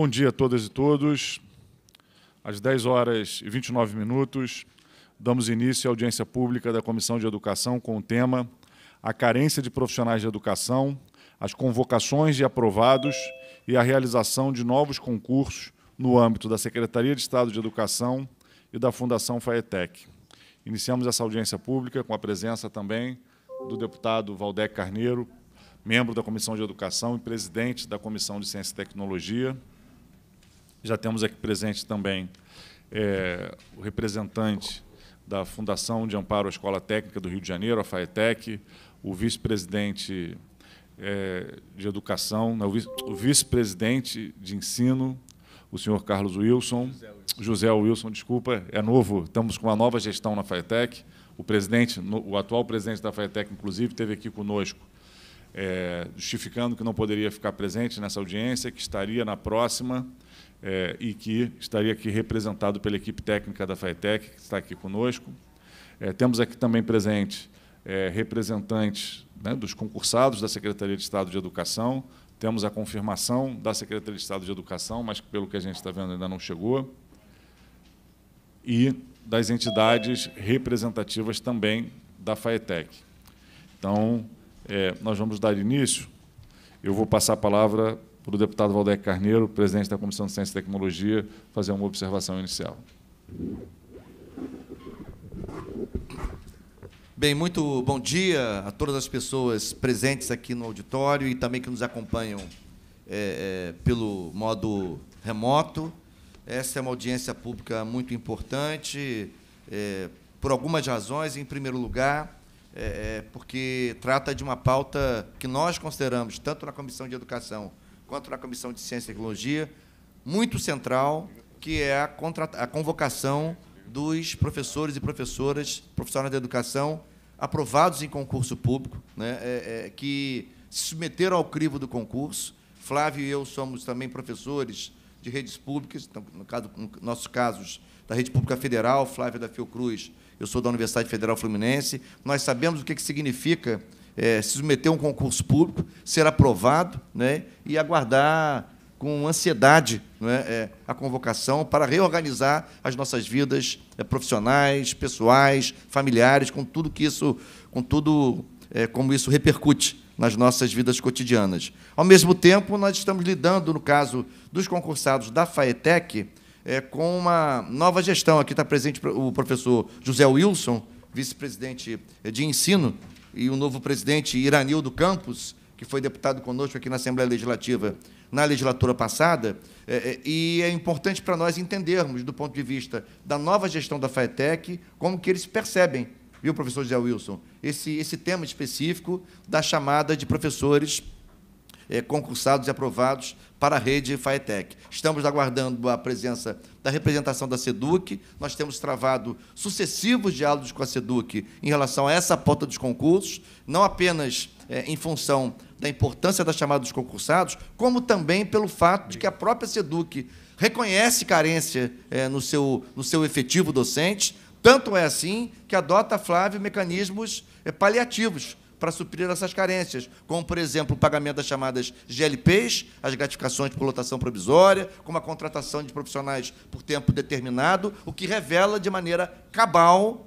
Bom dia a todas e todos. Às 10h29, damos início à audiência pública da Comissão de Educação com o tema A carência de profissionais de educação, as convocações de aprovados e a realização de novos concursos no âmbito da Secretaria de Estado de Educação e da Fundação FAETEC. Iniciamos essa audiência pública com a presença também do deputado Valdec Carneiro, membro da Comissão de Educação e presidente da Comissão de Ciência e Tecnologia. Já temos aqui presente também o representante da Fundação de Amparo à Escola Técnica do Rio de Janeiro, a FAETEC, o vice-presidente de Educação, o vice-presidente de Ensino, o senhor Carlos Wilson, José Wilson, desculpa, é novo, estamos com uma nova gestão na FAETEC. O atual presidente da FAETEC, inclusive, esteve aqui conosco, justificando que não poderia ficar presente nessa audiência, que estaria na próxima, e que estaria aqui representado pela equipe técnica da FAETEC, que está aqui conosco. Temos aqui também presente representantes, né, dos concursados da Secretaria de Estado de Educação. Temos a confirmação da Secretaria de Estado de Educação, mas, pelo que a gente está vendo, ainda não chegou. E das entidades representativas também da FAETEC. Então, nós vamos dar início. Eu vou passar a palavra para o deputado Valdec Carneiro, presidente da Comissão de Ciência e Tecnologia, fazer uma observação inicial. Bem, muito bom dia a todas as pessoas presentes aqui no auditório e também que nos acompanham pelo modo remoto. Essa é uma audiência pública muito importante, por algumas razões. Em primeiro lugar, porque trata de uma pauta que nós consideramos, tanto na Comissão de Educação quanto na Comissão de Ciência e Tecnologia, muito central, que é a convocação dos professores e professoras, profissionais da educação, aprovados em concurso público, né, que se submeteram ao crivo do concurso. Flávio e eu somos também professores de redes públicas, então, no nossos casos, da Rede Pública Federal, Flávio da Fiocruz, eu sou da Universidade Federal Fluminense. Nós sabemos o que significa se submeter a um concurso público, ser aprovado, né, e aguardar com ansiedade, né, a convocação para reorganizar as nossas vidas profissionais, pessoais, familiares, com tudo que isso, como isso repercute nas nossas vidas cotidianas. Ao mesmo tempo, nós estamos lidando, no caso dos concursados da FAETEC, com uma nova gestão. Aqui está presente o professor José Wilson, vice-presidente de Ensino, e o novo presidente Iranildo Campos, que foi deputado conosco aqui na Assembleia Legislativa na legislatura passada, e é importante para nós entendermos, do ponto de vista da nova gestão da FAETEC, como que eles percebem, viu, professor José Wilson, esse tema específico da chamada de professores concursados e aprovados para a rede FAETEC. Estamos aguardando a presença da representação da SEDUC. Nós temos travado sucessivos diálogos com a SEDUC em relação a essa pauta dos concursos, não apenas em função da importância da chamada dos concursados, como também pelo fato de que a própria SEDUC reconhece carência no seu efetivo docente. Tanto é assim que adota, Flávio, mecanismos paliativos para suprir essas carências, como, por exemplo, o pagamento das chamadas GLPs, as gratificações por lotação provisória, como a contratação de profissionais por tempo determinado, o que revela de maneira cabal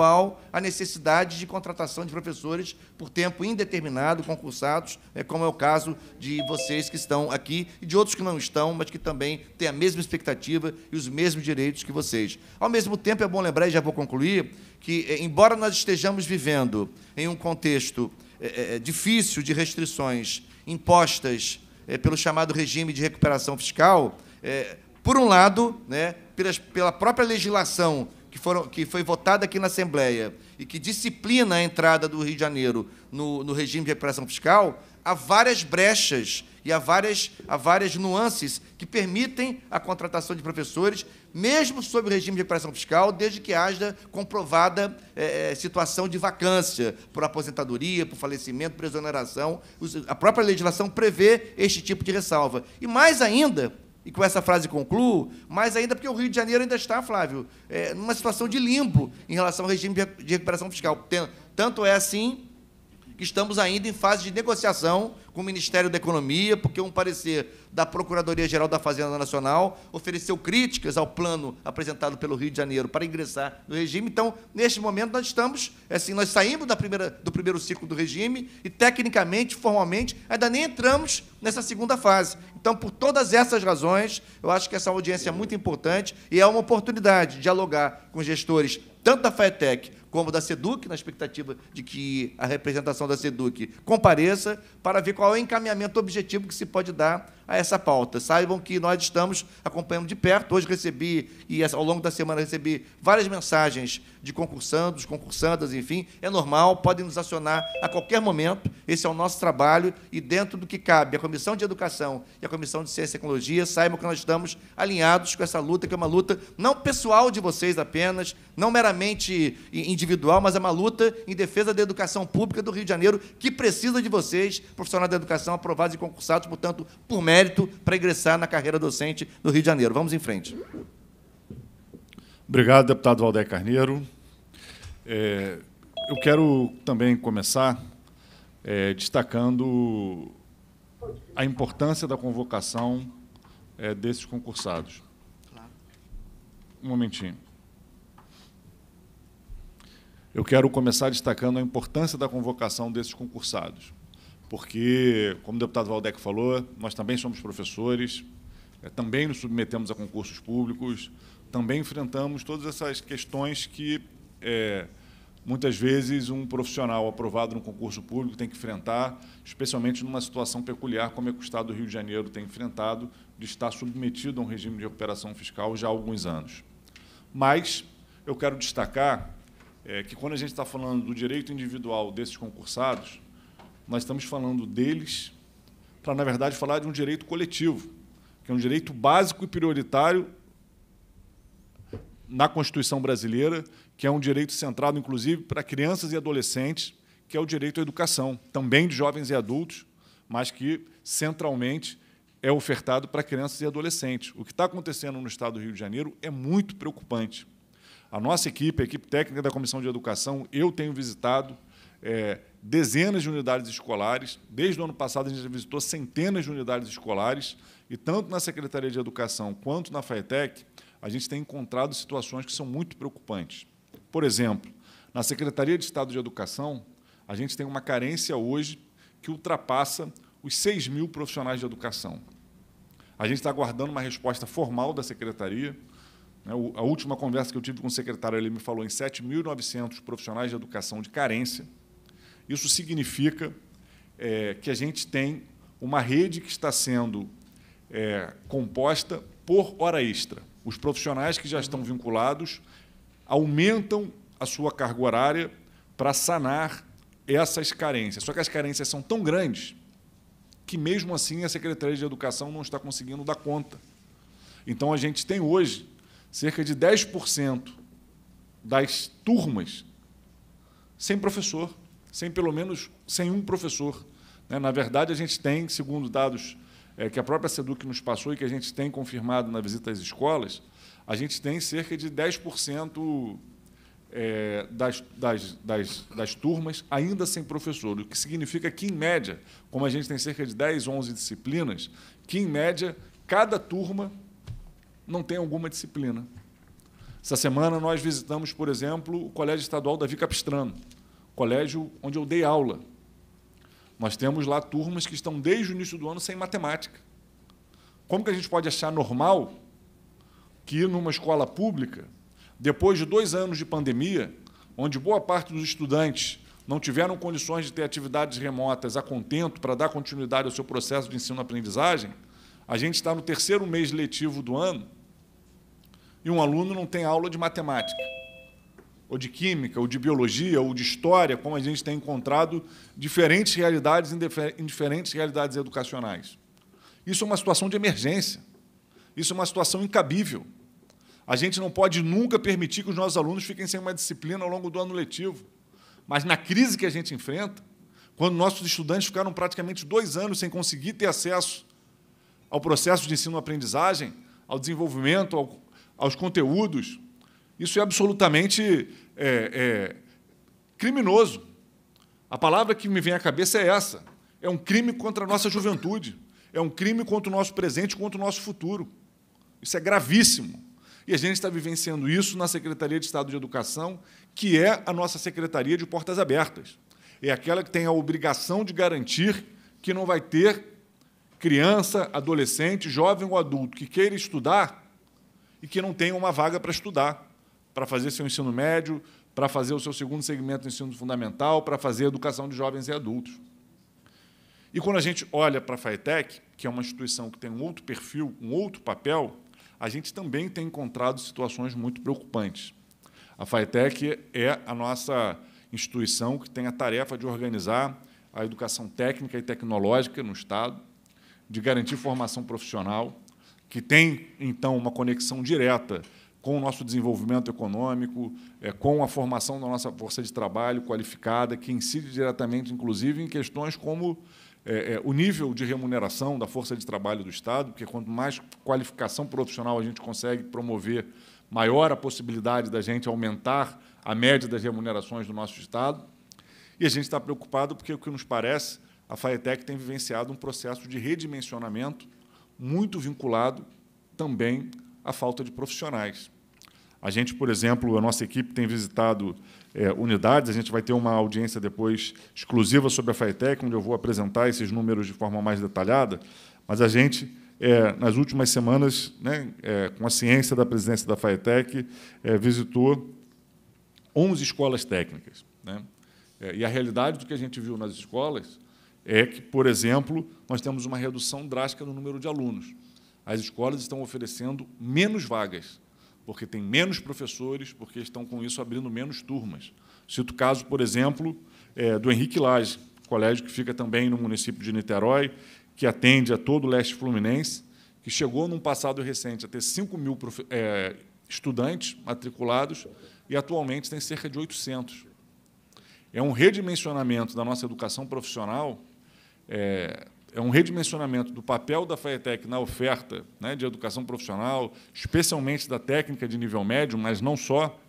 a necessidade de contratação de professores por tempo indeterminado, concursados, como é o caso de vocês que estão aqui e de outros que não estão, mas que também têm a mesma expectativa e os mesmos direitos que vocês. Ao mesmo tempo, é bom lembrar, e já vou concluir, que, embora nós estejamos vivendo em um contexto difícil de restrições impostas pelo chamado regime de recuperação fiscal, por um lado, né, pela própria legislação que foi votada aqui na Assembleia e que disciplina a entrada do Rio de Janeiro no regime de recuperação fiscal, há várias brechas e há várias nuances que permitem a contratação de professores, mesmo sob o regime de recuperação fiscal, desde que haja comprovada situação de vacância, por aposentadoria, por falecimento, por exoneração. A própria legislação prevê este tipo de ressalva. E, mais ainda, e com essa frase concluo, mais ainda porque o Rio de Janeiro ainda está, Flávio, numa situação de limbo em relação ao regime de recuperação fiscal. Tanto é assim que estamos ainda em fase de negociação com o Ministério da Economia, porque um parecer da Procuradoria-Geral da Fazenda Nacional ofereceu críticas ao plano apresentado pelo Rio de Janeiro para ingressar no regime. Então, neste momento, nós estamos, assim, nós saímos do primeiro ciclo do regime e, tecnicamente, formalmente, ainda nem entramos nessa segunda fase. Então, por todas essas razões, eu acho que essa audiência é muito importante e é uma oportunidade de dialogar com gestores, tanto da FATEC como da SEDUC, na expectativa de que a representação da SEDUC compareça, para ver qual é o encaminhamento objetivo que se pode dar a essa pauta. Saibam que nós estamos acompanhando de perto. Hoje recebi, e ao longo da semana recebi, várias mensagens de concursandos, concursandas, enfim. É normal, podem nos acionar a qualquer momento. Esse é o nosso trabalho e, dentro do que cabe à Comissão de Educação e à Comissão de Ciência e Tecnologia, saibam que nós estamos alinhados com essa luta, que é uma luta não pessoal de vocês apenas, não meramente individual, mas é uma luta em defesa da educação pública do Rio de Janeiro, que precisa de vocês, profissionais da educação, aprovados e concursados, portanto, por mérito, para ingressar na carreira docente do Rio de Janeiro. Vamos em frente. Obrigado, deputado Valdeir Carneiro. Eu quero também começar destacando a importância da convocação desses concursados. Um momentinho. Eu quero começar destacando a importância da convocação desses concursados, porque, como o deputado Valdeir falou, nós também somos professores, também nos submetemos a concursos públicos, também enfrentamos todas essas questões que, muitas vezes, um profissional aprovado no concurso público tem que enfrentar, especialmente numa situação peculiar, como é que o Estado do Rio de Janeiro tem enfrentado, de estar submetido a um regime de recuperação fiscal já há alguns anos. Mas eu quero destacar que, quando a gente está falando do direito individual desses concursados, nós estamos falando deles para, na verdade, falar de um direito coletivo, que é um direito básico e prioritário na Constituição brasileira, que é um direito centrado, inclusive, para crianças e adolescentes, que é o direito à educação, também de jovens e adultos, mas que, centralmente, é ofertado para crianças e adolescentes. O que está acontecendo no Estado do Rio de Janeiro é muito preocupante. A nossa equipe, a equipe técnica da Comissão de Educação, eu tenho visitado dezenas de unidades escolares. Desde o ano passado, a gente visitou centenas de unidades escolares, e tanto na Secretaria de Educação quanto na FATEC, a gente tem encontrado situações que são muito preocupantes. Por exemplo, na Secretaria de Estado de Educação, a gente tem uma carência hoje que ultrapassa os 6.000 profissionais de educação. A gente está aguardando uma resposta formal da Secretaria. A última conversa que eu tive com o secretário, ele me falou em 7.900 profissionais de educação de carência. Isso significa que a gente tem uma rede que está sendo composta por hora extra. Os profissionais que já estão vinculados aumentam a sua carga horária para sanar essas carências. Só que as carências são tão grandes que, mesmo assim, a Secretaria de Educação não está conseguindo dar conta. Então, a gente tem hoje cerca de 10% das turmas sem professor, pelo menos sem um professor. Na verdade, a gente tem, segundo dados que a própria SEDUC nos passou e que a gente tem confirmado na visita às escolas, a gente tem cerca de 10% das turmas ainda sem professor, o que significa que, em média, como a gente tem cerca de 10, 11 disciplinas, que, em média, cada turma não tem alguma disciplina. Essa semana, nós visitamos, por exemplo, o Colégio Estadual Davi Capistrano, colégio onde eu dei aula. Nós temos lá turmas que estão, desde o início do ano, sem matemática. Como que a gente pode achar normal que, numa escola pública, depois de 2 anos de pandemia, onde boa parte dos estudantes não tiveram condições de ter atividades remotas a contento para dar continuidade ao seu processo de ensino-aprendizagem, a gente está no 3º mês letivo do ano e um aluno não tem aula de matemática, ou de química, ou de biologia, ou de história, como a gente tem encontrado diferentes realidades em diferentes realidades educacionais. Isso é uma situação de emergência. Isso é uma situação incabível. A gente não pode nunca permitir que os nossos alunos fiquem sem uma disciplina ao longo do ano letivo. Mas, na crise que a gente enfrenta, quando nossos estudantes ficaram praticamente 2 anos sem conseguir ter acesso ao processo de ensino-aprendizagem, ao desenvolvimento, aos conteúdos, isso é absolutamente criminoso. A palavra que me vem à cabeça é essa. É um crime contra a nossa juventude. É um crime contra o nosso presente, contra o nosso futuro. Isso é gravíssimo. E a gente está vivenciando isso na Secretaria de Estado de Educação, que é a nossa secretaria de portas abertas. É aquela que tem a obrigação de garantir que não vai ter criança, adolescente, jovem ou adulto que queira estudar e que não tenha uma vaga para estudar, para fazer seu ensino médio, para fazer o seu segundo segmento do ensino fundamental, para fazer a educação de jovens e adultos. E, quando a gente olha para a FATEC, que é uma instituição que tem um outro perfil, um outro papel, a gente também tem encontrado situações muito preocupantes. A FATEC é a nossa instituição que tem a tarefa de organizar a educação técnica e tecnológica no Estado, de garantir formação profissional, que tem, então, uma conexão direta com o nosso desenvolvimento econômico, com a formação da nossa força de trabalho qualificada, que incide diretamente, inclusive, em questões como o nível de remuneração da força de trabalho do Estado, porque quanto mais qualificação profissional a gente consegue promover, maior a possibilidade da gente aumentar a média das remunerações do nosso Estado. E a gente está preocupado porque, o que nos parece, a FATEC tem vivenciado um processo de redimensionamento muito vinculado também à falta de profissionais. A gente, por exemplo, a nossa equipe tem visitado unidades, a gente vai ter uma audiência depois exclusiva sobre a FATEC, onde eu vou apresentar esses números de forma mais detalhada, mas a gente, nas últimas semanas, né, com a ciência da presidência da FATEC, visitou 11 escolas técnicas, né? E a realidade do que a gente viu nas escolas é que, por exemplo, nós temos uma redução drástica no número de alunos. As escolas estão oferecendo menos vagas, porque tem menos professores, porque estão, com isso, abrindo menos turmas. Cito o caso, por exemplo, do Henrique Lage, colégio que fica também no município de Niterói, que atende a todo o leste fluminense, que chegou, num passado recente, a ter 5.000 estudantes matriculados e, atualmente, tem cerca de 800. É um redimensionamento da nossa educação profissional, é um redimensionamento do papel da FATEC na oferta, né, de educação profissional, especialmente da técnica de nível médio, mas não só,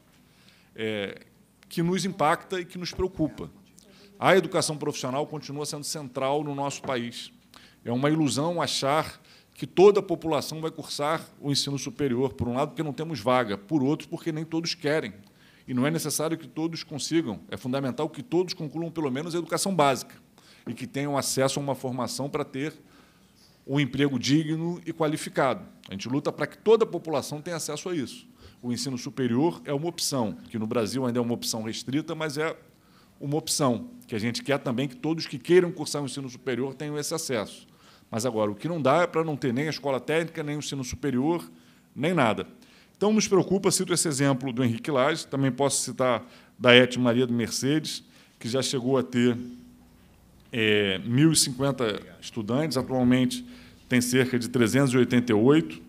que nos impacta e que nos preocupa. A educação profissional continua sendo central no nosso país. É uma ilusão achar que toda a população vai cursar o ensino superior, por um lado, porque não temos vaga, por outro, porque nem todos querem. E não é necessário que todos consigam, é fundamental que todos concluam, pelo menos, a educação básica e que tenham acesso a uma formação para ter um emprego digno e qualificado. A gente luta para que toda a população tenha acesso a isso. O ensino superior é uma opção, que no Brasil ainda é uma opção restrita, mas é uma opção, que a gente quer também que todos que queiram cursar o ensino superior tenham esse acesso. Mas, agora, o que não dá é para não ter nem a escola técnica, nem o ensino superior, nem nada. Então, nos preocupa, cito esse exemplo do Henrique Lage, também posso citar da Ete Maria do Mercedes, que já chegou a ter 1.050 estudantes, atualmente tem cerca de 388,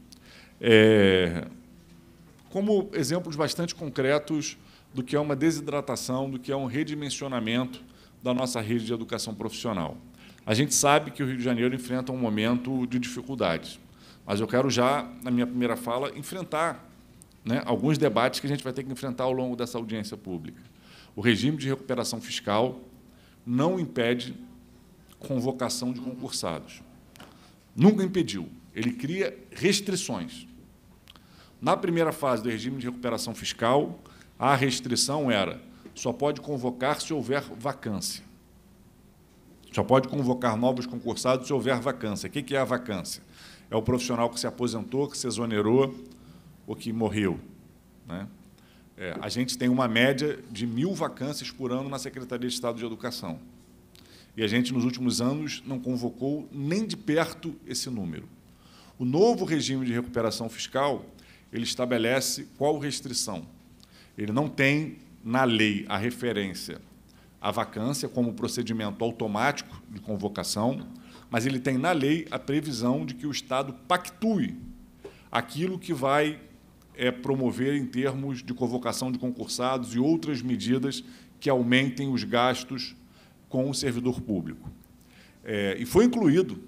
como exemplos bastante concretos do que é uma desidratação, do que é um redimensionamento da nossa rede de educação profissional. A gente sabe que o Rio de Janeiro enfrenta um momento de dificuldades, mas eu quero já, na minha primeira fala, enfrentar, né, alguns debates que a gente vai ter que enfrentar ao longo dessa audiência pública. O regime de recuperação fiscal não impede convocação de concursados. Nunca impediu. Ele cria restrições. Na primeira fase do regime de recuperação fiscal, a restrição era: só pode convocar se houver vacância. Só pode convocar novos concursados se houver vacância. O que é a vacância? É o profissional que se aposentou, que se exonerou ou que morreu, né? A gente tem uma média de 1.000 vacâncias por ano na Secretaria de Estado de Educação. E a gente, nos últimos anos, não convocou nem de perto esse número. O novo regime de recuperação fiscal, ele estabelece qual restrição? Ele não tem, na lei, a referência à vacância como procedimento automático de convocação, mas ele tem, na lei, a previsão de que o Estado pactue aquilo que vai promover em termos de convocação de concursados e outras medidas que aumentem os gastos com o servidor público. E foi incluído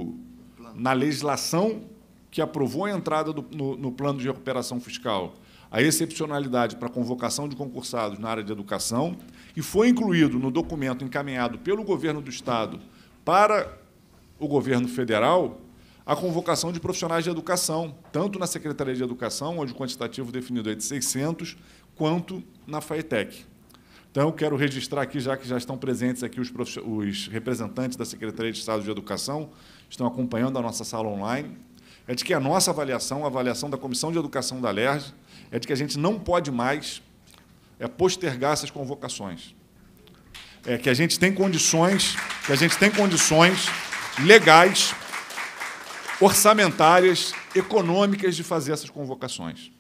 na legislação que aprovou a entrada no plano de recuperação fiscal a excepcionalidade para a convocação de concursados na área de educação e foi incluído no documento encaminhado pelo governo do Estado para o governo federal a convocação de profissionais de educação, tanto na Secretaria de Educação, onde o quantitativo definido é de 600, quanto na FAETEC. Então, eu quero registrar aqui, já que já estão presentes aqui os representantes da Secretaria de Estado de Educação, estão acompanhando a nossa sala online, é de que a nossa avaliação, a avaliação da Comissão de Educação da LERJ, é de que a gente não pode mais postergar essas convocações. Que a gente tem condições legais, orçamentárias, econômicas de fazer essas convocações.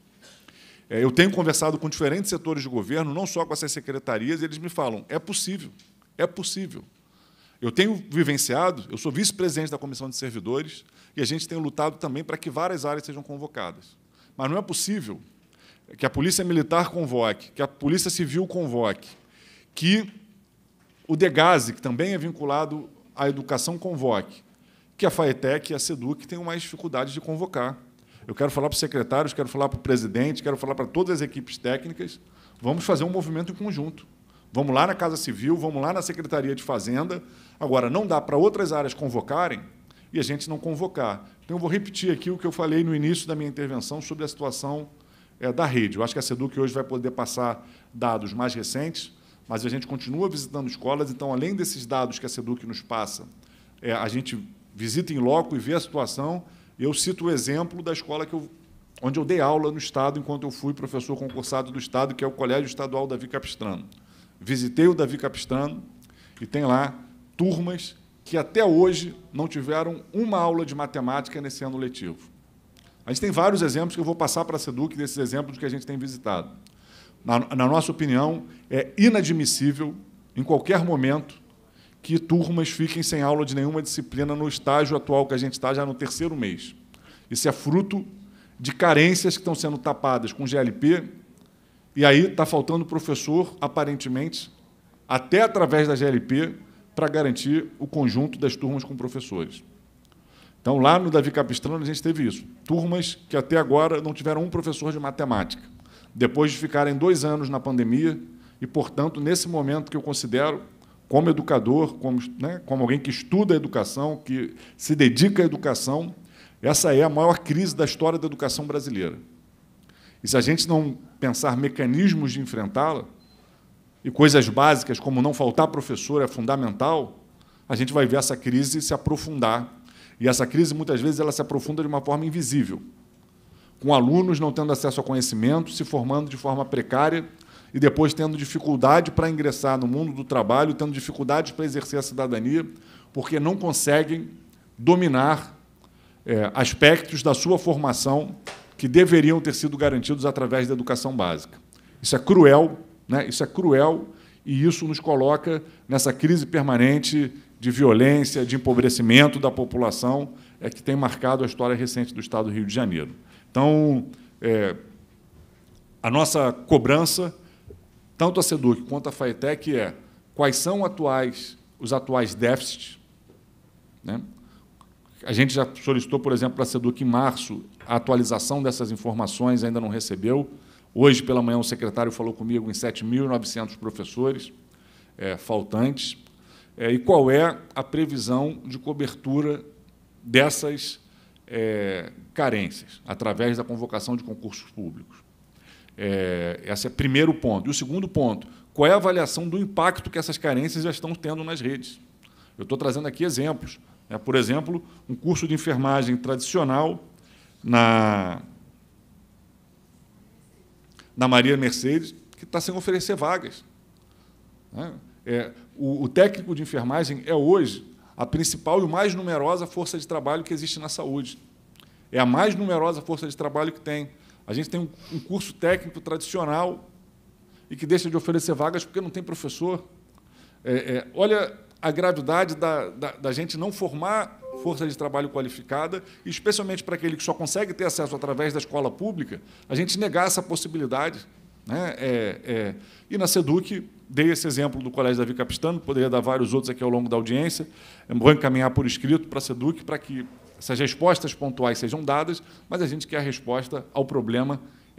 Eu tenho conversado com diferentes setores de governo, não só com essas secretarias, e eles me falam, é possível, é possível. Eu tenho vivenciado, eu sou vice-presidente da Comissão de Servidores, e a gente tem lutado também para que várias áreas sejam convocadas. Mas não é possível que a Polícia Militar convoque, que a Polícia Civil convoque, que o DEGASE, que também é vinculado à educação, convoque, que a FAETEC e a SEDUC tenham mais dificuldades de convocar. Eu quero falar para os secretários, quero falar para o presidente, quero falar para todas as equipes técnicas, vamos fazer um movimento em conjunto. Vamos lá na Casa Civil, vamos lá na Secretaria de Fazenda. Agora, não dá para outras áreas convocarem e a gente não convocar. Então, eu vou repetir aqui o que eu falei no início da minha intervenção sobre a situação da rede. Eu acho que a SEDUC hoje vai poder passar dados mais recentes, mas a gente continua visitando escolas, então, além desses dados que a SEDUC nos passa, a gente visita em loco e vê a situação. Eu cito o exemplo da escola onde eu dei aula no Estado, enquanto eu fui professor concursado do Estado, que é o Colégio Estadual Davi Capistrano. Visitei o Davi Capistrano e tem lá turmas que até hoje não tiveram uma aula de matemática nesse ano letivo. A gente tem vários exemplos que eu vou passar para a SEDUC, desses exemplos que a gente tem visitado. Na nossa opinião, é inadmissível, em qualquer momento, que turmas fiquem sem aula de nenhuma disciplina no estágio atual que a gente está, já no 3º mês. Isso é fruto de carências que estão sendo tapadas com GLP, e aí está faltando professor, aparentemente, até através da GLP, para garantir o conjunto das turmas com professores. Então, lá no Davi Capistrano, a gente teve isso. Turmas que até agora não tiveram um professor de matemática, depois de ficarem 2 anos na pandemia, e, portanto, nesse momento que eu considero, como educador, como alguém que estuda a educação, que se dedica à educação, essa é a maior crise da história da educação brasileira. E se a gente não pensar mecanismos de enfrentá-la, e coisas básicas como não faltar professor é fundamental, a gente vai ver essa crise se aprofundar. E essa crise, muitas vezes, ela se aprofunda de uma forma invisível, com alunos não tendo acesso ao conhecimento, se formando de forma precária, e depois tendo dificuldade para ingressar no mundo do trabalho, tendo dificuldade para exercer a cidadania, porque não conseguem dominar aspectos da sua formação que deveriam ter sido garantidos através da educação básica. Isso é cruel, né? Isso é cruel, e isso nos coloca nessa crise permanente de violência, de empobrecimento da população, que tem marcado a história recente do Estado do Rio de Janeiro. Então, a nossa cobrança, tanto a SEDUC quanto a FAETEC, quais são os atuais déficits, né? A gente já solicitou, por exemplo, para a SEDUC, em março, a atualização dessas informações, ainda não recebeu. Hoje, pela manhã, o secretário falou comigo em 7.900 professores faltantes. E qual é a previsão de cobertura dessas carências, através da convocação de concursos públicos? Esse é o primeiro ponto. E o segundo ponto, qual é a avaliação do impacto que essas carências já estão tendo nas redes? Eu estou trazendo aqui exemplos. Por exemplo, um curso de enfermagem tradicional na Maria Mercedes, que está sem oferecer vagas. O técnico de enfermagem é, hoje, a principal e mais numerosa força de trabalho que existe na saúde. É a mais numerosa força de trabalho que tem. A gente tem um curso técnico tradicional e que deixa de oferecer vagas porque não tem professor. Olha a gravidade da gente não formar força de trabalho qualificada, e especialmente para aquele que só consegue ter acesso através da escola pública, a gente negar essa possibilidade, né? E na SEDUC, dei esse exemplo do Colégio Davi Capistrano, poderia dar vários outros aqui ao longo da audiência, vou encaminhar por escrito para a SEDUC para que essas respostas pontuais sejam dadas, mas a gente quer a resposta ao problema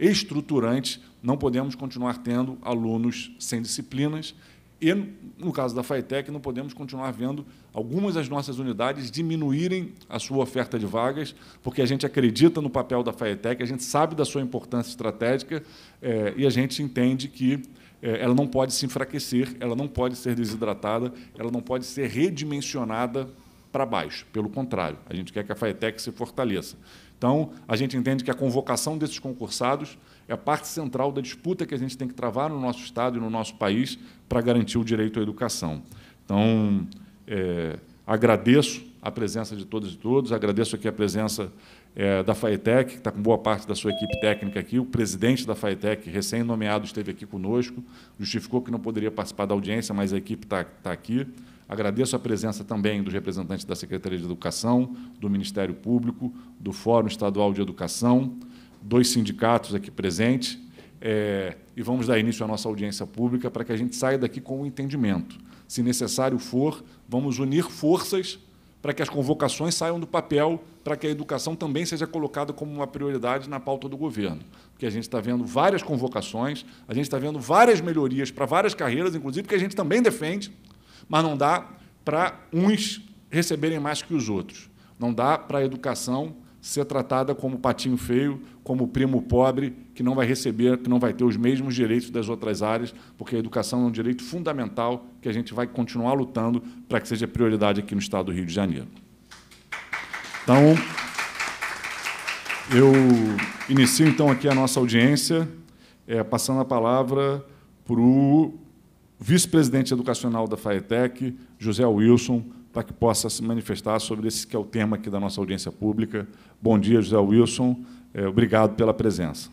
estruturante, não podemos continuar tendo alunos sem disciplinas e, no caso da FATEC, não podemos continuar vendo algumas das nossas unidades diminuírem a sua oferta de vagas, porque a gente acredita no papel da FATEC, a gente sabe da sua importância estratégica e a gente entende que ela não pode se enfraquecer, ela não pode ser desidratada, ela não pode ser redimensionada para baixo. Pelo contrário, a gente quer que a FATEC se fortaleça. Então, a gente entende que a convocação desses concursados é a parte central da disputa que a gente tem que travar no nosso Estado e no nosso país para garantir o direito à educação. Então, agradeço a presença de todas e todos, agradeço aqui a presença da FATEC, que está com boa parte da sua equipe técnica aqui, o presidente da FATEC, recém-nomeado, esteve aqui conosco, justificou que não poderia participar da audiência, mas a equipe está aqui. Agradeço a presença também dos representantes da Secretaria de Educação, do Ministério Público, do Fórum Estadual de Educação, 2 sindicatos aqui presentes, e vamos dar início à nossa audiência pública para que a gente saia daqui com o entendimento. Se necessário for, vamos unir forças para que as convocações saiam do papel, para que a educação também seja colocada como uma prioridade na pauta do governo. Porque a gente está vendo várias convocações, a gente está vendo várias melhorias para várias carreiras, inclusive, que a gente também defende, mas não dá para uns receberem mais que os outros. Não dá para a educação ser tratada como patinho feio, como primo pobre, que não vai receber, que não vai ter os mesmos direitos das outras áreas, porque a educação é um direito fundamental que a gente vai continuar lutando para que seja prioridade aqui no Estado do Rio de Janeiro. Então, eu inicio, então, aqui a nossa audiência, passando a palavra para o vice-presidente educacional da FATEC, José Wilson, para que possa se manifestar sobre esse que é o tema aqui da nossa audiência pública. Bom dia, José Wilson. Obrigado pela presença.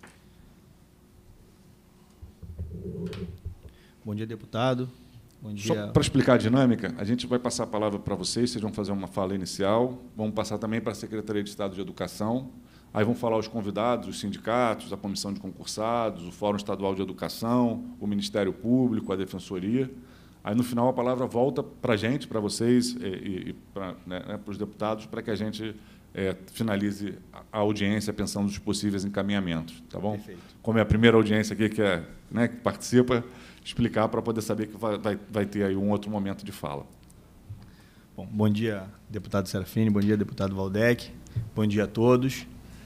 Bom dia, deputado. Bom dia. Só para explicar a dinâmica, a gente vai passar a palavra para vocês vão fazer uma fala inicial, vamos passar também para a Secretaria de Estado de Educação, aí vão falar os convidados, os sindicatos, a Comissão de Concursados, o Fórum Estadual de Educação, o Ministério Público, a Defensoria. Aí, no final, a palavra volta para a gente, para vocês e para os deputados, para que a gente finalize a audiência pensando nos possíveis encaminhamentos. Tá bom? Perfeito. Como é a primeira audiência aqui que participa, explicar para poder saber que vai ter aí um outro momento de fala. Bom dia, deputado Serafini, bom dia, deputado Waldeck, bom dia a todos,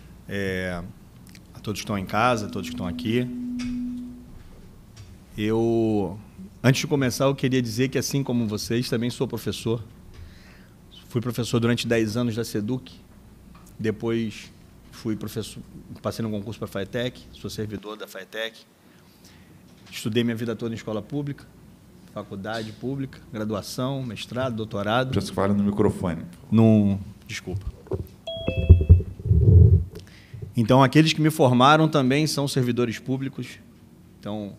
a todos que estão em casa, a todos que estão aqui. Antes de começar, eu queria dizer que, assim como vocês, também sou professor. Fui professor durante 10 anos da SEDUC, depois fui professor, passei no concurso para a FATEC, sou servidor da FATEC. Estudei minha vida toda em escola pública, faculdade pública, graduação, mestrado, doutorado. Já se fala no microfone. Desculpa. Então, aqueles que me formaram também são servidores públicos. Então,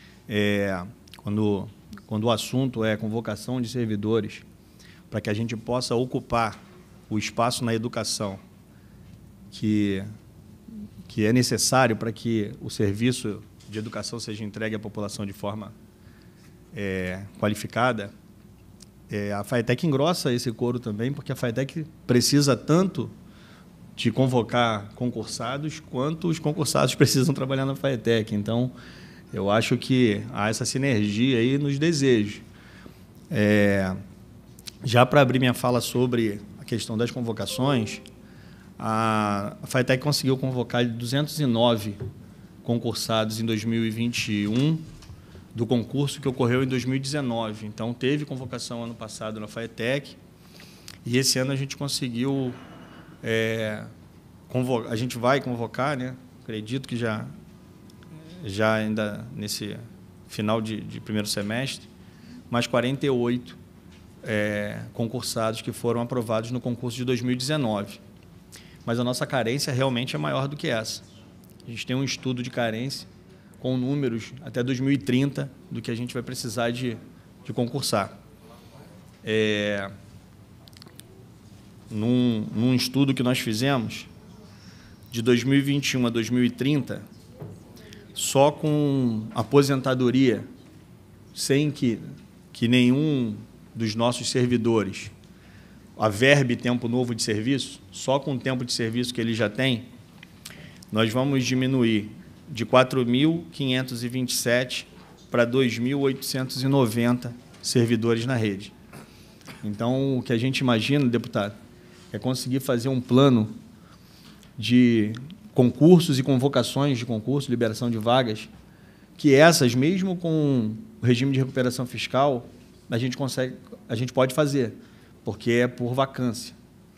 quando o assunto é convocação de servidores, para que a gente possa ocupar o espaço na educação que é necessário para que o serviço de educação seja entregue à população de forma qualificada, a FATEC engrossa esse coro também, porque a FATEC precisa tanto de convocar concursados quanto os concursados precisam trabalhar na FATEC. Então, eu acho que há essa sinergia aí nos desejos. Já para abrir minha fala sobre a questão das convocações, a FATEC conseguiu convocar 209 concursados em 2021 do concurso que ocorreu em 2019. Então, teve convocação ano passado na FATEC e esse ano a gente conseguiu... a gente vai convocar, né? Acredito que já ainda nesse final de primeiro semestre, mais 48 concursados que foram aprovados no concurso de 2019. Mas a nossa carência realmente é maior do que essa. A gente tem um estudo de carência com números até 2030 do que a gente vai precisar de concursar. Num estudo que nós fizemos, de 2021 a 2030, só com aposentadoria, sem que nenhum dos nossos servidores averbe tempo novo de serviço, só com o tempo de serviço que ele já tem, nós vamos diminuir de 4.527 para 2.890 servidores na rede. Então, o que a gente imagina, deputado, é conseguir fazer um plano de concursos e convocações de concurso, liberação de vagas, que essas, mesmo com o regime de recuperação fiscal, a gente pode fazer, porque é por vacância.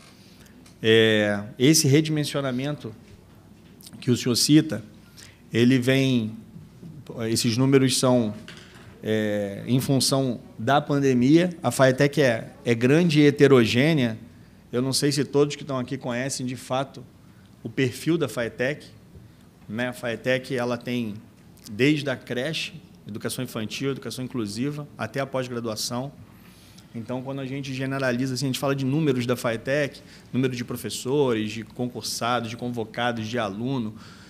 Esse redimensionamento que o senhor cita, ele vem, esses números são em função da pandemia. A FAETEC é grande e heterogênea. Eu não sei se todos que estão aqui conhecem, de fato, o perfil da FAETEC. Né? A FAETEC ela tem desde a creche, educação infantil, educação inclusiva, até a pós-graduação. Então, quando a gente generaliza, assim, a gente fala de números da FAETEC, número de professores, de concursados, de convocados, de aluno.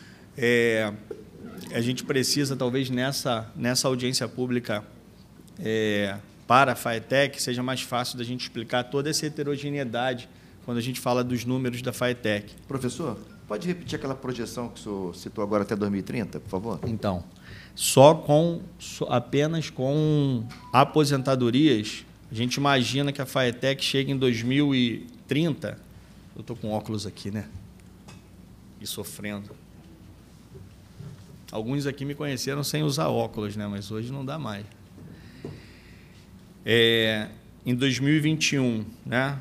A gente precisa, talvez, nessa audiência pública para a FAETEC, seja mais fácil da gente explicar toda essa heterogeneidade quando a gente fala dos números da FAETEC. Professor, pode repetir aquela projeção que o senhor citou agora até 2030, por favor? Então, apenas com aposentadorias, a gente imagina que a FAETEC chegue em 2030. Eu estou com óculos aqui, né? E sofrendo. Alguns aqui me conheceram sem usar óculos, né? Mas hoje não dá mais. Em 2021, né?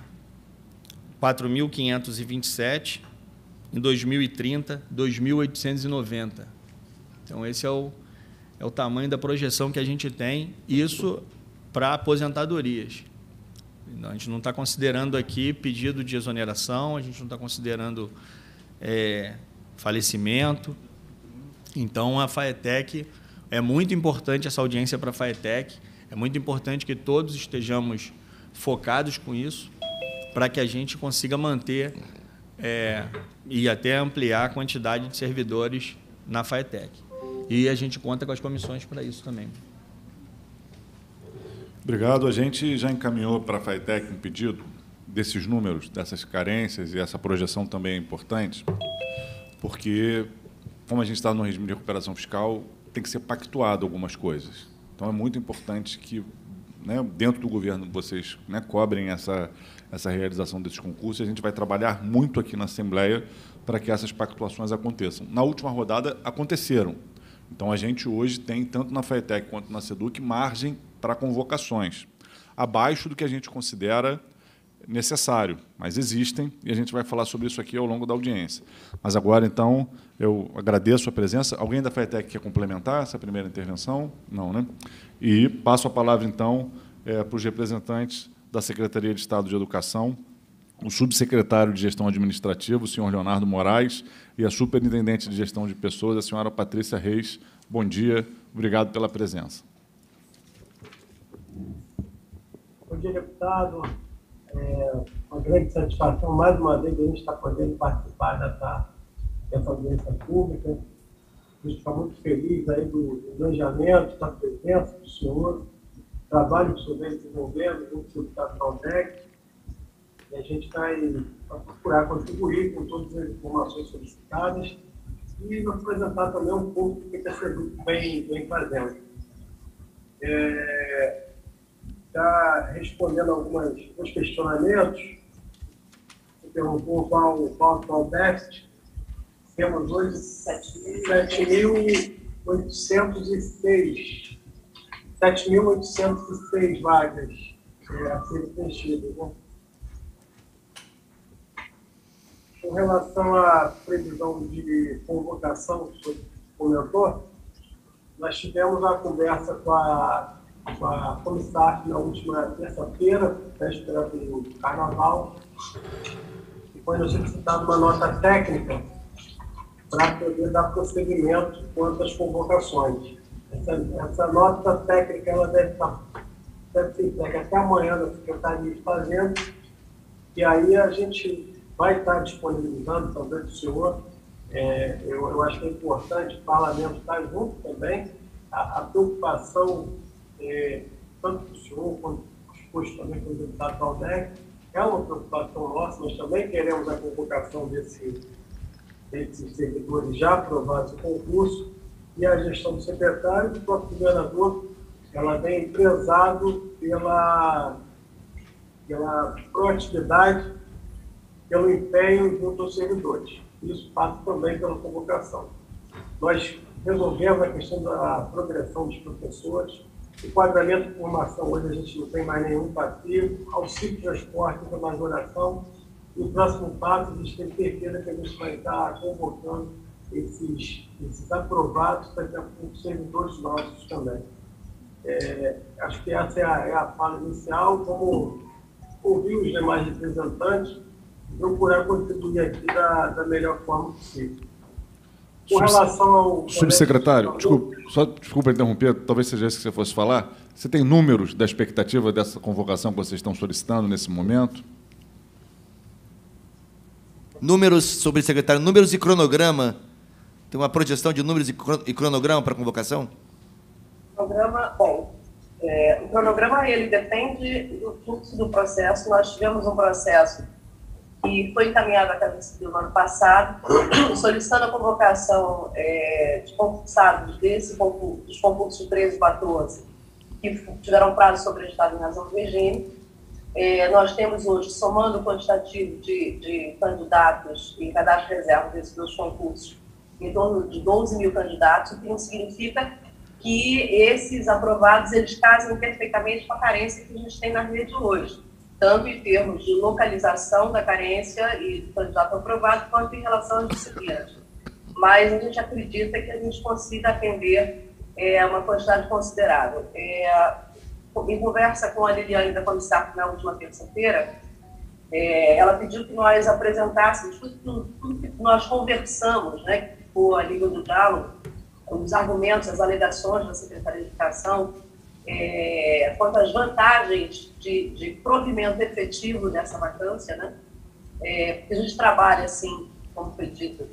4.527. Em 2030, 2.890. Então, esse é o tamanho da projeção que a gente tem, isso para aposentadorias. A gente não está considerando aqui pedido de exoneração, a gente não está considerando falecimento. Então, a FAETEC, é muito importante essa audiência para a FAETEC, é muito importante que todos estejamos focados com isso, para que a gente consiga manter e até ampliar a quantidade de servidores na FAETEC. E a gente conta com as comissões para isso também. Obrigado. A gente já encaminhou para a FAETEC um pedido desses números, dessas carências, e essa projeção também é importante, porque, como a gente está no regime de recuperação fiscal, tem que ser pactuado algumas coisas. Então, é muito importante que, né, dentro do governo, vocês, né, cobrem essa realização desses concursos. A gente vai trabalhar muito aqui na Assembleia para que essas pactuações aconteçam. Na última rodada, aconteceram. Então, a gente hoje tem, tanto na FAETEC quanto na SEDUC, margem para convocações, abaixo do que a gente considera necessário, mas existem, e a gente vai falar sobre isso aqui ao longo da audiência. Mas agora, então, eu agradeço a presença. Alguém da FAETEC quer complementar essa primeira intervenção? Não, né? E passo a palavra, então, para os representantes da Secretaria de Estado de Educação, o subsecretário de Gestão Administrativa, o senhor Leonardo Moraes, e a superintendente de Gestão de Pessoas, a senhora Patrícia Reis. Bom dia, obrigado pela presença. Bom dia, deputado. Uma grande satisfação, mais uma vez, a gente está podendo participar dessa audiência pública. A gente está muito feliz aí do engajamento, da presença do senhor, do trabalho que o senhor vem desenvolvendo junto com o Estado da FAETEC. E a gente vai procurar contribuir com todas as informações solicitadas e nos apresentar também um pouco do que a SEDUC vem fazendo. Está respondendo alguns questionamentos. Você perguntou qual o déficit. Temos hoje 7.806 vagas a serem preenchidas. Né? Com relação à previsão de convocação que o senhor comentou, nós tivemos uma conversa com a comissária na última terça-feira, véspera do Carnaval, e foi nos solicitada uma nota técnica para poder dar prosseguimento quanto às convocações. Essa nota técnica ela deve ser entregue até amanhã na Secretaria fazendo, e aí a gente vai estar disponibilizando também para o senhor. Eu acho que é importante o parlamento estar junto também. A preocupação, tanto do senhor quanto exposto também pelo deputado Valdec, é uma preocupação nossa. Nós também queremos a convocação desse desses servidores já aprovados no concurso, e a gestão do secretário e do próprio governador, ela vem prezado pela proatividade, pelo empenho junto aos servidores. Isso passa também pela convocação. Nós resolvemos a questão da progressão dos professores, o quadramento de formação, hoje a gente não tem mais nenhum passivo, auxílio de transporte, da majoração, e o próximo passo, a gente tem certeza que a gente vai estar convocando esses aprovados para ter servidores nossos também. Acho que essa é a fala inicial, como ouvir os demais representantes e procurar contribuir aqui da melhor forma possível. Com relação ao... Subsecretário, desculpa interromper, talvez seja isso que você fosse falar. Você tem números da expectativa dessa convocação que vocês estão solicitando nesse momento? Números, subsecretário, números e cronograma. Tem uma projeção de números e cronograma para a convocação? O cronograma ele depende do fluxo do processo. Nós tivemos um processo que foi encaminhado à Casa Civil no ano passado, solicitando a convocação de concursados dos concursos 13 e 14, que tiveram prazo sobreestado em razão do regime. Nós temos hoje, somando o quantitativo de candidatos em cadastro de reserva desses dois concursos, em torno de 12 mil candidatos, o que não significa que esses aprovados eles casem perfeitamente com a carência que a gente tem na rede hoje, tanto em termos de localização da carência e do candidato aprovado, quanto em relação às disciplinas. Mas a gente acredita que a gente consiga atender uma quantidade considerável. Em conversa com a Liliane da Comissar na última terça-feira, ela pediu que nós apresentássemos tudo que nós conversamos, né, que ficou a nível do diálogo, os argumentos, as alegações da Secretaria de Educação, quanto às vantagens de provimento efetivo dessa vacância, né? Porque a gente trabalha, assim, como foi dito,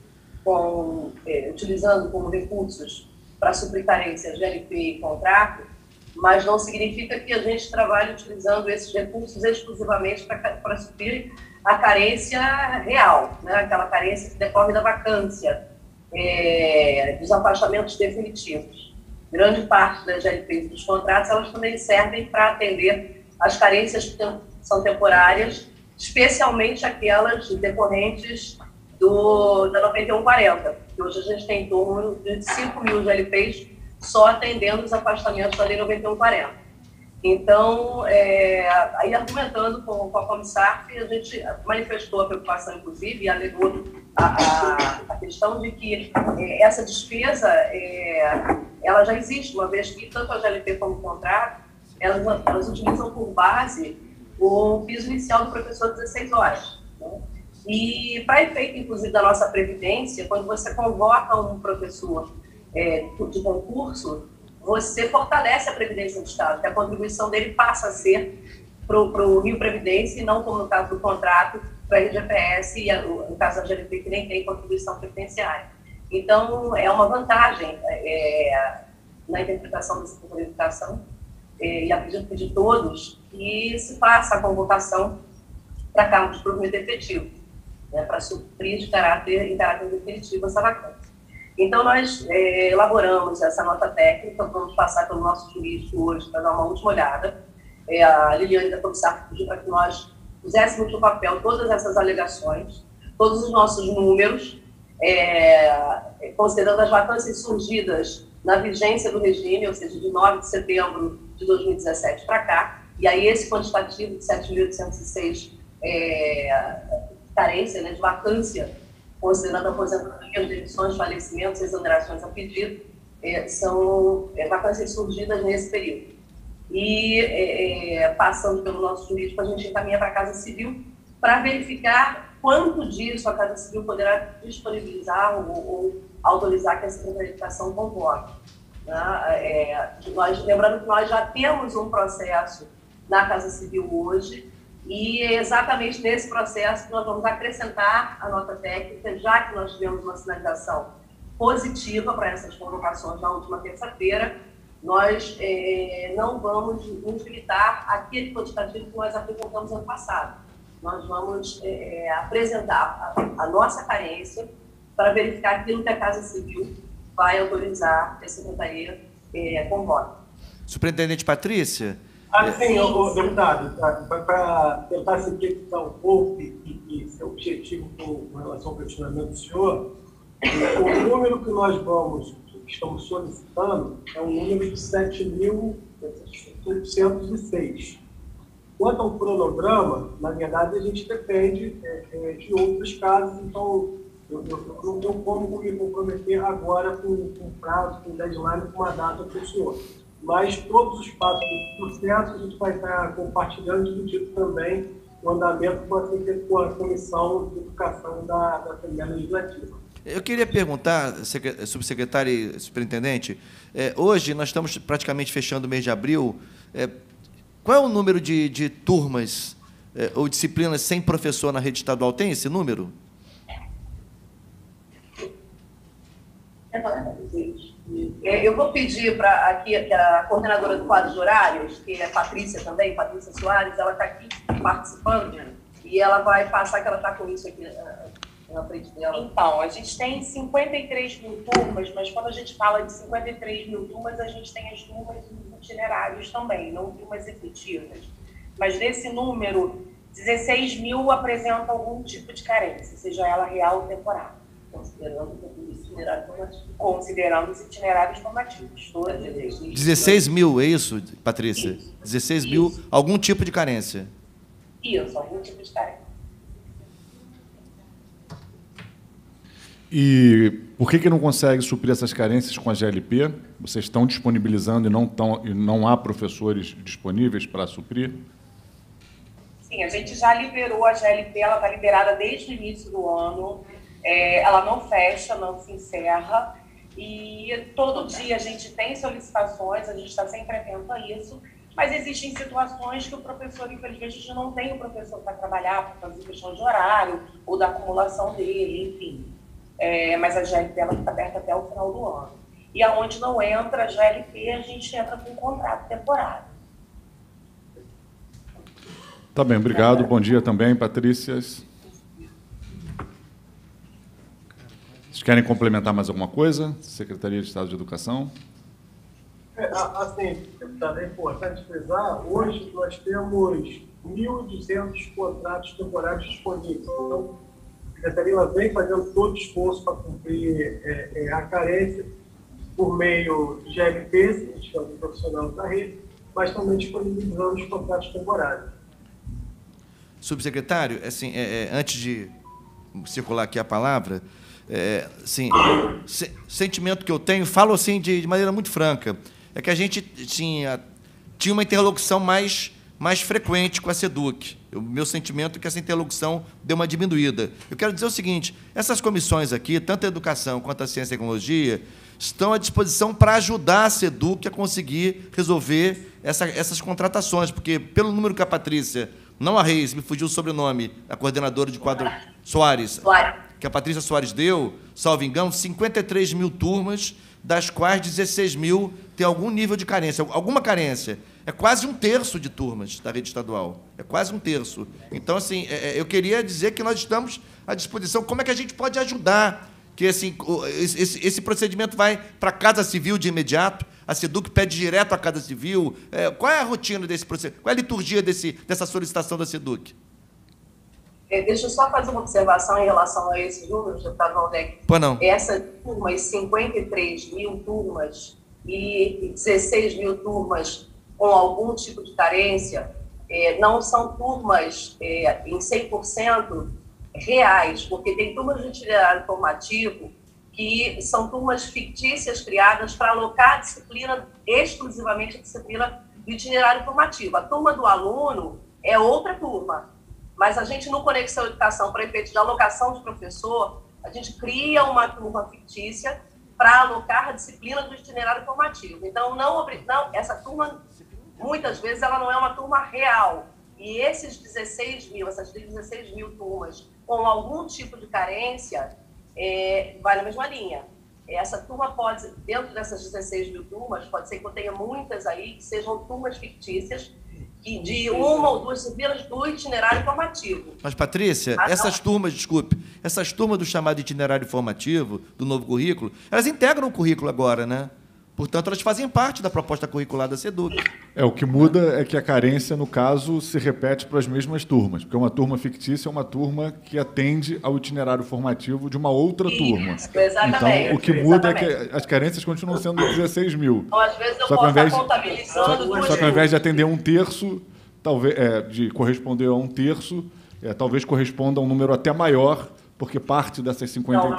utilizando como recursos para suprir carências de LP e contrato, mas não significa que a gente trabalhe utilizando esses recursos exclusivamente para suprir a carência real, né? Aquela carência que decorre da vacância, dos afastamentos definitivos. Grande parte das GLPs e dos contratos, elas também servem para atender as carências que são temporárias, especialmente aquelas decorrentes da 9140, que hoje a gente tem em torno de 5 mil GLPs só atendendo os afastamentos da Lei 9140. Então, aí argumentando com a Comissar, a gente manifestou a preocupação, inclusive, e alegou a questão de que essa despesa ela já existe, uma vez que tanto a GLP como o contrato, elas utilizam por base o piso inicial do professor 16 horas. Né? E, para efeito, inclusive, da nossa previdência, quando você convoca um professor de concurso, você fortalece a Previdência do Estado, que a contribuição dele passa a ser para o Rio Previdência e não como no caso do contrato, para a RGPS e no caso da GLP, que nem tem contribuição previdenciária. Então, é uma vantagem na interpretação da Secretaria de Educação, e acredito de todos, que se faça a convocação para cargos de provimento efetivo, né, para suprir em caráter definitivo essa vacância. Então, nós elaboramos essa nota técnica, vamos passar pelo nosso jurídico hoje para dar uma última olhada. A Liliane da Comissar pediu para que nós puséssemos no papel todas essas alegações, todos os nossos números, considerando as vacâncias surgidas na vigência do regime, ou seja, de 9 de setembro de 2017 para cá, e aí esse quantitativo de 7.806 carência, né, de vacância, considerando aposentadorias, demissões, falecimentos, exonerações a pedido, são vacâncias surgidas nesse período. E, passando pelo nosso jurídico, a gente encaminha para a Casa Civil para verificar quanto disso a Casa Civil poderá disponibilizar ou autorizar que a Secretaria de Educação convoque. Né? Lembrando que nós já temos um processo na Casa Civil hoje, e é exatamente nesse processo que nós vamos acrescentar a nota técnica, já que nós tivemos uma sinalização positiva para essas convocações na última terça-feira. Nós não vamos nos limitar àquele quantitativo que nós apresentamos ano passado. Nós vamos apresentar a nossa carência para verificar aquilo que a Casa Civil vai autorizar que a Secretaria convoque. Superintendente Patrícia? Sim, deputado, para tentar sintetizar um pouco e ser objetivo com relação ao questionamento do senhor, o número que nós estamos solicitando é um número de 7.806. Quanto ao cronograma, na verdade, a gente depende de outros casos, então eu não tenho como me comprometer agora com prazo, com deadline, com uma data para o senhor. Mas todos os passos do processo a gente vai estar compartilhando e dividindo também o andamento com a Comissão de Educação da Assembleia Legislativa. Eu queria perguntar, subsecretário e superintendente, hoje nós estamos praticamente fechando o mês de abril, qual é o número de turmas ou disciplinas sem professor na rede estadual? Tem esse número? Eu vou pedir para aqui a coordenadora do quadro de horários, que é a Patrícia também, Patrícia Soares, ela está aqui participando e ela vai passar, que ela está com isso aqui na frente dela. Então, a gente tem 53 mil turmas, mas quando a gente fala de 53 mil turmas, a gente tem as turmas itinerários também, não turmas efetivas. Mas desse número, 16 mil apresentam algum tipo de carência, seja ela real ou temporária. Considerando os itinerários formativos. 16 mil, é isso, Patrícia? Isso. 16 mil, Isso. algum tipo de carência? Isso, algum tipo de carência. E por que não consegue suprir essas carências com a GLP? Vocês estão disponibilizando e não há professores disponíveis para suprir? Sim, a gente já liberou a GLP, ela está liberada desde o início do ano. Ela não fecha, não se encerra, e todo dia a gente tem solicitações, a gente está sempre atento a isso, mas existem situações que o professor, infelizmente, a gente não tem o professor para trabalhar, para fazer questão de horário, ou da acumulação dele, enfim. Mas a GLP está aberta até o final do ano. E aonde não entra a GLP, a gente entra com um contrato temporário. Tá bem, obrigado. Bom dia também, Patrícia. Vocês querem complementar mais alguma coisa? Secretaria de Estado de Educação? Assim, deputado, é importante frisar, hoje nós temos 1.200 contratos temporários disponíveis. Então, a Secretaria vem fazendo todo o esforço para cumprir a carência por meio de GLP, que é o profissional da rede, mas também disponibilizando os contratos temporários. Subsecretário, assim, antes de circular aqui a palavra, sentimento que eu tenho, falo assim de maneira muito franca, é que a gente tinha uma interlocução mais frequente com a SEDUC. O meu sentimento é que essa interlocução deu uma diminuída. Eu quero dizer o seguinte, essas comissões aqui, tanto a Educação quanto a Ciência e Tecnologia, estão à disposição para ajudar a SEDUC a conseguir resolver essas contratações, porque, pelo número que a Patrícia, não a Reis, me fugiu o sobrenome, a coordenadora de quadro, Soares, que a Patrícia Soares deu, salvo engano, 53 mil turmas, das quais 16 mil tem algum nível de carência, alguma carência. É quase um terço de turmas da rede estadual. É quase um terço. Então, assim, eu queria dizer que nós estamos à disposição. Como é que a gente pode ajudar? Que assim, esse procedimento vai para a Casa Civil de imediato? A SEDUC pede direto à Casa Civil? Qual é a rotina desse procedimento? Qual é a liturgia dessa solicitação da SEDUC? Deixa eu só fazer uma observação em relação a esses números, deputado Valdec. Pois não. Essas turmas, 53 mil turmas e 16 mil turmas com algum tipo de carência, não são turmas em 100% reais, porque tem turmas de itinerário formativo que são turmas fictícias criadas para alocar a disciplina, exclusivamente a disciplina do itinerário formativo. A turma do aluno é outra turma, mas a gente, no Conexão Educação, para efeito de alocação de professor, a gente cria uma turma fictícia para alocar a disciplina do itinerário formativo. Então, essa turma, muitas vezes, ela não é uma turma real. E essas 16 mil turmas com algum tipo de carência, vai na mesma linha. Essa turma pode, dentro dessas 16 mil turmas, pode ser que eu tenha muitas aí que sejam turmas fictícias, de uma ou duas disciplinas do itinerário formativo. Mas, Patrícia, essas turmas, desculpe, essas turmas do chamado itinerário formativo, do novo currículo, elas integram o currículo agora, né? Portanto, elas fazem parte da proposta curricular da SEDUC. O que muda é que a carência, no caso, se repete para as mesmas turmas, porque uma turma fictícia é uma turma que atende ao itinerário formativo de uma outra turma. Exatamente. Então, o que muda é que as carências continuam sendo 16 mil. Então, às vezes, eu posso estar contabilizando só que ao invés de atender um terço, talvez, de corresponder a um terço, talvez corresponda a um número até maior, porque parte dessas 53...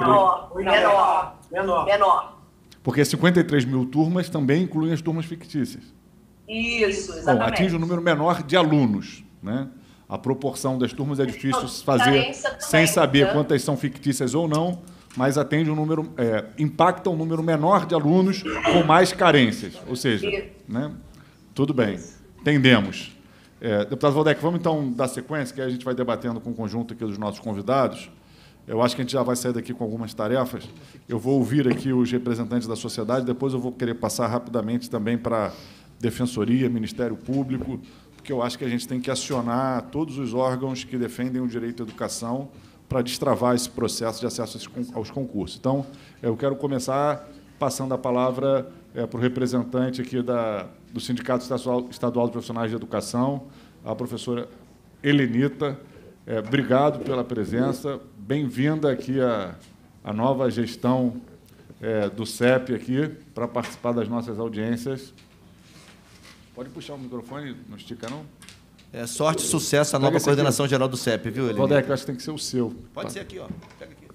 Menor. Porque 53 mil turmas também incluem as turmas fictícias. Isso, exatamente. Bom, atinge um número menor de alunos, né? A proporção das turmas é difícil fazer sem saber quantas são fictícias ou não, mas atende um número, impacta um número menor de alunos com mais carências. Ou seja, né? Tudo bem, entendemos. Deputado Valdec, vamos então dar sequência, que aí a gente vai debatendo com o conjunto aqui dos nossos convidados. Eu acho que a gente já vai sair daqui com algumas tarefas. Eu vou ouvir aqui os representantes da sociedade, depois eu vou querer passar rapidamente também para Defensoria, Ministério Público, porque eu acho que a gente tem que acionar todos os órgãos que defendem o direito à educação para destravar esse processo de acesso aos concursos. Então, eu quero começar passando a palavra para o representante aqui do Sindicato Estadual de Profissionais de Educação, a professora Helenita. Obrigado pela presença. Bem-vinda aqui à nova gestão do CEP aqui, para participar das nossas audiências. Pode puxar o microfone, não estica, não? Sorte e sucesso à nova coordenação geral do CEP, viu, Helena? Valdec, acho que tem que ser o seu. Pode ser aqui, ó. Pega aqui.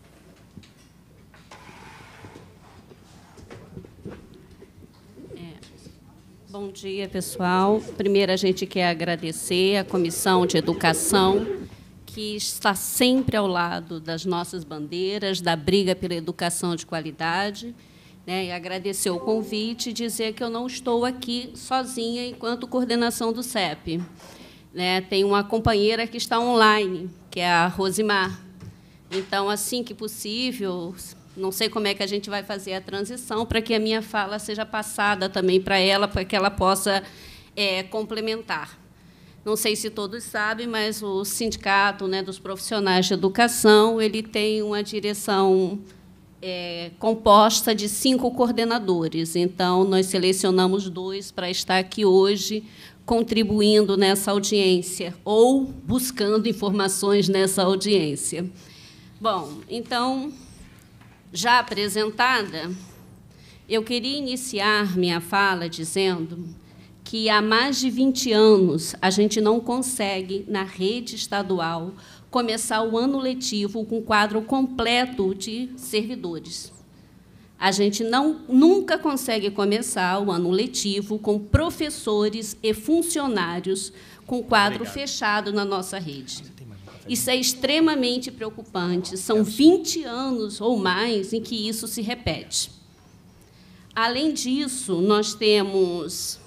Bom dia, pessoal. Primeiro, a gente quer agradecer à Comissão de Educação, que está sempre ao lado das nossas bandeiras, da briga pela educação de qualidade, né, e agradecer o convite e dizer que eu não estou aqui sozinha enquanto coordenação do CEP. Né, tem uma companheira que está online, que é a Rosimar. Então, assim que possível, não sei como é que a gente vai fazer a transição para que a minha fala seja passada também para que ela possa complementar. Não sei se todos sabem, mas o sindicato, né, dos profissionais de educação, ele tem uma direção composta de 5 coordenadores. Então, nós selecionamos 2 para estar aqui hoje, contribuindo nessa audiência ou buscando informações nessa audiência. Bom, então, já apresentada, eu queria iniciar minha fala dizendo que há mais de 20 anos a gente não consegue, na rede estadual, começar o ano letivo com quadro completo de servidores. A gente nunca consegue começar o ano letivo com professores e funcionários com quadro fechado na nossa rede. Isso é extremamente preocupante. São 20 anos ou mais em que isso se repete. Além disso, nós temos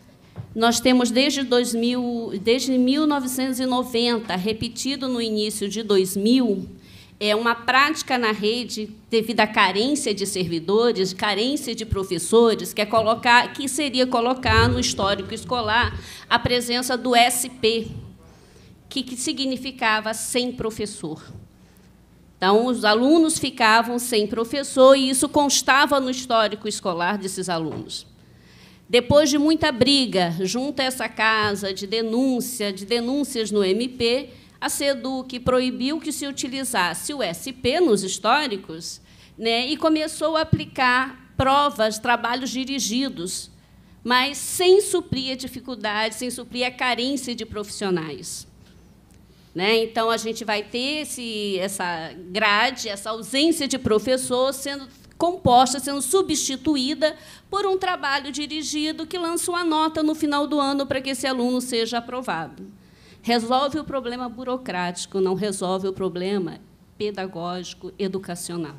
desde 1990, repetido no início de 2000, uma prática na rede, devido à carência de servidores, carência de professores, que seria colocar no histórico escolar a presença do SP, que significava sem professor. Então, os alunos ficavam sem professor, e isso constava no histórico escolar desses alunos. Depois de muita briga junto a essa casa de denúncias no MP, a SEDUC proibiu que se utilizasse o SP nos históricos, né, e começou a aplicar provas, trabalhos dirigidos, mas sem suprir a dificuldade, sem suprir a carência de profissionais. Né? Então, a gente vai ter essa grade, essa ausência de professor sendo composta, sendo substituída por um trabalho dirigido que lança uma nota no final do ano para que esse aluno seja aprovado. Resolve o problema burocrático, não resolve o problema pedagógico, educacional.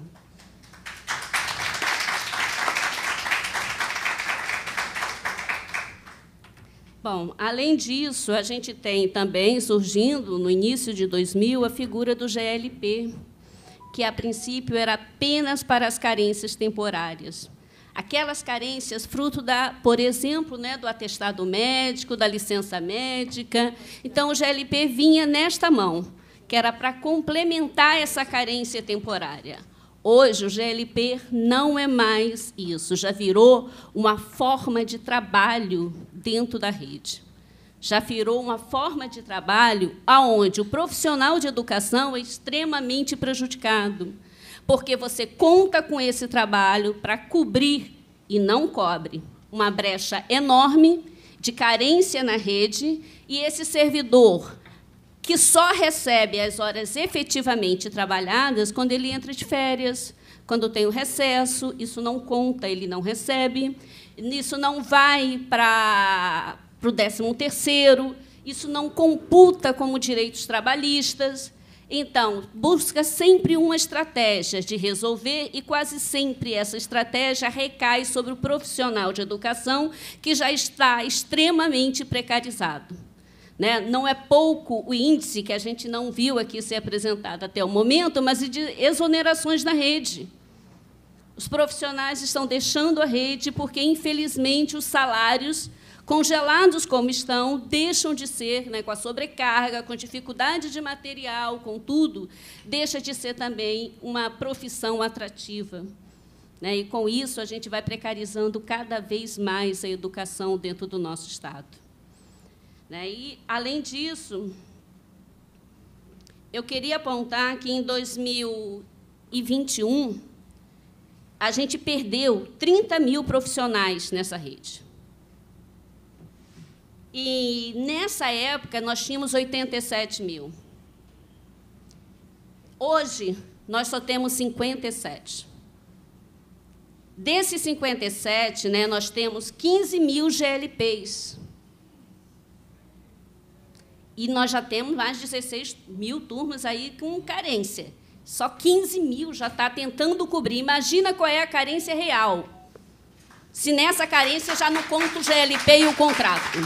Bom, além disso, a gente tem também, surgindo no início de 2000, a figura do GLP, que, a princípio, era apenas para as carências temporárias. Aquelas carências fruto, por exemplo, né, do atestado médico, da licença médica. Então, o GLP vinha nesta mão, que era para complementar essa carência temporária. Hoje, o GLP não é mais isso, já virou uma forma de trabalho dentro da rede. Já virou uma forma de trabalho onde o profissional de educação é extremamente prejudicado, porque você conta com esse trabalho para cobrir, e não cobre, uma brecha enorme de carência na rede, e esse servidor, que só recebe as horas efetivamente trabalhadas quando ele entra de férias, quando tem o recesso, isso não conta, ele não recebe, isso não vai para o 13º, isso não computa como direitos trabalhistas. Então, busca sempre uma estratégia de resolver, e quase sempre essa estratégia recai sobre o profissional de educação, que já está extremamente precarizado. Não é pouco o índice, que a gente não viu aqui ser apresentado até o momento, mas de exonerações na rede. Os profissionais estão deixando a rede porque, infelizmente, os salários, congelados como estão, deixam de ser, com a sobrecarga, com dificuldade de material, com tudo, deixa de ser também uma profissão atrativa. E, com isso, a gente vai precarizando cada vez mais a educação dentro do nosso Estado. E, além disso, eu queria apontar que, em 2021, a gente perdeu 30 mil profissionais nessa rede. E, nessa época, nós tínhamos 87 mil. Hoje, nós só temos 57. Desses 57, nós temos 15 mil GLPs. E nós já temos mais de 16 mil turmas aí com carência. Só 15 mil já está tentando cobrir. Imagina qual é a carência real. Se nessa carência já não conta o GLP e o contrato.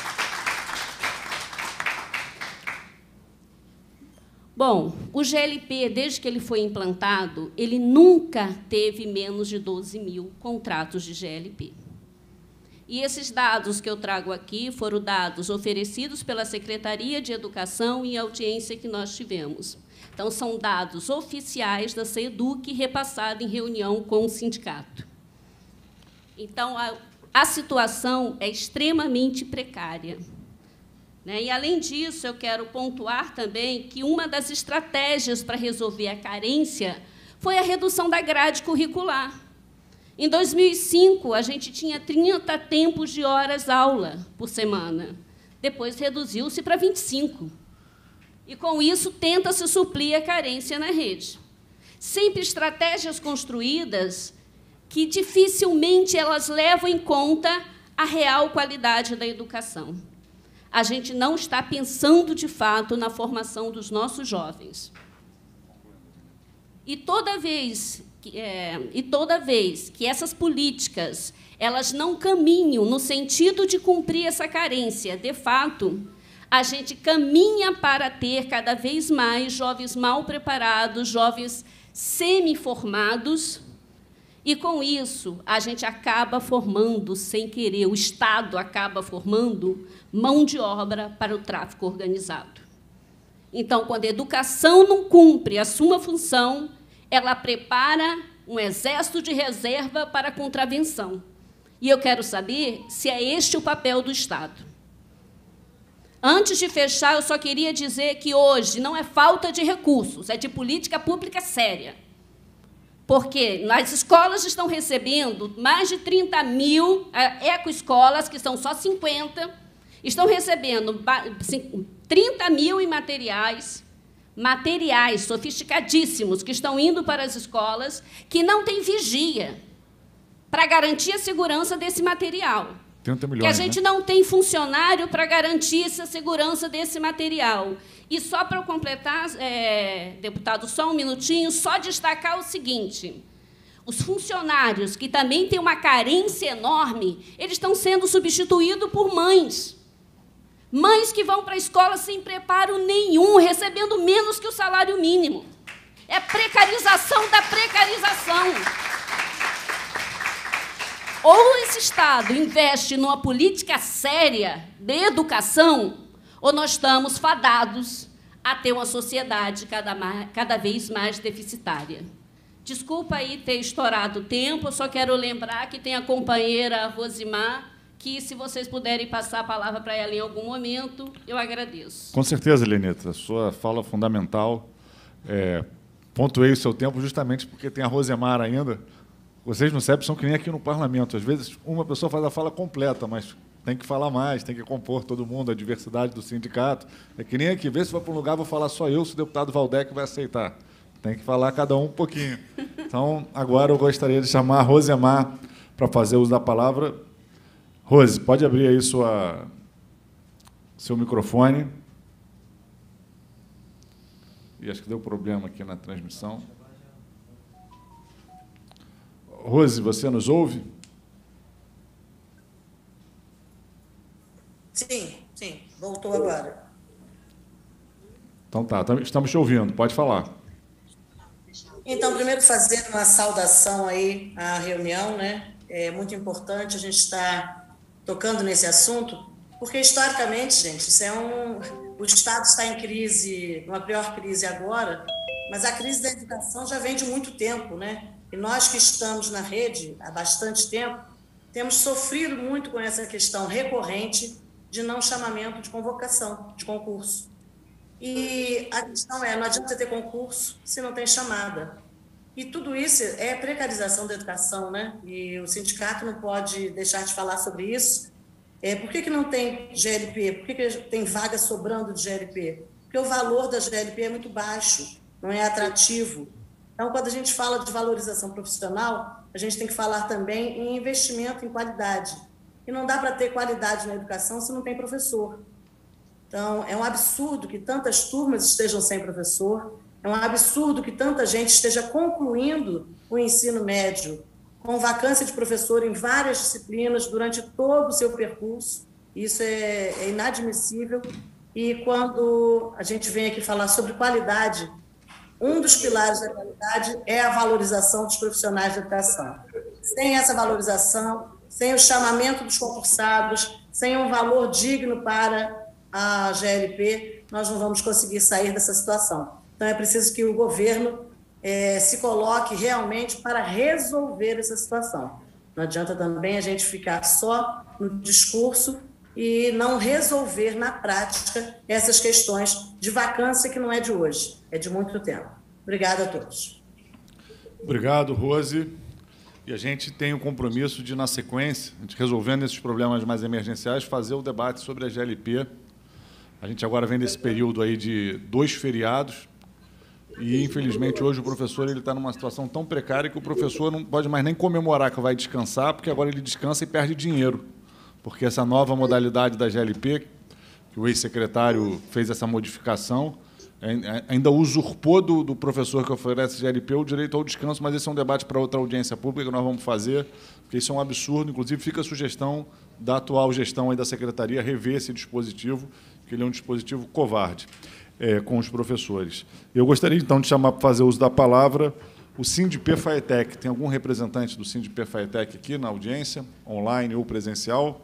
Bom, o GLP, desde que ele foi implantado, ele nunca teve menos de 12 mil contratos de GLP. E esses dados que eu trago aqui foram dados oferecidos pela Secretaria de Educação em audiência que nós tivemos. Então, são dados oficiais da SEDUC repassados em reunião com o sindicato. Então, a situação é extremamente precária. E, além disso, eu quero pontuar também que uma das estratégias para resolver a carência foi a redução da grade curricular. Em 2005, a gente tinha 30 tempos de horas-aula por semana. Depois, reduziu-se para 25. E, com isso, tenta-se suprir a carência na rede. Sempre estratégias construídas que, dificilmente, elas levam em conta a real qualidade da educação. A gente não está pensando, de fato, na formação dos nossos jovens. E toda vez que essas políticas elas não caminham no sentido de cumprir essa carência, de fato, a gente caminha para ter cada vez mais jovens mal preparados, jovens semi-formados, e, com isso, a gente acaba formando, sem querer, o Estado acaba formando mão de obra para o tráfico organizado. Então, quando a educação não cumpre a sua função, ela prepara um exército de reserva para a contravenção. E eu quero saber se é este o papel do Estado. Antes de fechar, eu só queria dizer que hoje não é falta de recursos, é de política pública séria. Porque as escolas estão recebendo mais de 30 mil ecoescolas, que são só 50, estão recebendo 30 mil em materiais sofisticadíssimos que estão indo para as escolas, que não tem vigia para garantir a segurança desse material. 30 milhões, que a gente não tem funcionário para garantir essa segurança desse material. E, só para eu completar, deputado, só um minutinho, só destacar o seguinte: os funcionários, que também têm uma carência enorme, eles estão sendo substituídos por mães. Mães que vão para a escola sem preparo nenhum, recebendo menos que o salário mínimo. É precarização da precarização. Ou esse Estado investe numa política séria de educação, ou nós estamos fadados a ter uma sociedade cada vez mais deficitária. Desculpa aí ter estourado o tempo, eu só quero lembrar que tem a companheira Rosimar, que, se vocês puderem passar a palavra para ela em algum momento, eu agradeço. Com certeza, Lenita. A sua fala fundamental. Pontuei o seu tempo justamente porque tem a Rosemar ainda. Vocês não sabem, são que nem aqui no parlamento. Às vezes, uma pessoa faz a fala completa, mas tem que falar mais, tem que compor todo mundo, a diversidade do sindicato. É que nem aqui, vê se vai para um lugar, vou falar só eu, se o deputado Valdec vai aceitar. Tem que falar cada um pouquinho. Então, agora eu gostaria de chamar a Rosemar para fazer uso da palavra. Rose, pode abrir aí seu microfone. E acho que deu problema aqui na transmissão. Rose, você nos ouve? Sim, voltou agora. Então tá, estamos te ouvindo, pode falar. Então, primeiro fazendo uma saudação aí à reunião, né? É muito importante a gente estar tocando nesse assunto, porque historicamente, gente, o Estado está em crise, numa pior crise agora, mas a crise da educação já vem de muito tempo, né? E nós que estamos na rede há bastante tempo, temos sofrido muito com essa questão recorrente de não chamamento de convocação, de concurso. E a questão não adianta você ter concurso se não tem chamada. E tudo isso é precarização da educação, né? E o sindicato não pode deixar de falar sobre isso. Por que não tem GLP? Por que tem vaga sobrando de GLP? Porque o valor da GLP é muito baixo, não é atrativo. Então, quando a gente fala de valorização profissional, a gente tem que falar também em investimento em qualidade. E não dá para ter qualidade na educação se não tem professor. Então, é um absurdo que tantas turmas estejam sem professor, é um absurdo que tanta gente esteja concluindo o ensino médio com vacância de professor em várias disciplinas durante todo o seu percurso. Isso é inadmissível. E quando a gente vem aqui falar sobre qualidade, um dos pilares da qualidade é a valorização dos profissionais da educação. Sem essa valorização, sem o chamamento dos concursados, sem um valor digno para a GLP, nós não vamos conseguir sair dessa situação. Então, é preciso que o governo se coloque realmente para resolver essa situação. Não adianta também a gente ficar só no discurso e não resolver na prática essas questões de vacância que não é de hoje, é de muito tempo. Obrigada a todos. Obrigado, Rose. E a gente tem o compromisso de, na sequência, a gente resolvendo esses problemas mais emergenciais, fazer o debate sobre a GLP. A gente agora vem desse período aí de 2 feriados e, infelizmente, hoje o professor está numa situação tão precária que o professor não pode mais nem comemorar que vai descansar, porque agora ele descansa e perde dinheiro. Porque essa nova modalidade da GLP, que o ex-secretário fez essa modificação, ainda usurpou do professor que oferece GLP o direito ao descanso, mas esse é um debate para outra audiência pública que nós vamos fazer, porque isso é um absurdo. Inclusive, fica a sugestão da atual gestão aí da secretaria rever esse dispositivo, que ele é um dispositivo covarde com os professores. Eu gostaria, então, de chamar para fazer uso da palavra o Sindipê Faetec. Tem algum representante do Sindipê Faetec aqui na audiência, online ou presencial?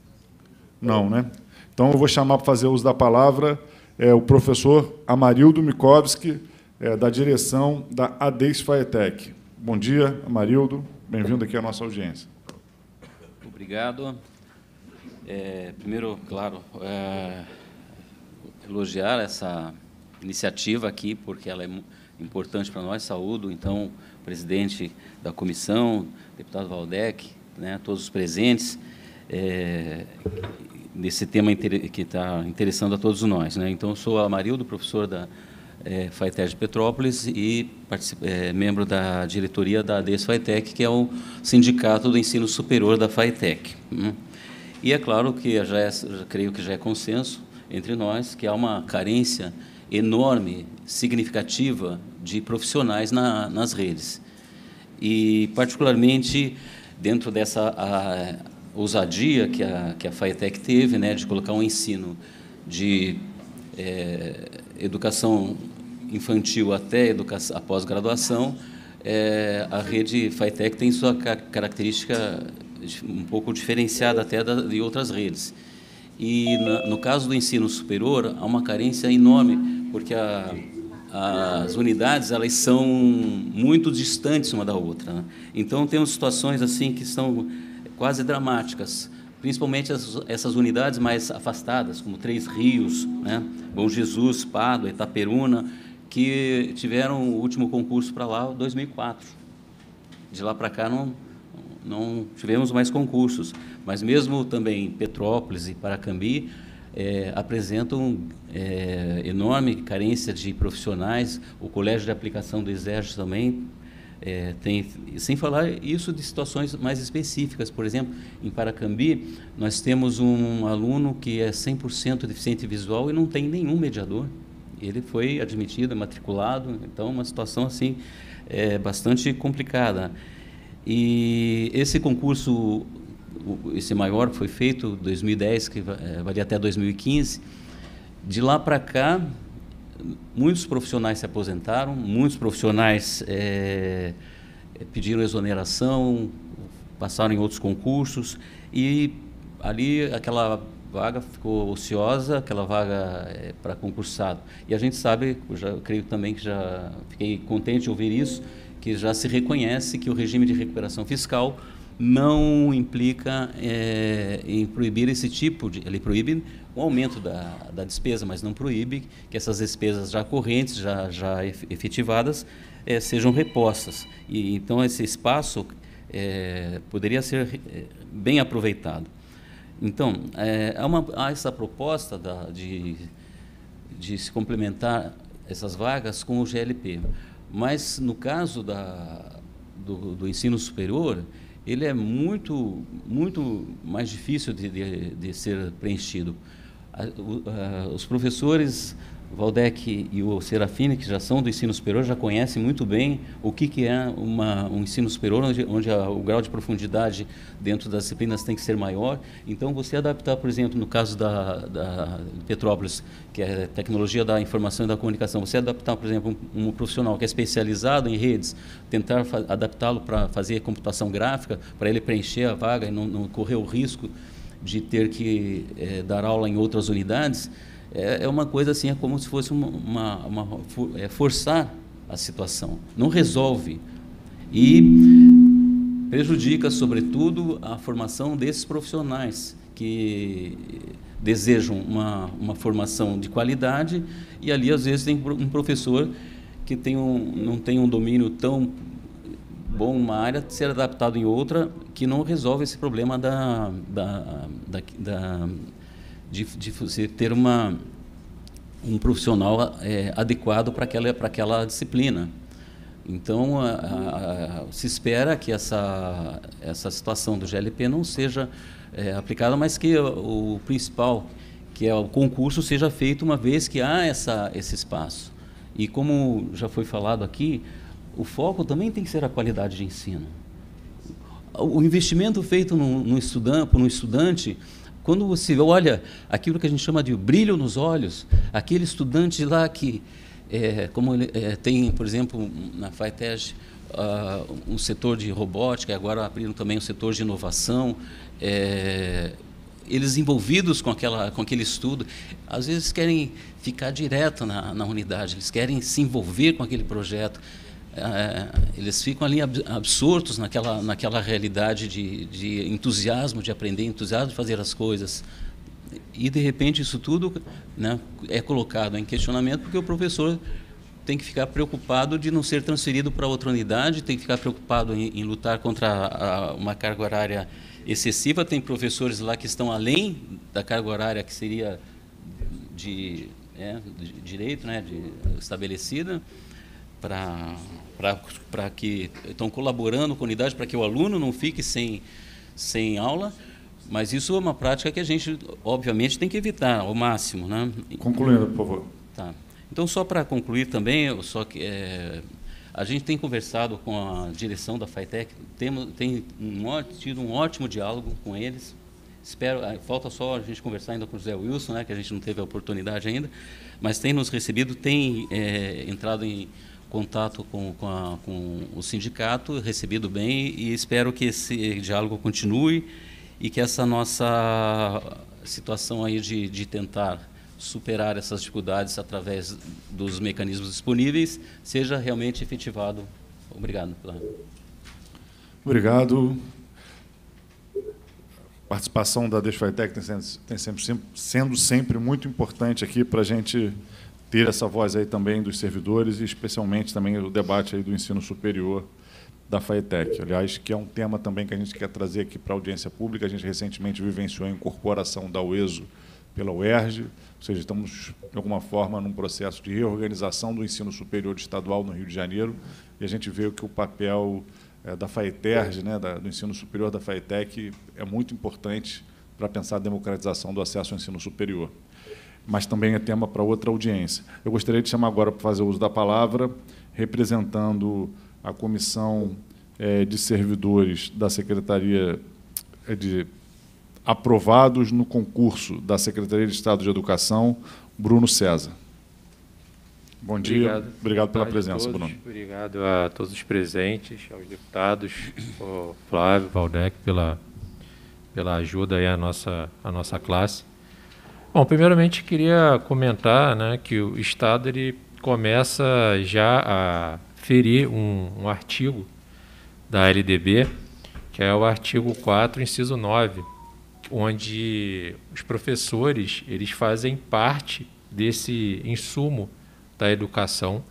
Não, né? Então, eu vou chamar para fazer uso da palavra o professor Amarildo Mikovski, da direção da ADES Faetec. Bom dia, Amarildo. Bem-vindo aqui à nossa audiência. Obrigado. Primeiro, claro, elogiar essa iniciativa aqui, porque ela é importante para nós, saúdo, então, o presidente da comissão, deputado Valdec, né, todos os presentes, nesse tema que está interessando a todos nós, né? Então, eu sou Amarildo, professor da Faetec de Petrópolis e membro da diretoria da ADES Faetec, que é o sindicato do ensino superior da Faetec. E é claro que creio que já é consenso entre nós que há uma carência enorme, significativa de profissionais nas redes. E, particularmente, dentro dessa ousadia que a Faetec teve, né, de colocar um ensino de educação infantil até a pós-graduação, a rede Faetec tem sua característica um pouco diferenciada até de outras redes. E, no caso do ensino superior, há uma carência enorme, porque as unidades elas são muito distantes uma da outra, né? Então temos situações assim que são quase dramáticas, principalmente essas unidades mais afastadas, como Três Rios, né? Bom Jesus, Pádua, Itaperuna, que tiveram o último concurso para lá em 2004. De lá para cá não tivemos mais concursos, mas mesmo também Petrópolis e Paracambi apresentam enorme carência de profissionais. O Colégio de Aplicação do Exército também tem, sem falar isso de situações mais específicas. Por exemplo, em Paracambi, nós temos um aluno que é 100% deficiente visual e não tem nenhum mediador. Ele foi admitido, matriculado, então uma situação assim bastante complicada. E esse concurso, esse maior, foi feito em 2010, que valia até 2015. De lá para cá, muitos profissionais se aposentaram, muitos profissionais pediram exoneração, passaram em outros concursos, e ali aquela vaga ficou ociosa, aquela vaga para concursado. E a gente sabe, eu creio também que já fiquei contente de ouvir isso, que já se reconhece que o regime de recuperação fiscal não implica em proibir esse tipo de... Ele proíbe o aumento da despesa, mas não proíbe que essas despesas já correntes, já efetivadas, sejam repostas. E então esse espaço poderia ser bem aproveitado. Então, há essa proposta de se complementar essas vagas com o GLP. Mas, no caso do ensino superior, ele é muito mais difícil de ser preenchido. Os professores Valdec e o Serafini, que já são do ensino superior, já conhecem muito bem o que é um ensino superior, onde o grau de profundidade dentro das disciplinas tem que ser maior. Então, você adaptar, por exemplo, no caso da Petrópolis, que é tecnologia da informação e da comunicação, você adaptar, por exemplo, um profissional que é especializado em redes, tentar adaptá-lo para fazer computação gráfica, para ele preencher a vaga e não correr o risco de ter que dar aula em outras unidades, é uma coisa assim, é como se fosse forçar a situação. Não resolve. E prejudica, sobretudo, a formação desses profissionais que desejam uma formação de qualidade, e ali, às vezes, tem um professor que não tem um domínio tão bom em uma área, ser adaptado em outra, que não resolve esse problema de você ter um profissional adequado para aquela disciplina. Então, se espera que essa situação do GLP não seja aplicada, mas que o principal, que é o concurso, seja feito uma vez que há esse espaço. E como já foi falado aqui, o foco também tem que ser a qualidade de ensino. O investimento feito por um estudante, quando você olha aquilo que a gente chama de brilho nos olhos, aquele estudante lá que, como tem, por exemplo, na FATEC, um setor de robótica, agora abriram também um setor de inovação, eles envolvidos com aquele estudo, às vezes querem ficar direto na unidade, eles querem se envolver com aquele projeto. Eles ficam ali absortos naquela realidade de entusiasmo de aprender, entusiasmo de fazer as coisas. E, de repente, isso tudo, né, é colocado em questionamento, porque o professor tem que ficar preocupado de não ser transferido para outra unidade, tem que ficar preocupado em lutar contra uma carga horária excessiva. Tem professores lá que estão além da carga horária que seria de direito, né, estabelecida, para que estão colaborando com a unidade para que o aluno não fique sem aula, mas isso é uma prática que a gente, obviamente, tem que evitar ao máximo, né? Concluindo, por favor. Tá. Então, só para concluir também, a gente tem conversado com a direção da FATEC, tem tido um ótimo diálogo com eles. Falta só a gente conversar ainda com o José Wilson, né, que a gente não teve a oportunidade ainda, mas tem nos recebido, tem entrado em contato com o sindicato, recebido bem, e espero que esse diálogo continue e que essa nossa situação aí de tentar superar essas dificuldades através dos mecanismos disponíveis, seja realmente efetivado. Obrigado. Obrigado. A participação da Desfaitec tem sendo sempre muito importante aqui para a gente ter essa voz aí também dos servidores e especialmente também o debate aí do ensino superior da FAETEC. Aliás, que é um tema também que a gente quer trazer aqui para a audiência pública. A gente recentemente vivenciou a incorporação da UESO pela UERJ, ou seja, estamos, de alguma forma, num processo de reorganização do ensino superior estadual no Rio de Janeiro, e a gente vê que o papel da FAETERJ, né, do ensino superior da FAETEC, é muito importante para pensar a democratização do acesso ao ensino superior. Mas também é tema para outra audiência. Eu gostaria de chamar agora para fazer uso da palavra, representando a Comissão de Servidores da Secretaria de aprovados no concurso da Secretaria de Estado de Educação, Bruno César. Bom dia. Obrigado pela presença, Bruno. Obrigado a todos os presentes, aos deputados, ao Flávio, Valdec, pela ajuda aí à nossa classe. Bom, primeiramente queria comentar, né, que o Estado ele começa já a ferir um artigo da LDB, que é o artigo 4, inciso 9, onde os professores eles fazem parte desse insumo da educação,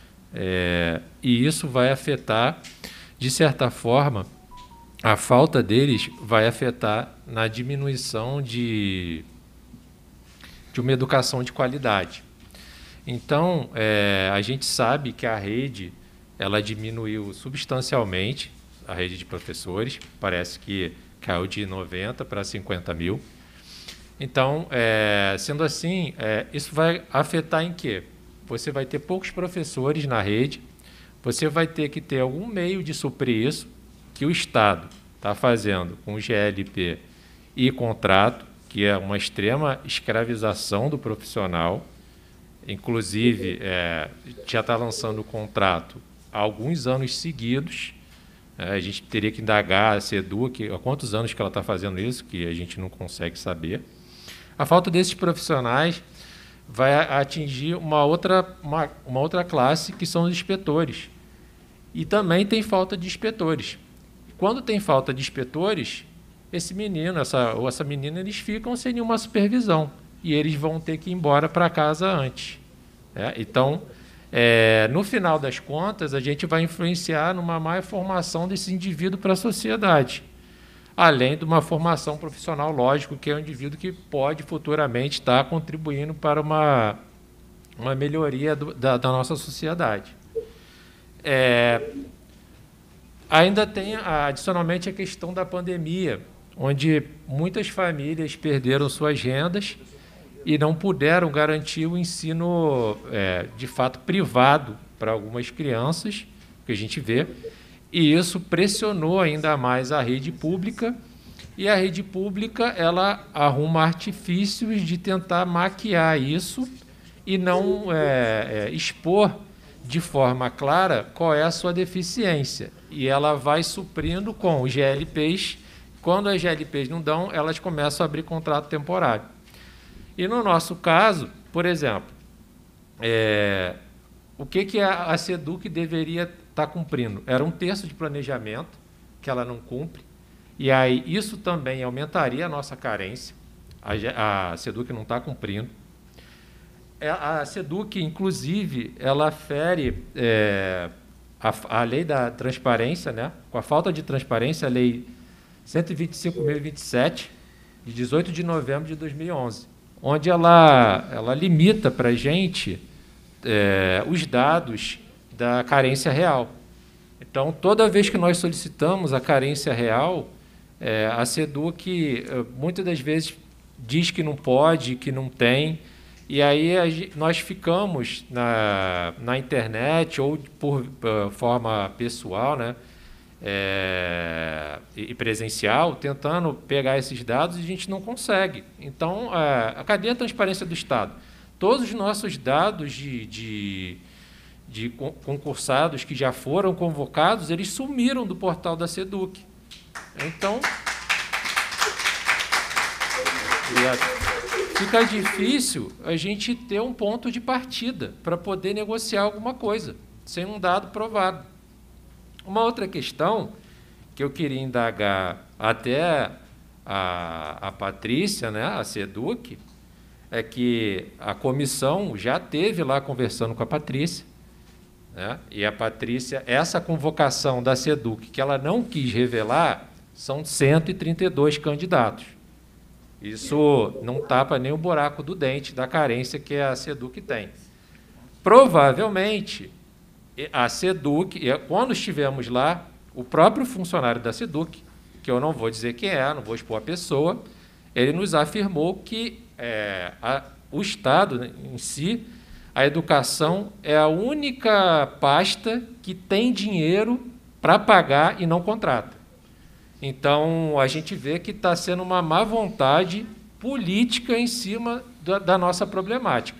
e isso vai afetar, de certa forma, a falta deles vai afetar na diminuição de uma educação de qualidade. Então, a gente sabe que a rede ela diminuiu substancialmente, a rede de professores, parece que caiu de 90 para 50 mil. Então, sendo assim, isso vai afetar em quê? Você vai ter poucos professores na rede, você vai ter que ter algum meio de suprir isso, que o Estado está fazendo com GLP e contrato, que é uma extrema escravização do profissional. Inclusive, já está lançando o contrato há alguns anos seguidos. A gente teria que indagar a SEDUC há quantos anos que ela está fazendo isso, que a gente não consegue saber. A falta desses profissionais vai atingir uma outra classe, que são os inspetores. E também tem falta de inspetores. Quando tem falta de inspetores, esse menino ou essa menina, eles ficam sem nenhuma supervisão e eles vão ter que ir embora para casa antes. Então, no final das contas, a gente vai influenciar numa má formação desse indivíduo para a sociedade, além de uma formação profissional, lógico, que é um indivíduo que pode futuramente estar contribuindo para uma melhoria da nossa sociedade. Ainda tem, adicionalmente, a questão da pandemia, onde muitas famílias perderam suas rendas e não puderam garantir o ensino, de fato, privado para algumas crianças, que a gente vê, e isso pressionou ainda mais a rede pública, e a rede pública ela arruma artifícios de tentar maquiar isso e não expor de forma clara qual é a sua deficiência. E ela vai suprindo com os GLPs. Quando as GLPs não dão, elas começam a abrir contrato temporário. E no nosso caso, por exemplo, o que a SEDUC deveria estar cumprindo? Era 1/3 de planejamento, que ela não cumpre, e aí isso também aumentaria a nossa carência. A SEDUC não está cumprindo. A SEDUC, inclusive, ela fere a lei da transparência, né? Com a falta de transparência, a lei 125.027, de 18 de novembro de 2011, onde ela limita para a gente os dados da carência real. Então, toda vez que nós solicitamos a carência real, a SEDUC muitas das vezes diz que não pode, que não tem, e aí nós ficamos na internet ou por forma pessoal, né, e presencial, tentando pegar esses dados, e a gente não consegue. Então, cadê a transparência do Estado? Todos os nossos dados de concursados que já foram convocados, eles sumiram do portal da SEDUC. Então, fica difícil a gente ter um ponto de partida para poder negociar alguma coisa, sem um dado provado. Uma outra questão que eu queria indagar até a Patrícia, né, a SEDUC, é que a comissão já esteve lá conversando com a Patrícia, né, e a Patrícia, essa convocação da SEDUC, que ela não quis revelar, são 132 candidatos. Isso não tapa nem o buraco do dente da carência que a SEDUC tem. Provavelmente, a SEDUC, quando estivemos lá, o próprio funcionário da SEDUC, que eu não vou dizer quem é, não vou expor a pessoa, ele nos afirmou que o Estado em si, a educação é a única pasta que tem dinheiro para pagar e não contrata. Então, a gente vê que está sendo uma má vontade política em cima da nossa problemática.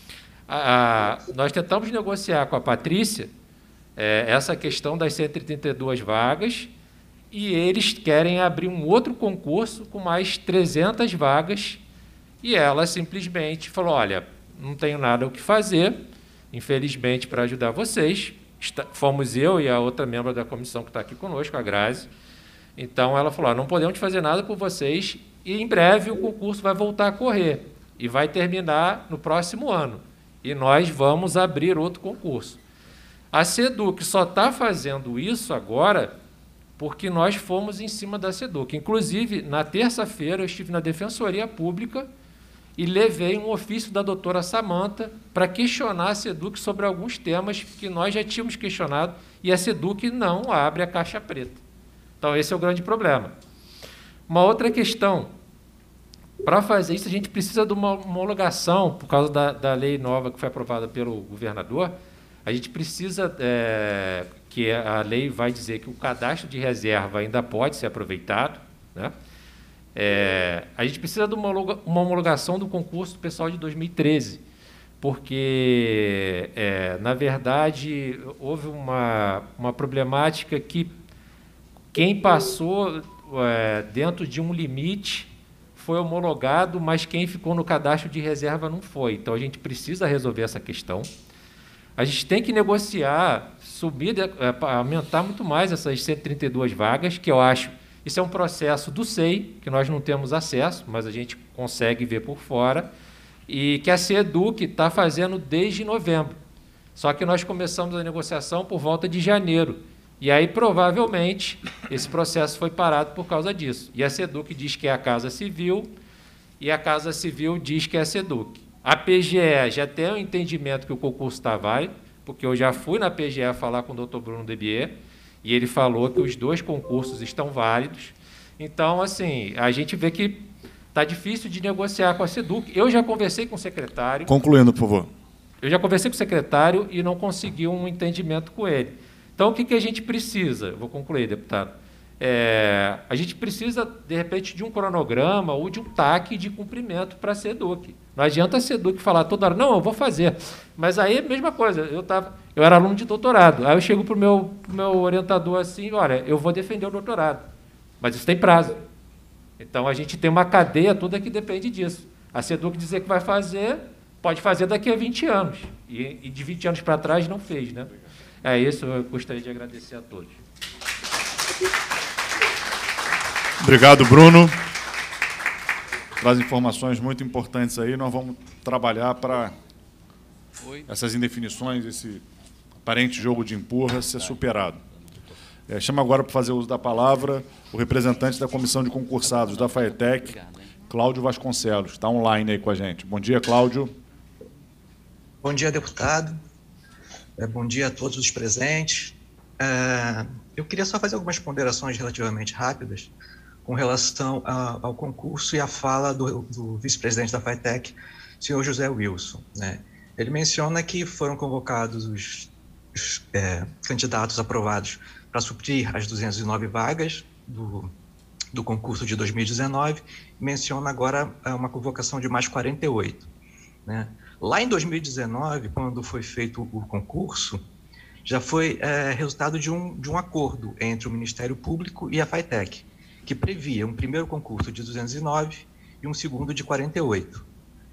Nós tentamos negociar com a Patrícia essa questão das 132 vagas e eles querem abrir um outro concurso com mais 300 vagas e ela simplesmente falou, olha, não tenho nada o que fazer, infelizmente, para ajudar vocês. Fomos eu e a outra membro da comissão que está aqui conosco, a Grazi. Então, ela falou, não podemos fazer nada por vocês e, em breve, o concurso vai voltar a correr e vai terminar no próximo ano. E nós vamos abrir outro concurso. A SEDUC só está fazendo isso agora porque nós fomos em cima da SEDUC. Inclusive, na terça-feira, eu estive na Defensoria Pública e levei um ofício da doutora Samanta para questionar a SEDUC sobre alguns temas que nós já tínhamos questionado e a SEDUC não abre a caixa preta. Então, esse é o grande problema. Uma outra questão, para fazer isso, a gente precisa de uma homologação, por causa da lei nova que foi aprovada pelo governador, a gente precisa, que a lei vai dizer que o cadastro de reserva ainda pode ser aproveitado, né? A gente precisa de uma homologação do concurso do pessoal de 2013, porque, na verdade, houve uma problemática que quem passou dentro de um limite foi homologado, mas quem ficou no cadastro de reserva não foi. Então, a gente precisa resolver essa questão. A gente tem que negociar, aumentar muito mais essas 132 vagas, que eu acho, isso é um processo do SEI, que nós não temos acesso, mas a gente consegue ver por fora, e que a SEDUC está fazendo desde novembro. Só que nós começamos a negociação por volta de janeiro. E aí, provavelmente, esse processo foi parado por causa disso. E a SEDUC diz que é a Casa Civil, e a Casa Civil diz que é a SEDUC. A PGE já tem o entendimento que o concurso está válido, porque eu já fui na PGE falar com o Dr. Bruno Debier, e ele falou que os dois concursos estão válidos. Então, assim, a gente vê que está difícil de negociar com a SEDUC. Eu já conversei com o secretário. Concluindo, por favor. Eu já conversei com o secretário e não consegui um entendimento com ele. Então, o que a gente precisa? Vou concluir, deputado. A gente precisa, de repente, de um cronograma ou de um TAC de cumprimento para a SEDUC. Não adianta a SEDUC falar toda hora, não, eu vou fazer. Mas aí, a mesma coisa, eu era aluno de doutorado. Aí eu chego para o meu orientador assim, olha, eu vou defender o doutorado, mas isso tem prazo. Então, a gente tem uma cadeia toda que depende disso. A SEDUC dizer que vai fazer, pode fazer daqui a 20 anos. E de 20 anos para trás não fez, né? É isso, eu gostaria de agradecer a todos. Obrigado, Bruno. Traz informações muito importantes aí. Nós vamos trabalhar para essas indefinições, esse aparente jogo de empurra ser superado. Chama agora para fazer uso da palavra o representante da Comissão de Concursados da FATEC, Cláudio Vasconcelos. Está online aí com a gente. Bom dia, Cláudio. Bom dia, deputado. Bom dia a todos os presentes. Eu queria só fazer algumas ponderações relativamente rápidas com relação ao concurso e à fala do vice-presidente da FATEC, senhor José Wilson, né? Ele menciona que foram convocados os candidatos aprovados para suprir as 209 vagas do concurso de 2019, e menciona agora uma convocação de mais 48, né? Lá em 2019, quando foi feito o concurso, já foi resultado de um acordo entre o Ministério Público e a FATEC, que previa um primeiro concurso de 209 e um segundo de 48.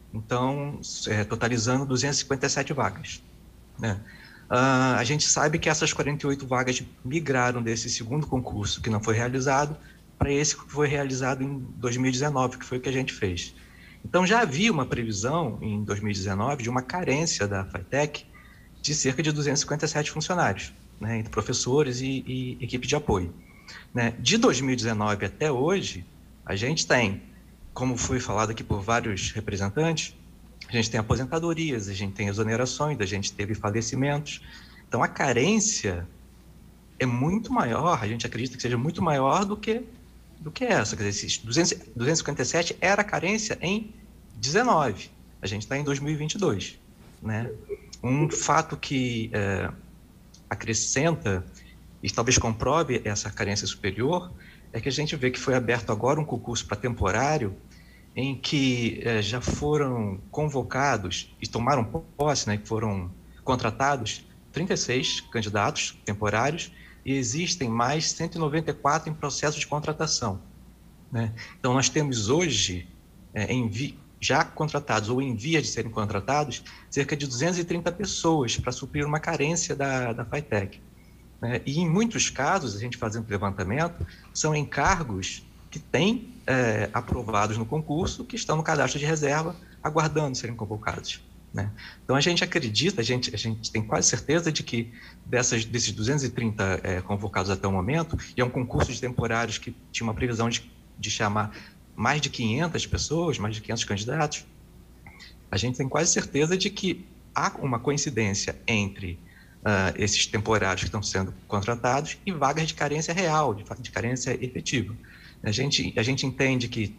então, totalizando 257 vagas, né? A gente sabe que essas 48 vagas migraram desse segundo concurso, que não foi realizado, para esse que foi realizado em 2019, que foi o que a gente fez. Então, já havia uma previsão, em 2019, de uma carência da FATEC de cerca de 257 funcionários, né, entre professores e equipe de apoio, né? De 2019 até hoje, a gente tem, como foi falado aqui por vários representantes, a gente tem aposentadorias, a gente tem exonerações, a gente teve falecimentos. Então, a carência é muito maior, a gente acredita que seja muito maior do que essa. Quer dizer, esses 257 era a carência em 19, a gente está em 2022, né? Um fato que acrescenta e talvez comprove essa carência superior é que a gente vê que foi aberto agora um concurso para temporário em que já foram convocados e tomaram posse, né, que foram contratados 36 candidatos temporários e existem mais 194 em processo de contratação, né? Então, nós temos hoje, já contratados ou em via de serem contratados, cerca de 230 pessoas para suprir uma carência da FATEC, né? E, em muitos casos, a gente fazendo levantamento, são encargos que têm aprovados no concurso, que estão no cadastro de reserva, aguardando serem convocados, né? Então, a gente acredita, a gente tem quase certeza de que desses 230 convocados até o momento, e é um concurso de temporários que tinha uma previsão de chamar mais de 500 pessoas, mais de 500 candidatos, a gente tem quase certeza de que há uma coincidência entre esses temporários que estão sendo contratados e vagas de carência real, de carência efetiva. A gente entende que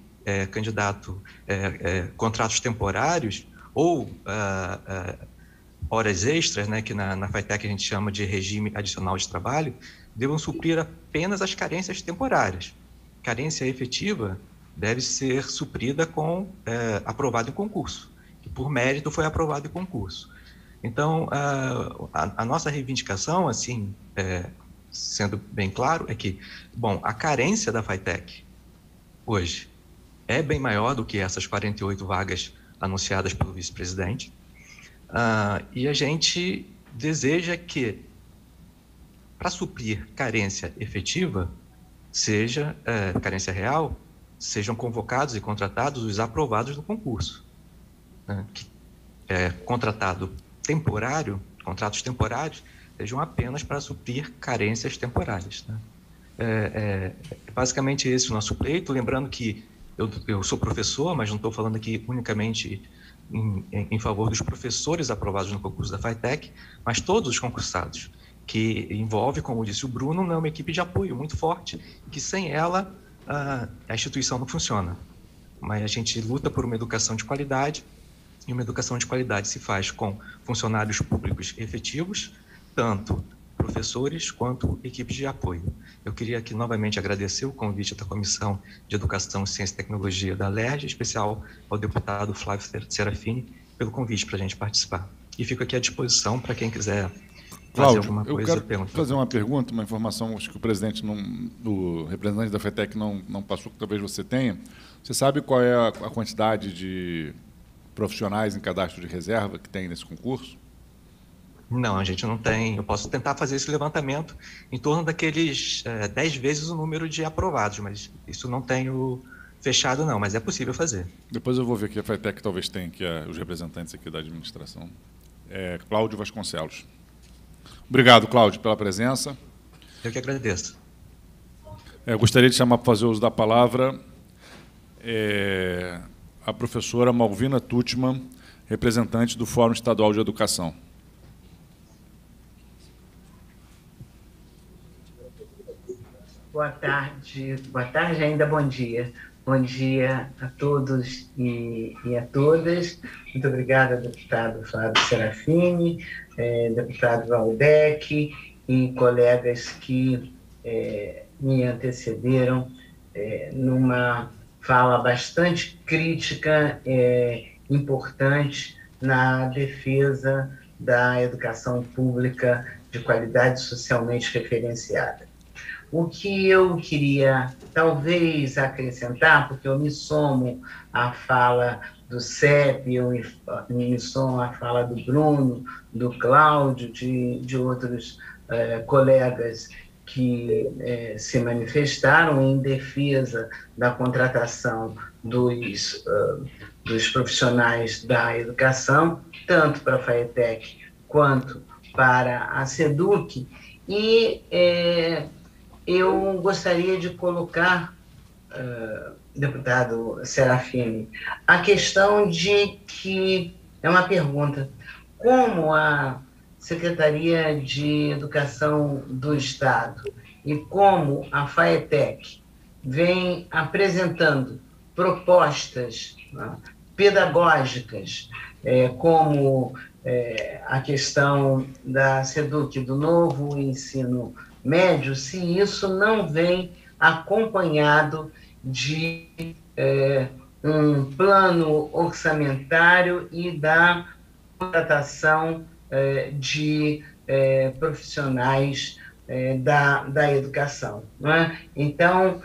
contratos temporários ou horas extras, né, que na FATEC a gente chama de regime adicional de trabalho, devam suprir apenas as carências temporárias. Carência efetiva deve ser suprida com aprovado em concurso, que por mérito foi aprovado em concurso. Então, a nossa reivindicação, assim, sendo bem claro, é que, bom, a carência da FATEC hoje é bem maior do que essas 48 vagas anunciadas pelo vice-presidente, e a gente deseja que, para suprir carência efetiva, seja carência real, sejam convocados e contratados os aprovados no concurso, né? Contratado temporário, contratos temporários, sejam apenas para suprir carências temporárias, né? Basicamente esse o nosso pleito, lembrando que eu sou professor, mas não estou falando aqui unicamente em favor dos professores aprovados no concurso da FATEC, mas todos os concursados, que envolve, como disse o Bruno, uma equipe de apoio muito forte, que sem ela a instituição não funciona. Mas a gente luta por uma educação de qualidade, e uma educação de qualidade se faz com funcionários públicos efetivos, tanto professores quanto equipes de apoio. Eu queria aqui novamente agradecer o convite da Comissão de Educação, Ciência e Tecnologia da LERJ, em especial ao deputado Flávio Serafini, pelo convite para a gente participar. E fico aqui à disposição para quem quiser fazer alguma coisa. Eu quero fazer uma pergunta, uma informação, acho que o representante da FATEC não passou, que talvez você tenha. Você sabe qual é a quantidade de profissionais em cadastro de reserva que tem nesse concurso? Não, a gente não tem. Eu posso tentar fazer esse levantamento em torno daqueles 10 vezes o número de aprovados, mas isso não tenho fechado, não, mas é possível fazer. Depois eu vou ver que a FATEC talvez tenha, que os representantes aqui da administração. Cláudio Vasconcelos. Obrigado, Cláudio, pela presença. Eu que agradeço. Eu gostaria de chamar para fazer uso da palavra a professora Malvina Tutman, representante do Fórum Estadual de Educação. Boa tarde ainda, bom dia. Bom dia a todos e a todas. Muito obrigada, deputado Flávio Serafini, deputado Waldeck e colegas que me antecederam numa fala bastante crítica, importante na defesa da educação pública de qualidade socialmente referenciada. O que eu queria talvez acrescentar, porque eu me somo à fala do CEP, eu me somo à fala do Bruno, do Cláudio, de outros colegas que se manifestaram em defesa da contratação dos profissionais da educação, tanto para a FAETEC quanto para a SEDUC, e eu gostaria de colocar, deputado Serafini, a questão de que, é uma pergunta, como a Secretaria de Educação do Estado e como a FAETEC vem apresentando propostas, né, pedagógicas, como a questão da SEDUC, do novo ensino médio, se isso não vem acompanhado de um plano orçamentário e da contratação de profissionais da educação, não é? Então,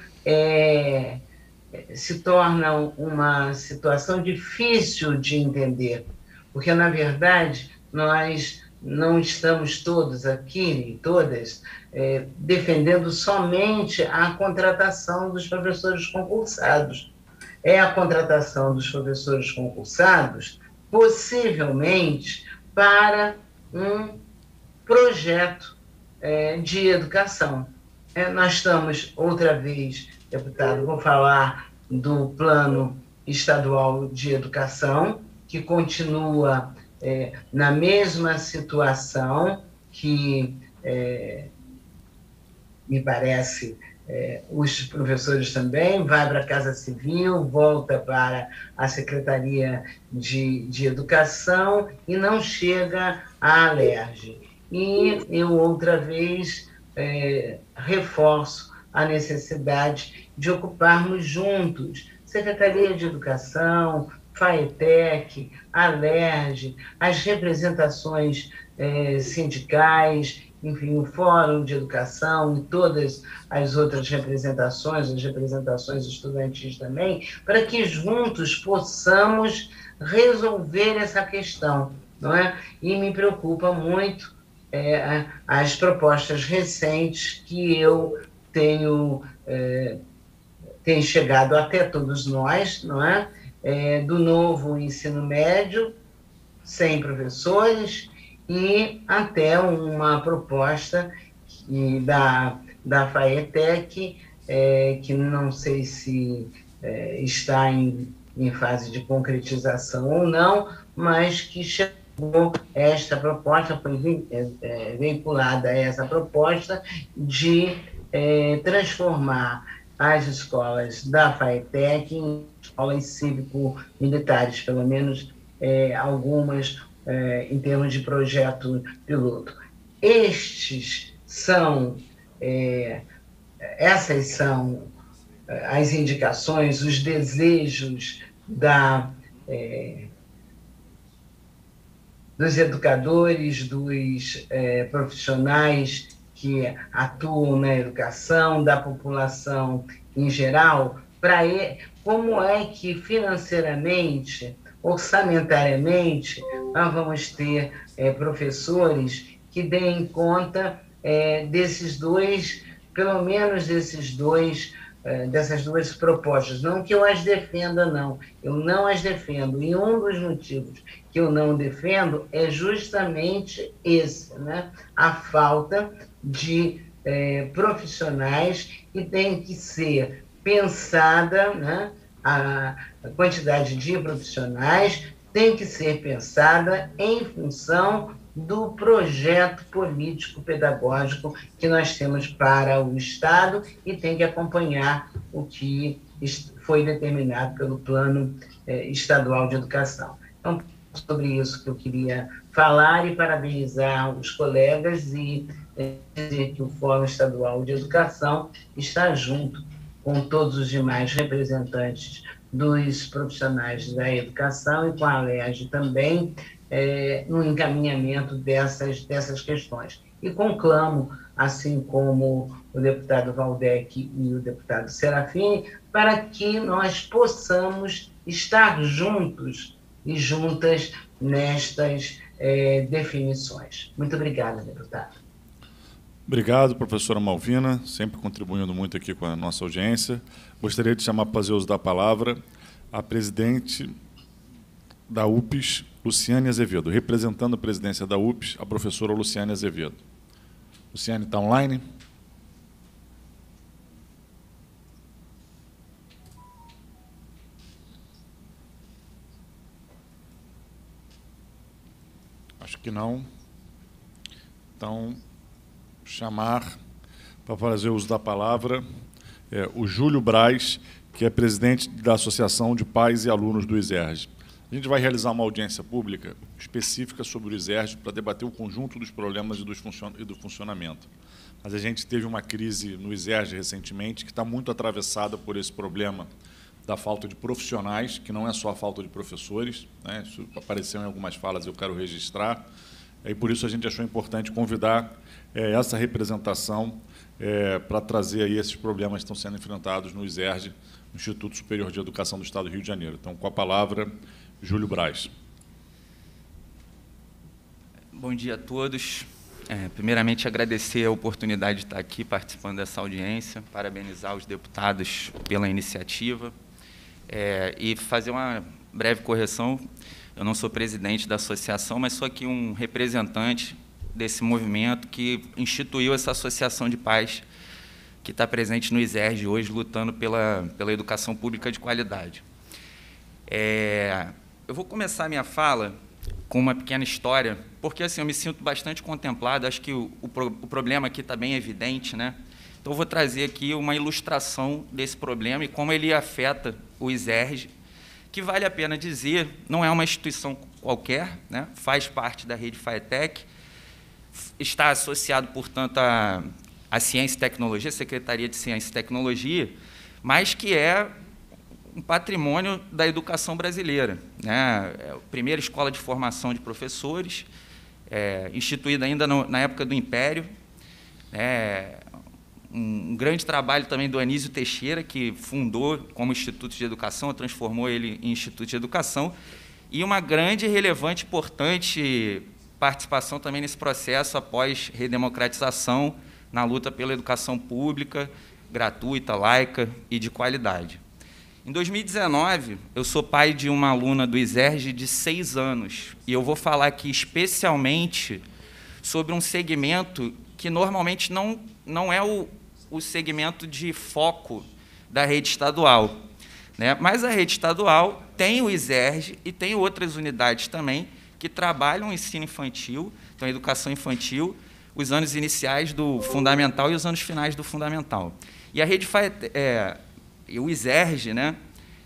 se torna uma situação difícil de entender, porque, na verdade, nós não estamos todos aqui, todas, defendendo somente a contratação dos professores concursados. É a contratação dos professores concursados, possivelmente, para um projeto de educação. Nós estamos, outra vez, deputado, vou falar do Plano Estadual de Educação, que continua na mesma situação que, me parece, os professores também, vai para a Casa Civil, volta para a Secretaria de Educação e não chega à Alerj. E eu, outra vez, reforço a necessidade de ocuparmos juntos Secretaria de Educação, FAETEC, Alerj, as representações sindicais, enfim, o Fórum de Educação e todas as outras representações, as representações estudantis também, para que juntos possamos resolver essa questão, não é? E me preocupa muito as propostas recentes que eu tenho chegado até todos nós, não é? Do novo ensino médio, sem professores, e até uma proposta da FAETEC, que não sei se está em fase de concretização ou não, mas que chegou esta proposta, foi veiculada essa proposta de transformar as escolas da FAETEC em escolas cívico-militares, pelo menos algumas em termos de projeto piloto. Essas são as indicações, os desejos dos educadores, dos profissionais que atuam na educação, da população em geral, como é que financeiramente, orçamentariamente, nós vamos ter professores que deem conta desses dois, pelo menos dessas duas propostas. Não que eu as defenda, não. Eu não as defendo. E um dos motivos que eu não defendo é justamente esse, né? A falta de profissionais, que tem que ser pensada, né? A quantidade de profissionais tem que ser pensada em função do projeto político-pedagógico que nós temos para o Estado e tem que acompanhar o que foi determinado pelo Plano Estadual de Educação. Então, sobre isso que eu queria falar e parabenizar os colegas e dizer que o Fórum Estadual de Educação está junto com todos os demais representantes dos profissionais da educação e com a Alerj também, no encaminhamento dessas questões. E conclamo assim como o deputado Valdec e o deputado Serafini, para que nós possamos estar juntos e juntas nestas definições. Muito obrigada, deputado. Obrigado, professora Malvina, sempre contribuindo muito aqui com a nossa audiência. Gostaria de chamar para fazer uso da palavra a presidente da UPES, Luciane Azevedo, representando a presidência da UPES, a professora Luciane Azevedo. Luciane, está online? Acho que não. Então, chamar para fazer uso da palavra o Júlio Braz, que é presidente da Associação de Pais e Alunos do ISERJ. A gente vai realizar uma audiência pública específica sobre o ISERJ para debater o conjunto dos problemas e do funcionamento. Mas a gente teve uma crise no ISERJ recentemente que está muito atravessada por esse problema da falta de profissionais, que não é só a falta de professores, né? Isso apareceu em algumas falas e eu quero registrar. E por isso a gente achou importante convidar essa representação para trazer aí esses problemas que estão sendo enfrentados no ISERJ, no Instituto Superior de Educação do Estado do Rio de Janeiro. Então, com a palavra, Júlio Braz. Bom dia a todos. Primeiramente, agradecer a oportunidade de estar aqui participando dessa audiência, parabenizar os deputados pela iniciativa e fazer uma breve correção. Eu não sou presidente da associação, mas sou aqui um representante desse movimento que instituiu essa associação de pais que está presente no ISERJ hoje, lutando pela educação pública de qualidade. Eu vou começar a minha fala com uma pequena história, porque assim, eu me sinto bastante contemplado, acho que o problema aqui está bem evidente, né? Então, eu vou trazer aqui uma ilustração desse problema e como ele afeta o ISERJ, que vale a pena dizer, não é uma instituição qualquer, né? Faz parte da rede FATEC, está associado, portanto, à Ciência e Tecnologia, Secretaria de Ciência e Tecnologia, mas que é um patrimônio da educação brasileira, né? É a primeira escola de formação de professores, instituída ainda na época do Império, um grande trabalho também do Anísio Teixeira, que fundou como Instituto de Educação, transformou ele em Instituto de Educação, e uma grande, relevante, importante participação também nesse processo após redemocratização, na luta pela educação pública, gratuita, laica e de qualidade. Em 2019, eu sou pai de uma aluna do ISERJ de 6 anos, e eu vou falar aqui especialmente sobre um segmento que normalmente não é o segmento de foco da rede estadual, né? Mas a rede estadual tem o ISERJ e tem outras unidades também que trabalham o ensino infantil, então a educação infantil, os anos iniciais do fundamental e os anos finais do fundamental. E a rede o ISERJ, né,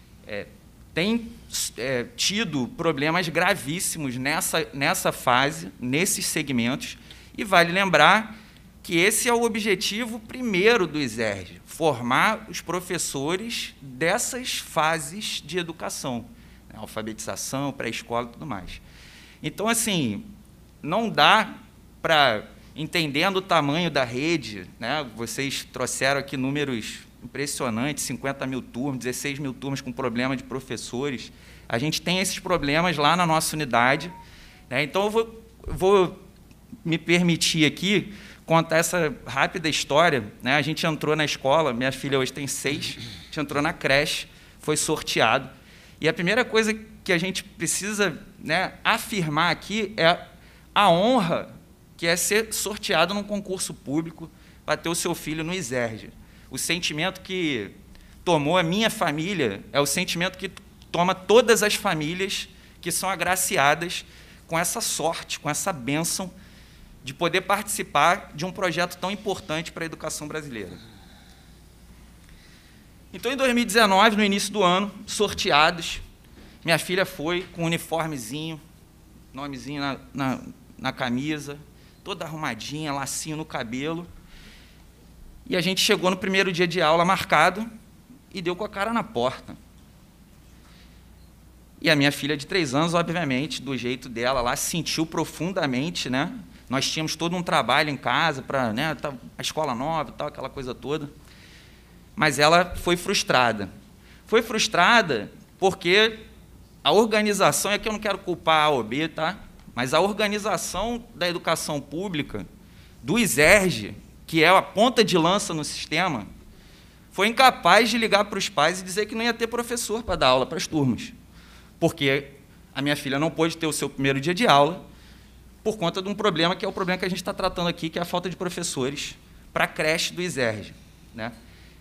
tem tido problemas gravíssimos nessa fase, nesses segmentos, e vale lembrar que esse é o objetivo primeiro do ISERJ, formar os professores dessas fases de educação, né, alfabetização, pré-escola e tudo mais. Então, assim, não dá para, entendendo o tamanho da rede, né, vocês trouxeram aqui números impressionantes, 50 mil turmas, 16 mil turmas com problema de professores. A gente tem esses problemas lá na nossa unidade, né? Então, eu vou me permitir aqui contar essa rápida história, né? A gente entrou na escola, minha filha hoje tem 6, a gente entrou na creche, foi sorteado. E a primeira coisa que a gente precisa, né, afirmar aqui é a honra que é ser sorteado num concurso público para ter o seu filho no ISERJ. O sentimento que tomou a minha família é o sentimento que toma todas as famílias que são agraciadas com essa sorte, com essa bênção de poder participar de um projeto tão importante para a educação brasileira. Então, em 2019, no início do ano, sorteados, minha filha foi com um uniformezinho, nomezinho na camisa, toda arrumadinha, lacinho no cabelo. E a gente chegou no primeiro dia de aula marcado e deu com a cara na porta. E a minha filha de 3 anos, obviamente, do jeito dela lá, sentiu profundamente, né, Nós tínhamos todo um trabalho em casa para, né, a escola nova, tal, aquela coisa toda. Mas ela foi frustrada. Foi frustrada porque a organização, e aqui eu não quero culpar A ou B, tá? Mas a organização da educação pública, do ISERJ, que é a ponta de lança no sistema, foi incapaz de ligar para os pais e dizer que não ia ter professor para dar aula para as turmas. Porque a minha filha não pôde ter o seu primeiro dia de aula por conta de um problema que é o problema que a gente está tratando aqui, que é a falta de professores para a creche do ISERJ, né?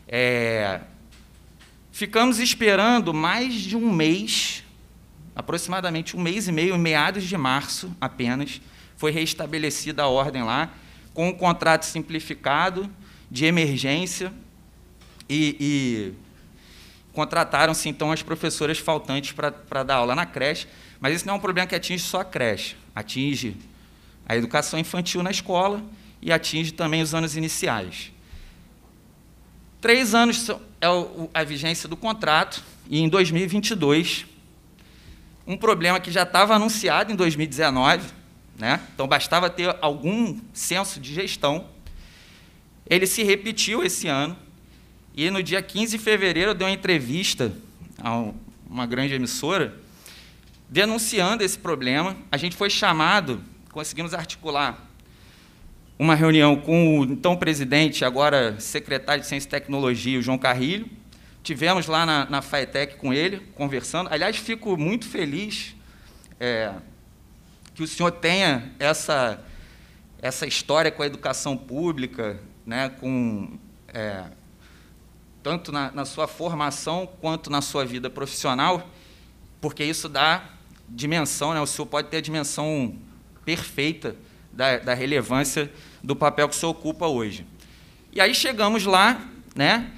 Ficamos esperando mais de um mês, aproximadamente um mês e meio, em meados de março apenas, foi restabelecida a ordem lá, com um contrato simplificado de emergência e contrataram-se, então, as professoras faltantes para dar aula na creche, mas isso não é um problema que atinge só a creche, atinge a educação infantil na escola e atinge também os anos iniciais. 3 anos é a vigência do contrato, e em 2022, um problema que já estava anunciado em 2019, né? Então bastava ter algum senso de gestão, ele se repetiu esse ano, e no dia 15 de fevereiro eu dei uma entrevista a uma grande emissora, denunciando esse problema. A gente foi chamado, conseguimos articular uma reunião com o então presidente, agora secretário de Ciência e Tecnologia, o João Carrilho. Tivemos lá na FATEC com ele, conversando. Aliás, fico muito feliz que o senhor tenha essa história com a educação pública, né, tanto na sua formação quanto na sua vida profissional, porque isso dá dimensão, né, o senhor pode ter a dimensão perfeita da relevância do papel que o senhor ocupa hoje. E aí chegamos lá, né,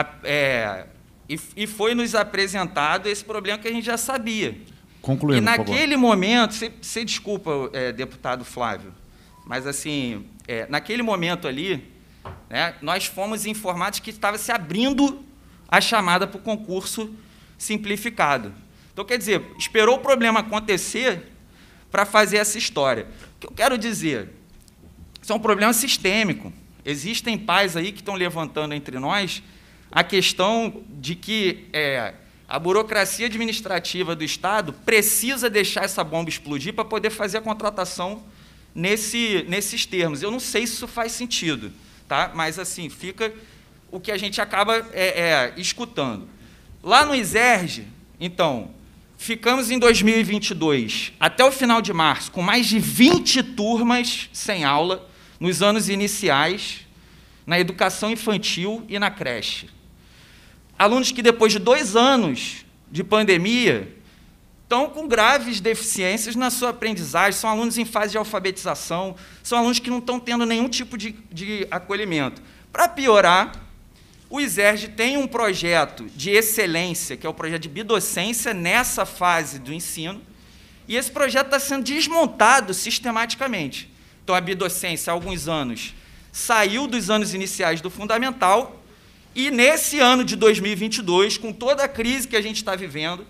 e foi nos apresentado esse problema que a gente já sabia. Concluindo, e naquele momento, você desculpa, deputado Flávio, mas assim, naquele momento ali, né, nós fomos informados que estava se abrindo a chamada para o concurso simplificado. Então, quer dizer, esperou o problema acontecer para fazer essa história. O que eu quero dizer, isso é um problema sistêmico. Existem pais aí que estão levantando entre nós a questão de que a burocracia administrativa do Estado precisa deixar essa bomba explodir para poder fazer a contratação nesses termos. Eu não sei se isso faz sentido, tá? Mas assim, fica o que a gente acaba escutando. Lá no ISERJ, então, ficamos em 2022, até o final de março, com mais de 20 turmas sem aula, nos anos iniciais, na educação infantil e na creche. Alunos que, depois de 2 anos de pandemia, estão com graves deficiências na sua aprendizagem, são alunos em fase de alfabetização, são alunos que não estão tendo nenhum tipo de acolhimento. Para piorar, o ISERJ tem um projeto de excelência, que é o projeto de bidocência, nessa fase do ensino, e esse projeto está sendo desmontado sistematicamente. Então, a bidocência, há alguns anos, saiu dos anos iniciais do fundamental, e nesse ano de 2022, com toda a crise que a gente está vivendo,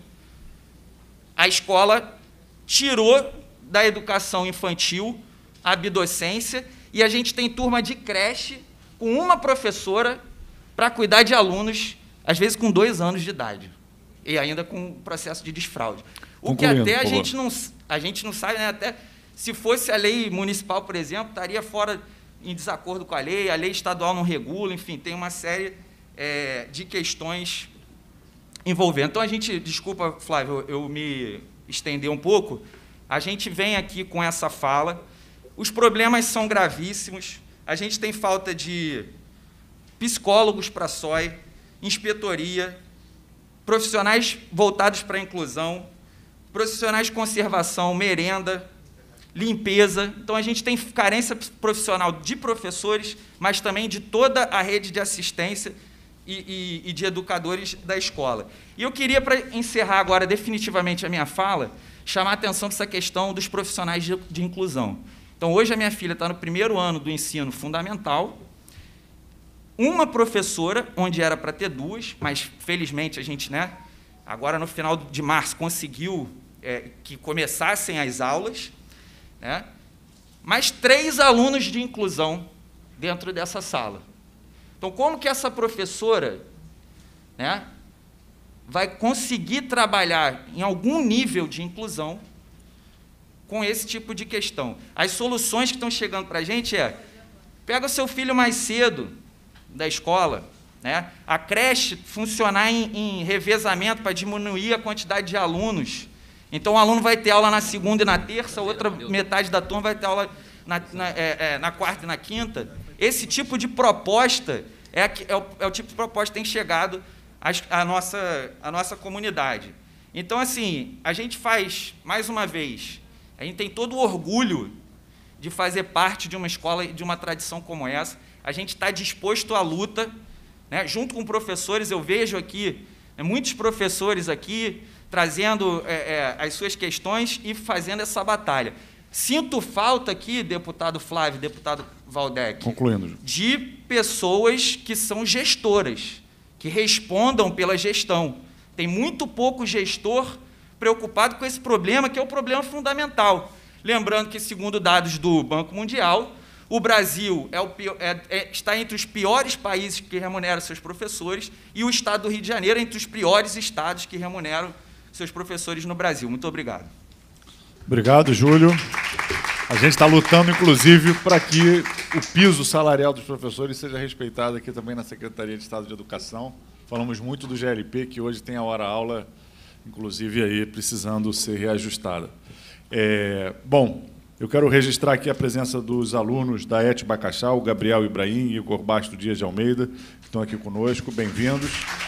a escola tirou da educação infantil a bidocência, e a gente tem turma de creche com uma professora para cuidar de alunos, às vezes com 2 anos de idade, e ainda com processo de desfraude. O que até a gente não sabe, né, até se fosse a lei municipal, por exemplo, estaria fora, em desacordo com a lei estadual não regula, enfim, tem uma série de questões envolvendo. Então, a gente, desculpa, Flávio, eu me estender um pouco, a gente vem aqui com essa fala, os problemas são gravíssimos, a gente tem falta de psicólogos para a SOI, inspetoria, profissionais voltados para a inclusão, profissionais de conservação, merenda, limpeza. Então, a gente tem carência profissional de professores, mas também de toda a rede de assistência e de educadores da escola. E eu queria, para encerrar agora definitivamente a minha fala, chamar a atenção para essa questão dos profissionais de inclusão. Então, hoje a minha filha está no 1º ano do ensino fundamental, uma professora, onde era para ter 2, mas, felizmente, a gente, né, agora no final de março, conseguiu que começassem as aulas, né, mais 3 alunos de inclusão dentro dessa sala. Então, como que essa professora, né, vai conseguir trabalhar em algum nível de inclusão com esse tipo de questão? As soluções que estão chegando para a gente pega o seu filho mais cedo da escola, né, a creche funcionar em revezamento para diminuir a quantidade de alunos. Então, o aluno vai ter aula na segunda e na terça, a outra metade da turma vai ter aula na quarta e na quinta. Esse tipo de proposta é o tipo de proposta que tem chegado à nossa comunidade. Então, assim, a gente faz, mais uma vez, a gente tem todo o orgulho de fazer parte de uma escola, de uma tradição como essa. A gente está disposto à luta, né? Junto com professores, eu vejo aqui, muitos professores aqui trazendo as suas questões e fazendo essa batalha. Sinto falta aqui, deputado Flávio, deputado Waldeck, concluindo, de pessoas que são gestoras, que respondam pela gestão. Tem muito pouco gestor preocupado com esse problema, que é o problema fundamental. Lembrando que, segundo dados do Banco Mundial, o Brasil está entre os piores países que remuneram seus professores e o Estado do Rio de Janeiro entre os piores estados que remuneram seus professores no Brasil. Muito obrigado. Obrigado, Júlio. A gente está lutando, inclusive, para que o piso salarial dos professores seja respeitado aqui também na Secretaria de Estado de Educação. Falamos muito do GLP, que hoje tem a hora-aula, inclusive, aí precisando ser reajustada. Bom, eu quero registrar aqui a presença dos alunos da ET Bacaxá, o Gabriel Ibrahim e Igor Basto Dias de Almeida, que estão aqui conosco. Bem-vindos.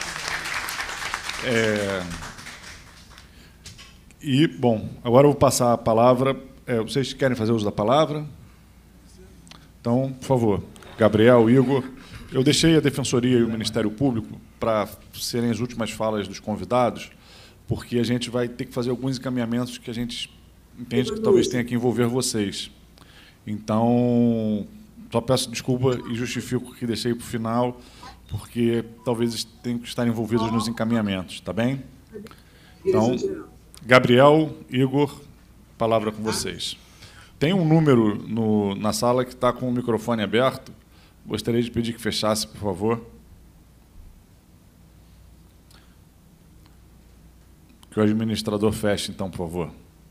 E, bom, agora eu vou passar a palavra. Vocês querem fazer uso da palavra? Então, por favor, Gabriel, Igor. Eu deixei a Defensoria e o Ministério Público para serem as últimas falas dos convidados, porque a gente vai ter que fazer alguns encaminhamentos que a gente entende que talvez tenha que envolver vocês. Então, só peço desculpa e justifico que deixei para o final, porque talvez tenham que estar envolvidos nos encaminhamentos, tá bem? Então, Gabriel, Igor, palavra com vocês. Tem um número na sala que está com o microfone aberto. Gostaria de pedir que fechasse, por favor. Que o administrador feche, então, por favor.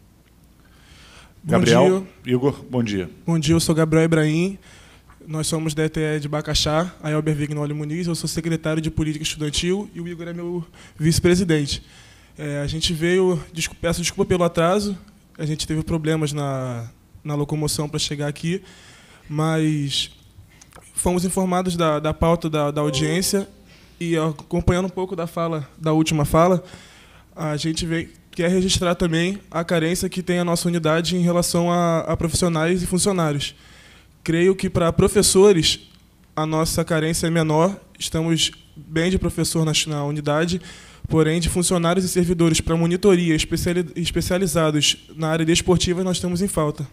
Gabriel, Igor, bom dia. Bom dia, eu sou Gabriel Ibrahim. Nós somos da ETE de Bacaxá, a Elber Vignoli Muniz. Eu sou secretário de Política Estudantil e o Igor é meu vice-presidente. A gente veio, peço desculpa pelo atraso, a gente teve problemas na locomoção para chegar aqui, mas fomos informados da pauta da audiência e, acompanhando um pouco da última fala, a gente quer registrar também a carência que tem a nossa unidade em relação a profissionais e funcionários. Creio que, para professores, a nossa carência é menor, estamos bem de professor na unidade, porém, de funcionários e servidores para monitoria especializados na área desportiva, nós estamos em falta.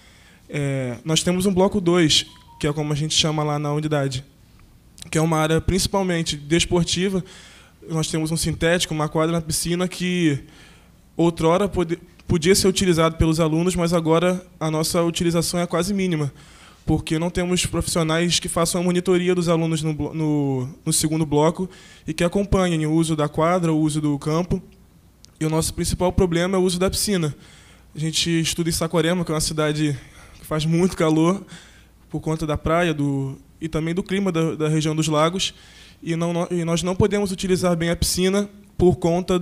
Nós temos um bloco 2, que é como a gente chama lá na unidade, que é uma área principalmente desportiva. Nós temos um sintético, uma quadra na piscina que outrora podia ser utilizado pelos alunos, mas agora a nossa utilização é quase mínima, porque não temos profissionais que façam a monitoria dos alunos no segundo bloco e que acompanhem o uso da quadra, o uso do campo. E o nosso principal problema é o uso da piscina. A gente estuda em Saquarema, que é uma cidade que faz muito calor, por conta da praia e também do clima da região dos lagos, e nós não podemos utilizar bem a piscina por conta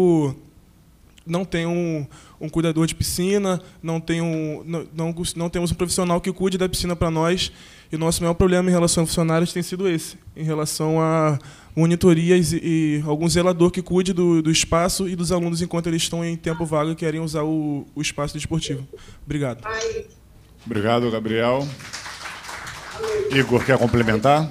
não tem um cuidador de piscina, não temos um profissional que cuide da piscina para nós, e o nosso maior problema em relação a funcionários tem sido esse, em relação a monitorias e algum zelador que cuide do espaço e dos alunos enquanto eles estão em tempo vago e querem usar o espaço desportivo. Obrigado. Obrigado, Gabriel. Igor, quer complementar?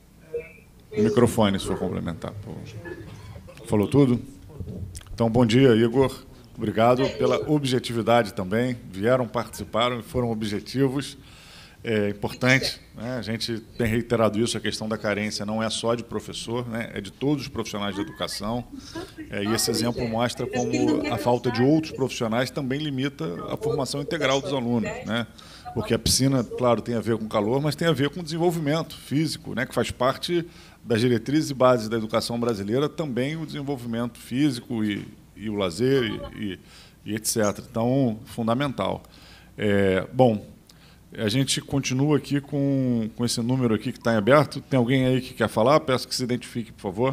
O microfone, se for complementar. Falou tudo? Então, bom dia, Igor. Obrigado pela objetividade também. Vieram, participaram e foram objetivos. É importante, né? A gente tem reiterado isso, a questão da carência não é só de professor, né? É de todos os profissionais de educação. E esse exemplo mostra como a falta de outros profissionais também limita a formação integral dos alunos, né? Porque a piscina, claro, tem a ver com calor, mas tem a ver com desenvolvimento físico, né, que faz parte das diretrizes e bases da educação brasileira, também o desenvolvimento físico e o lazer e etc. Então, fundamental. Bom, a gente continua aqui com esse número aqui que está em aberto. Tem alguém aí que quer falar? Peço que se identifique, por favor.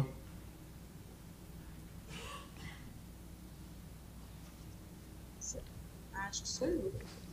Acho que sou eu.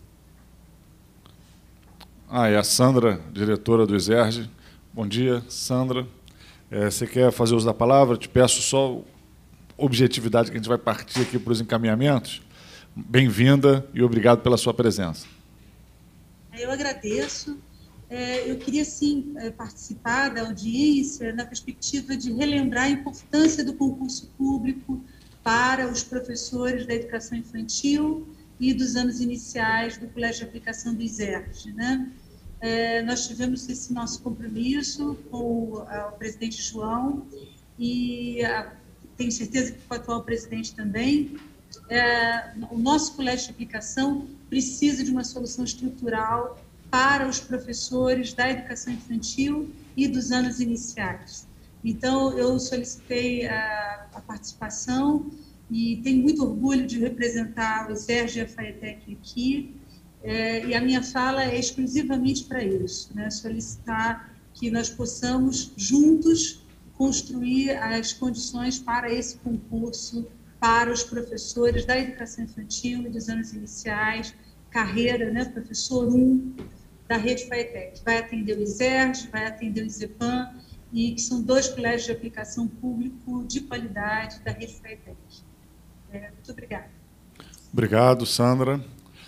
É a Sandra, diretora do ISERJ. Bom dia, Sandra. Você quer fazer uso da palavra? Te peço só objetividade, que a gente vai partir aqui para os encaminhamentos. Bem-vinda e obrigado pela sua presença. Eu agradeço. Eu queria, sim, participar da audiência na perspectiva de relembrar a importância do concurso público para os professores da educação infantil e dos anos iniciais do Colégio de Aplicação do ISERJ, né? Nós tivemos esse nosso compromisso com o presidente João e tenho certeza que com o atual presidente também. O nosso Colégio de Aplicação precisa de uma solução estrutural para os professores da educação infantil e dos anos iniciais. Então, eu solicitei a participação e tenho muito orgulho de representar o ISERJ e a FAETEC aqui, e a minha fala é exclusivamente para isso, né? Solicitar que nós possamos, juntos, construir as condições para esse concurso para os professores da educação infantil e dos anos iniciais, carreira, né, professor 1 da rede FAETEC. Vai atender o ISERJ, vai atender o ISEPAM, e que são 2 colégios de aplicação público de qualidade da rede FAETEC. Muito obrigada. Obrigado, Sandra.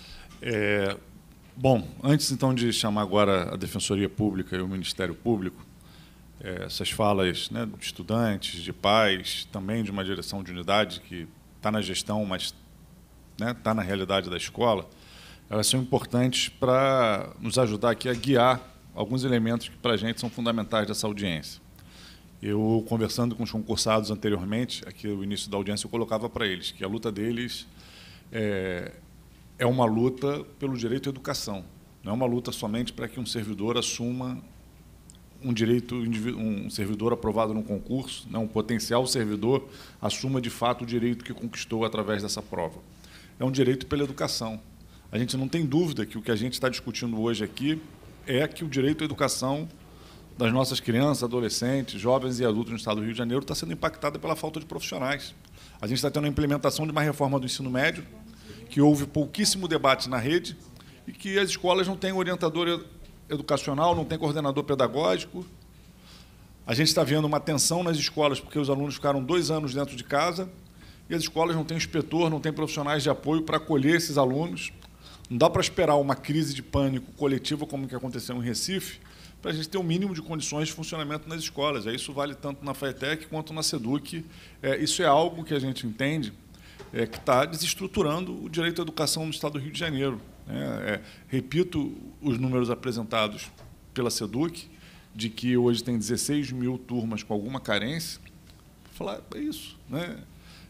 Bom, antes, então, de chamar agora a Defensoria Pública e o Ministério Público, essas falas, né, de estudantes, de pais, também de uma direção de unidade que está na gestão, mas está na realidade da escola, elas são importantes para nos ajudar aqui a guiar alguns elementos que, para a gente, são fundamentais dessa audiência. Eu, conversando com os concursados anteriormente, aqui no início da audiência, eu colocava para eles que a luta deles é uma luta pelo direito à educação, não é uma luta somente para que um servidor assuma um direito, um servidor aprovado num concurso, né, um potencial servidor assuma de fato o direito que conquistou através dessa prova. É um direito pela educação. A gente não tem dúvida que o que a gente está discutindo hoje aqui é que o direito à educação das nossas crianças, adolescentes, jovens e adultos no Estado do Rio de Janeiro está sendo impactada pela falta de profissionais. A gente está tendo a implementação de uma reforma do ensino médio, que houve pouquíssimo debate na rede e que as escolas não têm orientador educacional, não tem coordenador pedagógico. A gente está vendo uma tensão nas escolas porque os alunos ficaram 2 anos dentro de casa e as escolas não têm inspetor, não têm profissionais de apoio para acolher esses alunos. Não dá para esperar uma crise de pânico coletiva como que aconteceu em Recife para a gente ter um mínimo de condições de funcionamento nas escolas. Isso vale tanto na FAETEC quanto na SEDUC. Isso é algo que a gente entende que está desestruturando o direito à educação no Estado do Rio de Janeiro. Repito os números apresentados pela SEDUC, de que hoje tem 16 mil turmas com alguma carência. Vou falar, é isso. Né?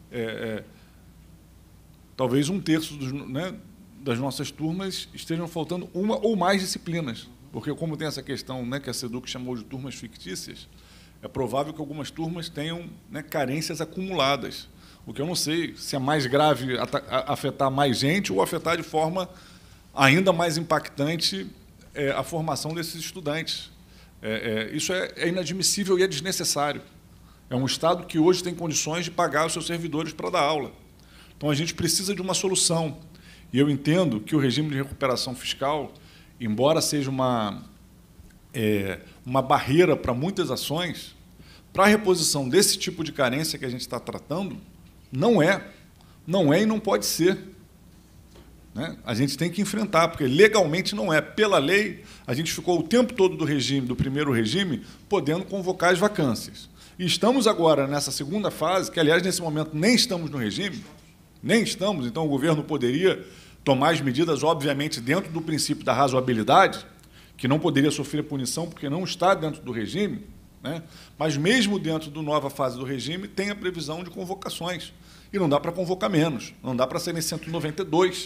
Talvez 1/3 das nossas turmas estejam faltando uma ou mais disciplinas, porque, como tem essa questão, né, que a SEDUC chamou de turmas fictícias, é provável que algumas turmas tenham, né, carências acumuladas, o que eu não sei se é mais grave afetar mais gente ou afetar de forma ainda mais impactante a formação desses estudantes. Isso é inadmissível e é desnecessário. É um Estado que hoje tem condições de pagar os seus servidores para dar aula. Então, a gente precisa de uma solução. E eu entendo que o regime de recuperação fiscal, embora seja uma barreira para muitas ações, para a reposição desse tipo de carência que a gente está tratando, não é e não pode ser. Né? A gente tem que enfrentar, porque legalmente não é. Pela lei, a gente ficou o tempo todo do primeiro regime, podendo convocar as vacâncias. E estamos agora nessa segunda fase, que, aliás, nesse momento nem estamos no regime, então o governo poderia tomar as medidas, obviamente, dentro do princípio da razoabilidade, que não poderia sofrer punição porque não está dentro do regime, né? Mas mesmo dentro da nova fase do regime tem a previsão de convocações. E não dá para convocar menos, não dá para serem 192,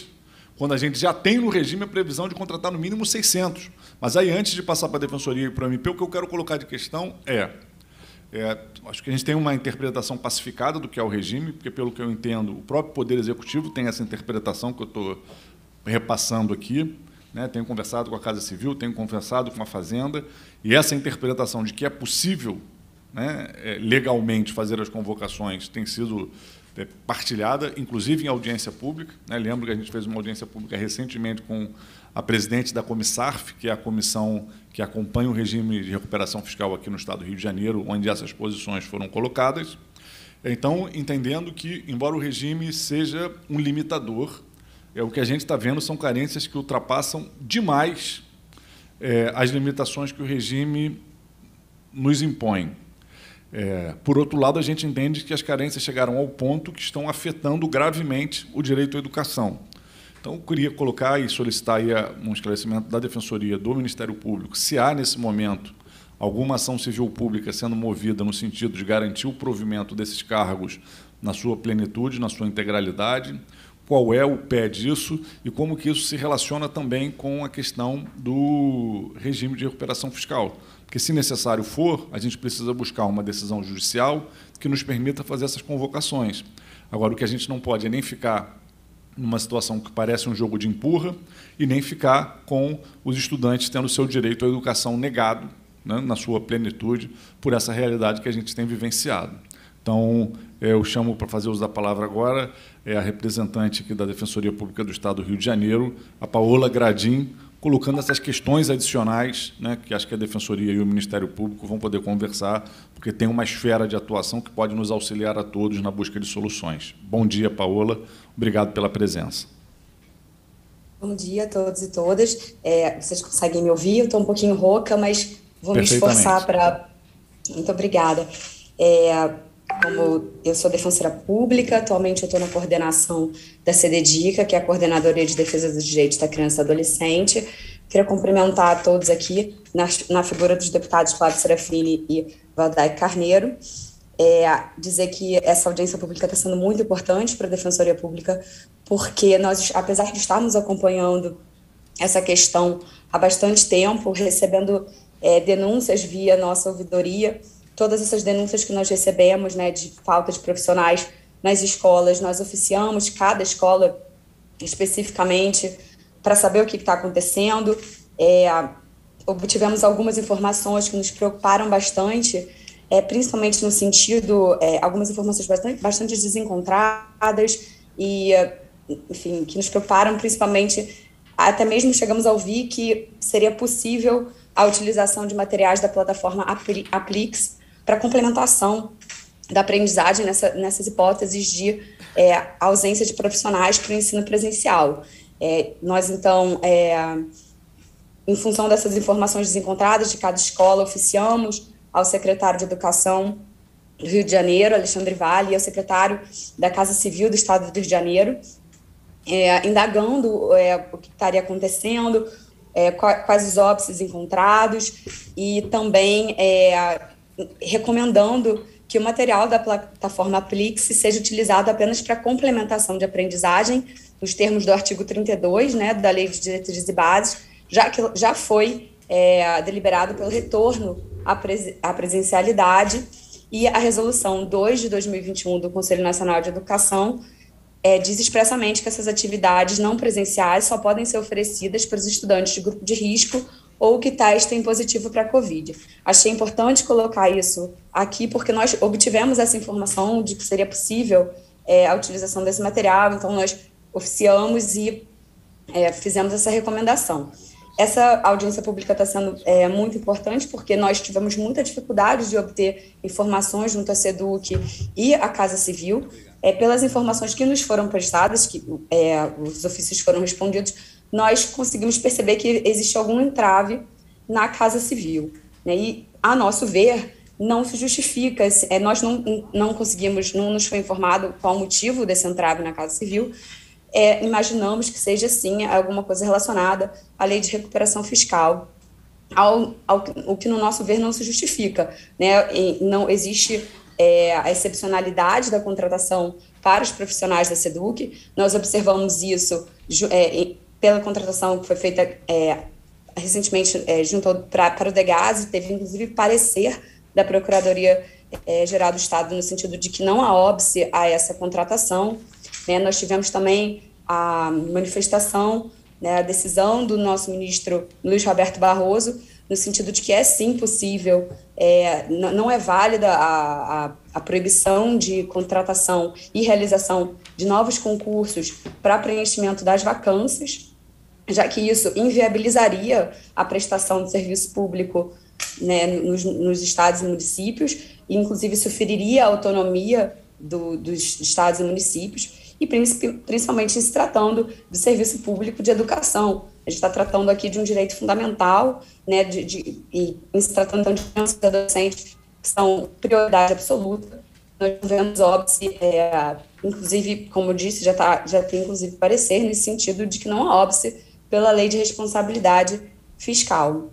quando a gente já tem no regime a previsão de contratar no mínimo 600. Mas aí, antes de passar para a Defensoria e para o MP, o que eu quero colocar de questão acho que a gente tem uma interpretação pacificada do que é o regime, porque, pelo que eu entendo, o próprio Poder Executivo tem essa interpretação que eu estou repassando aqui, né? Tenho conversado com a Casa Civil, tenho conversado com a Fazenda, e essa interpretação de que é possível, né, legalmente fazer as convocações tem sido partilhada, inclusive em audiência pública, né? Lembro que a gente fez uma audiência pública recentemente com a presidente da Comissarf, que é a comissão que acompanha o regime de recuperação fiscal aqui no Estado do Rio de Janeiro, onde essas posições foram colocadas. Então, entendendo que, embora o regime seja um limitador, o que a gente está vendo são carências que ultrapassam demais as limitações que o regime nos impõe. Por outro lado, a gente entende que as carências chegaram ao ponto que estão afetando gravemente o direito à educação. Então, eu queria colocar e solicitar aí um esclarecimento da Defensoria, do Ministério Público, se há, nesse momento, alguma ação civil pública sendo movida no sentido de garantir o provimento desses cargos na sua plenitude, na sua integralidade, qual é o pé disso e como que isso se relaciona também com a questão do regime de recuperação fiscal. Porque, se necessário for, a gente precisa buscar uma decisão judicial que nos permita fazer essas convocações. Agora, o que a gente não pode é nem ficar numa situação que parece um jogo de empurra e nem ficar com os estudantes tendo seu direito à educação negado, né, na sua plenitude, por essa realidade que a gente tem vivenciado. Então, eu chamo para fazer uso da palavra agora a representante aqui da Defensoria Pública do Estado do Rio de Janeiro, a Paola Gradim, colocando essas questões adicionais, né, que acho que a Defensoria e o Ministério Público vão poder conversar, porque tem uma esfera de atuação que pode nos auxiliar a todos na busca de soluções. Bom dia, Paola. Obrigado pela presença. Bom dia a todos e todas. Vocês conseguem me ouvir? Eu estou um pouquinho rouca, mas vou me esforçar para... Muito obrigada. Como eu sou defensora pública, atualmente eu estou na coordenação da CDDICA, que é a Coordenadoria de Defesa dos Direitos da Criança e Adolescente. Queria cumprimentar a todos aqui na figura dos deputados Flávio Serafini e Valdeir Carneiro. Dizer que essa audiência pública está sendo muito importante para a Defensoria Pública, porque nós, apesar de estarmos acompanhando essa questão há bastante tempo, recebendo denúncias via nossa ouvidoria, todas essas denúncias que nós recebemos, né, de falta de profissionais nas escolas, nós oficiamos cada escola especificamente para saber o que está acontecendo. Obtivemos algumas informações que nos preocuparam bastante, principalmente no sentido, algumas informações bastante desencontradas e, enfim, que nos preocuparam principalmente, até mesmo chegamos a ouvir que seria possível a utilização de materiais da plataforma Aplix para complementação da aprendizagem nessas hipóteses de ausência de profissionais para o ensino presencial. Nós, então, em função dessas informações desencontradas de cada escola, oficiamos ao secretário de Educação do Rio de Janeiro, Alexandre Vale, e ao secretário da Casa Civil do Estado do Rio de Janeiro, indagando o que estaria acontecendo, quais os óbices encontrados, e também recomendando que o material da plataforma Aplix seja utilizado apenas para complementação de aprendizagem, nos termos do artigo 32, né, da Lei de Diretrizes e Bases, já que já foi deliberado pelo retorno à presencialidade, e a Resolução 2 de 2021 do Conselho Nacional de Educação diz expressamente que essas atividades não presenciais só podem ser oferecidas para os estudantes de grupo de risco ou que testem positivo para a Covid. Achei importante colocar isso aqui, porque nós obtivemos essa informação de que seria possível a utilização desse material, então nós oficiamos e fizemos essa recomendação. Essa audiência pública está sendo muito importante, porque nós tivemos muita dificuldade de obter informações junto à SEDUC e à Casa Civil. Pelas informações que nos foram prestadas, que os ofícios foram respondidos, nós conseguimos perceber que existe algum entrave na Casa Civil, né? E, a nosso ver, não se justifica, nós não conseguimos, não nos foi informado qual o motivo desse entrave na Casa Civil. Imaginamos que seja, sim, alguma coisa relacionada à Lei de Recuperação Fiscal, o que, no nosso ver, não se justifica, né? Não existe a excepcionalidade da contratação para os profissionais da SEDUC. Nós observamos isso pela contratação que foi feita recentemente para o DEGASE, teve inclusive parecer da Procuradoria-Geral do Estado no sentido de que não há óbice a essa contratação. Né? Nós tivemos também a manifestação, né, a decisão do nosso ministro Luiz Roberto Barroso, no sentido de que é sim possível, não é válida a proibição de contratação e realização de novos concursos para preenchimento das vacâncias, já que isso inviabilizaria a prestação de serviço público, né, nos estados e municípios, e inclusive isso feriria a autonomia dos estados e municípios, e principalmente se tratando do serviço público de educação. A gente está tratando aqui de um direito fundamental, né, e se tratando de crianças e adolescentes que são prioridade absoluta. Nós vemos óbice, inclusive, como eu disse, já tem inclusive parecer nesse sentido de que não há óbice pela lei de responsabilidade fiscal.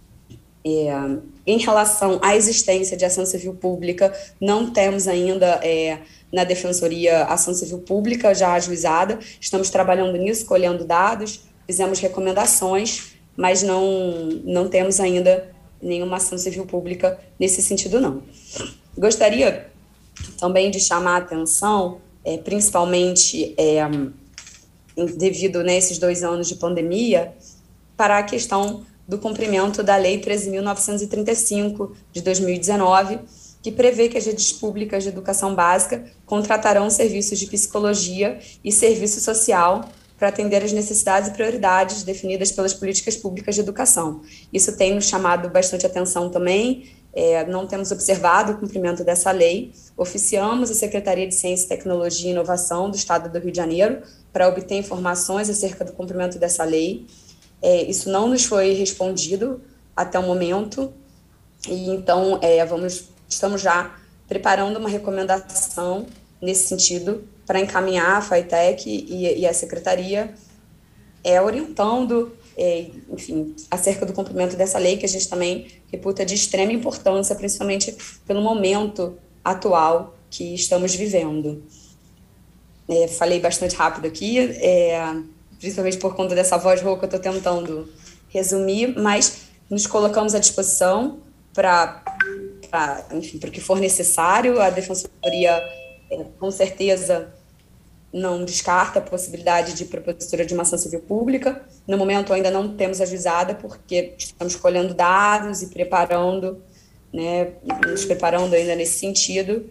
Em relação à existência de ação civil pública, não temos ainda na Defensoria ação civil pública já ajuizada, estamos trabalhando nisso, colhendo dados, fizemos recomendações, mas não temos ainda nenhuma ação civil pública nesse sentido, não. Gostaria também de chamar a atenção, principalmente devido nesses 2 anos de pandemia, para a questão do cumprimento da Lei 13.935, de 2019, que prevê que as redes públicas de educação básica contratarão serviços de psicologia e serviço social para atender às necessidades e prioridades definidas pelas políticas públicas de educação. Isso tem nos chamado bastante atenção também, não temos observado o cumprimento dessa lei, oficiamos a Secretaria de Ciência, Tecnologia e Inovação do Estado do Rio de Janeiro para obter informações acerca do cumprimento dessa lei. Isso não nos foi respondido até o momento, e então estamos já preparando uma recomendação nesse sentido para encaminhar a FATEC e a Secretaria, orientando, enfim, acerca do cumprimento dessa lei, que a gente também reputa de extrema importância, principalmente pelo momento atual que estamos vivendo. Falei bastante rápido aqui, principalmente por conta dessa voz rouca, eu estou tentando resumir, mas nos colocamos à disposição para o que for necessário. A Defensoria, com certeza, não descarta a possibilidade de propositura de uma ação civil pública. No momento, ainda não temos ajuizada, porque estamos colhendo dados e preparando, né, nos preparando ainda nesse sentido.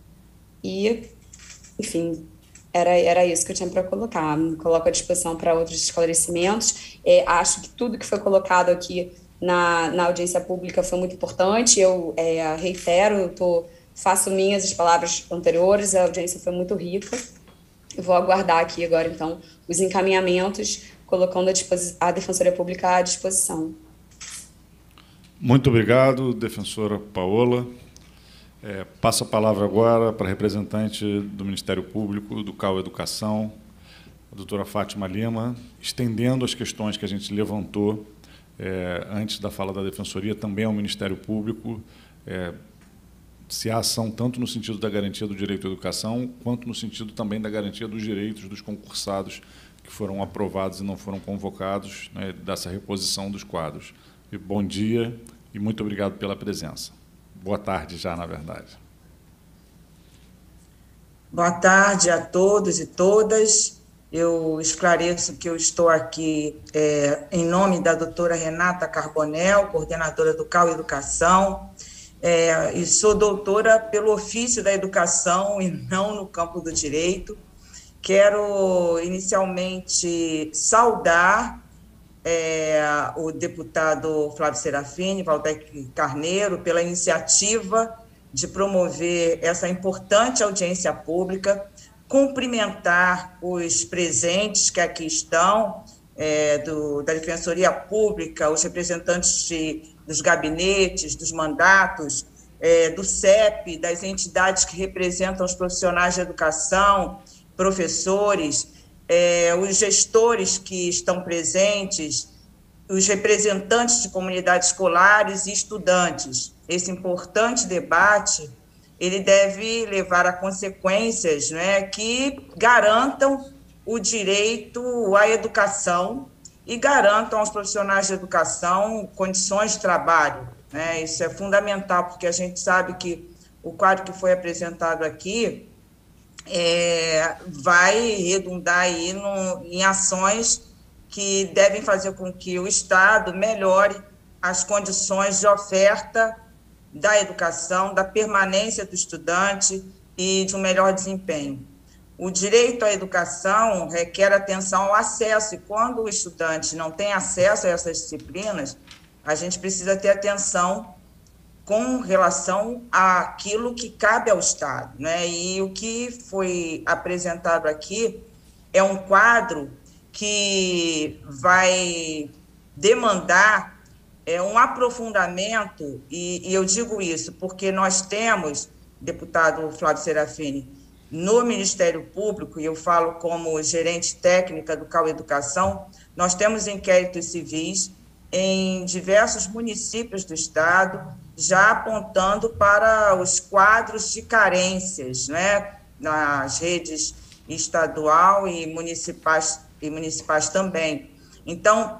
E, enfim, era isso que eu tinha para colocar. Me coloco à disposição para outros esclarecimentos. Acho que tudo que foi colocado aqui na audiência pública foi muito importante. Eu reitero, faço minhas as palavras anteriores, a audiência foi muito rica. Eu vou aguardar aqui agora, então, os encaminhamentos, colocando a Defensoria Pública à disposição. Muito obrigado, defensora Paola. Passo a palavra agora para a representante do Ministério Público, do CAU Educação, a doutora Fátima Lima, estendendo as questões que a gente levantou antes da fala da Defensoria, também ao Ministério Público, se há ação tanto no sentido da garantia do direito à educação, quanto no sentido também da garantia dos direitos dos concursados que foram aprovados e não foram convocados, né, dessa reposição dos quadros. Bom dia e muito obrigado pela presença. Boa tarde já, na verdade. Boa tarde a todos e todas. Eu esclareço que eu estou aqui em nome da doutora Renata Carbonel, coordenadora do CAU Educação, e sou doutora pelo ofício da educação e não no campo do direito. Quero inicialmente saudar o deputado Flávio Serafini, Valdec Carneiro, pela iniciativa de promover essa importante audiência pública, cumprimentar os presentes que aqui estão, da Defensoria Pública, os representantes dos gabinetes, dos mandatos, do CEP, das entidades que representam os profissionais de educação, professores, os gestores que estão presentes, os representantes de comunidades escolares e estudantes. Esse importante debate, ele deve levar a consequências, né, que garantam o direito à educação e garantam aos profissionais de educação condições de trabalho, né? Isso é fundamental, porque a gente sabe que o quadro que foi apresentado aqui vai redundar aí em ações que devem fazer com que o Estado melhore as condições de oferta da educação, da permanência do estudante e de um melhor desempenho. O direito à educação requer atenção ao acesso, e quando o estudante não tem acesso a essas disciplinas, a gente precisa ter atenção com relação àquilo que cabe ao Estado, né? E o que foi apresentado aqui é um quadro que vai demandar um aprofundamento, e eu digo isso porque nós temos, deputado Flávio Serafini, no Ministério Público, e eu falo como gerente técnica do CAU Educação, nós temos inquéritos civis em diversos municípios do Estado, já apontando para os quadros de carências, né, nas redes estadual e municipais também. Então,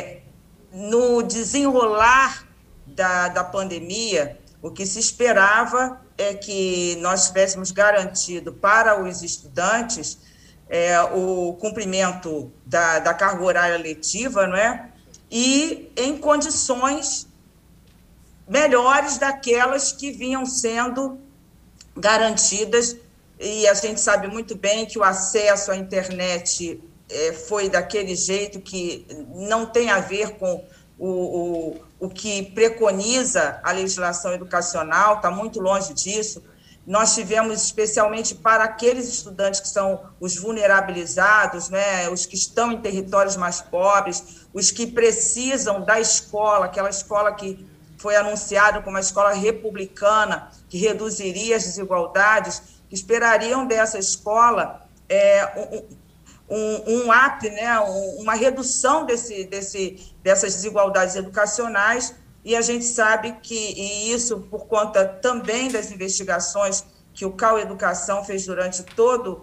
no desenrolar da pandemia, o que se esperava é que nós tivéssemos garantido para os estudantes o cumprimento da carga horária letiva, não é? E em condições melhores daquelas que vinham sendo garantidas, e a gente sabe muito bem que o acesso à internet foi daquele jeito que não tem a ver com o que preconiza a legislação educacional, está muito longe disso. Nós tivemos, especialmente para aqueles estudantes que são os vulnerabilizados, né, os que estão em territórios mais pobres, os que precisam da escola, aquela escola que foi anunciada como uma escola republicana, que reduziria as desigualdades, que esperariam dessa escola um up, né, uma redução dessas desigualdades educacionais, e a gente sabe que, e isso por conta também das investigações que o CAU Educação fez durante todo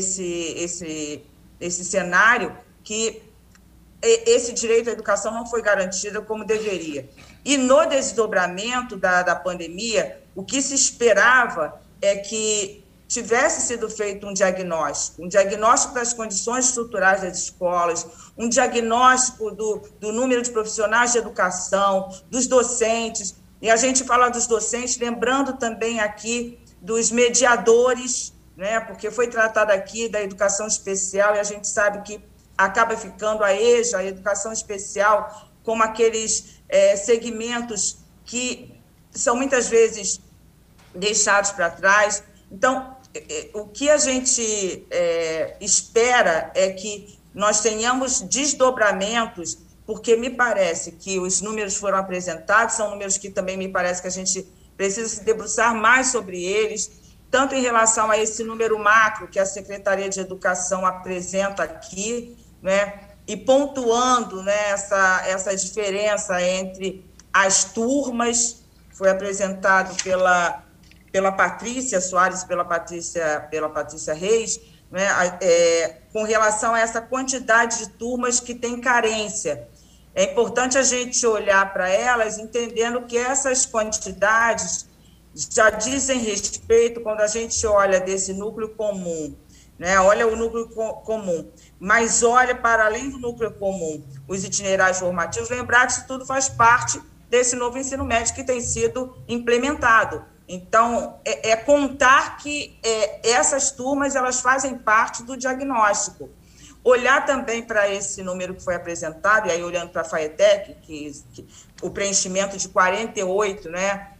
esse cenário, que esse direito à educação não foi garantido como deveria. E no desdobramento da pandemia, o que se esperava é que tivesse sido feito um diagnóstico das condições estruturais das escolas, um diagnóstico do número de profissionais de educação, dos docentes, e a gente fala dos docentes, lembrando também aqui dos mediadores, né, porque foi tratado aqui da educação especial, e a gente sabe que acaba ficando a EJA, a educação especial, como aqueles segmentos que são muitas vezes deixados para trás. Então, o que a gente espera é que nós tenhamos desdobramentos, porque me parece que os números foram apresentados, são números que também me parece que a gente precisa se debruçar mais sobre eles, tanto em relação a esse número macro que a Secretaria de Educação apresenta aqui, né, e pontuando, né, essa diferença entre as turmas, foi apresentado pela Patrícia Soares, pela Patrícia Reis, né, com relação a essa quantidade de turmas que tem carência. É importante a gente olhar para elas, entendendo que essas quantidades já dizem respeito, quando a gente olha desse núcleo comum, né, olha o núcleo comum, mas olha para além do núcleo comum, os itinerários formativos, lembrar que isso tudo faz parte desse novo ensino médio que tem sido implementado. Então, contar que essas turmas elas fazem parte do diagnóstico. Olhar também para esse número que foi apresentado, e aí olhando para a FAETEC, que o preenchimento de 48, né,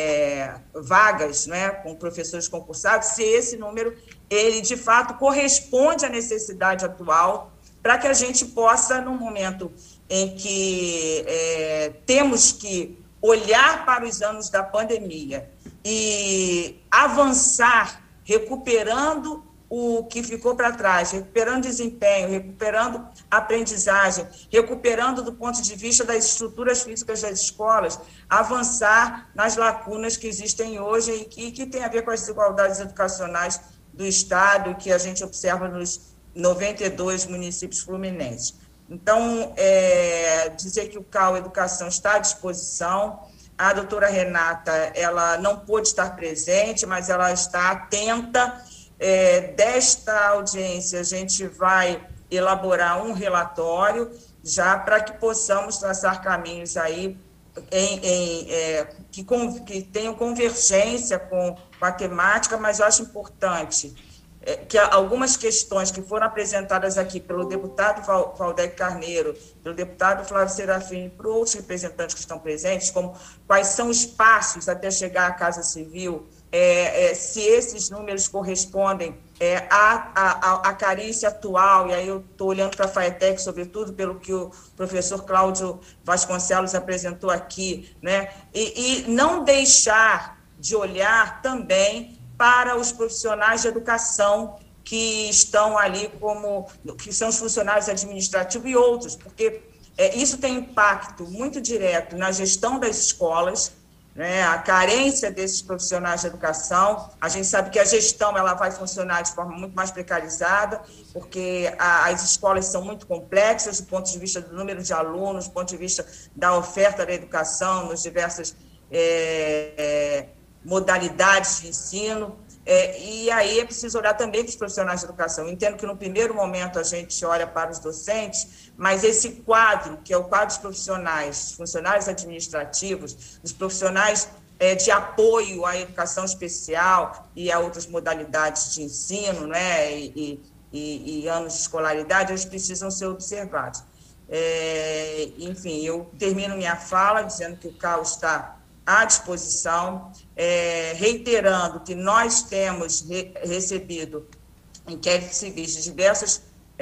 vagas, né, com professores concursados, se esse número, ele de fato corresponde à necessidade atual, para que a gente possa, no momento em que temos que olhar para os anos da pandemia e avançar, recuperando o que ficou para trás, recuperando desempenho, recuperando aprendizagem, recuperando do ponto de vista das estruturas físicas das escolas, avançar nas lacunas que existem hoje e que tem a ver com as desigualdades educacionais do Estado, que a gente observa 92 municípios fluminenses. Então, dizer que o CAU Educação está à disposição. A doutora Renata, ela não pôde estar presente, mas ela está atenta. Desta audiência, a gente vai elaborar um relatório já para que possamos traçar caminhos aí que tenham convergência com a temática, mas eu acho importante que algumas questões que foram apresentadas aqui pelo deputado Valdec Carneiro, pelo deputado Flávio Serafim, por outros representantes que estão presentes, como quais são os passos até chegar à Casa Civil, se esses números correspondem à carência atual, e aí eu estou olhando para a FATEC, sobretudo pelo que o professor Cláudio Vasconcelos apresentou aqui, né? E não deixar de olhar também para os profissionais de educação que estão ali que são os funcionários administrativos e outros, porque isso tem impacto muito direto na gestão das escolas, né, a carência desses profissionais de educação. A gente sabe que a gestão ela vai funcionar de forma muito mais precarizada, porque as escolas são muito complexas do ponto de vista do número de alunos, do ponto de vista da oferta da educação, nas diversas modalidades de ensino. E aí é preciso olhar também para os profissionais de educação. Eu entendo que no primeiro momento a gente olha para os docentes, mas esse quadro, que é o quadro dos profissionais, funcionários administrativos, dos profissionais de apoio à educação especial e a outras modalidades de ensino, né, e anos de escolaridade, eles precisam ser observados. Enfim, eu termino minha fala dizendo que o CAU está à disposição, reiterando que nós temos recebido inquéritos civis de diversas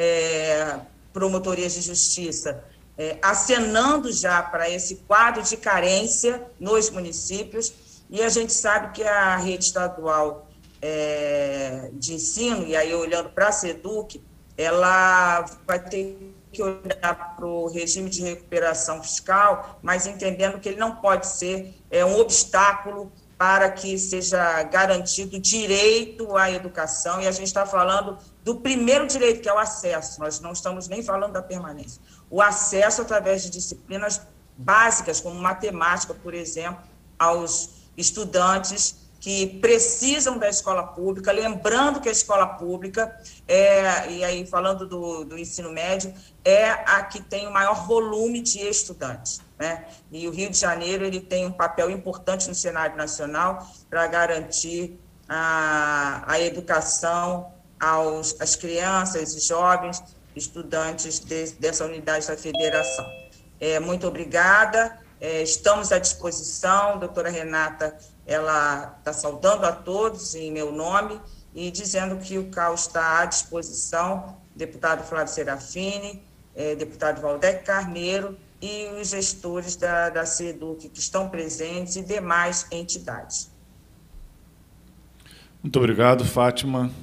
promotorias de justiça, acenando já para esse quadro de carência nos municípios, e a gente sabe que a rede estadual de ensino, e aí olhando para a SEDUC, ela vai ter que olhar para o regime de recuperação fiscal, mas entendendo que ele não pode ser um obstáculo para que seja garantido direito à educação, e a gente está falando do primeiro direito, que é o acesso, nós não estamos nem falando da permanência. O acesso através de disciplinas básicas, como matemática, por exemplo, aos estudantes que precisam da escola pública, lembrando que a escola pública, e aí falando do ensino médio, é a que tem o maior volume de estudantes, né? E o Rio de Janeiro ele tem um papel importante no cenário nacional para garantir a educação às crianças e jovens estudantes dessa unidade da federação. Muito obrigada, estamos à disposição. Doutora Renata, ela está saudando a todos em meu nome e dizendo que o CAU está à disposição, deputado Flávio Serafini, deputado Valdec Carneiro e os gestores da SEDUC que estão presentes e demais entidades. Muito obrigado, Fátima.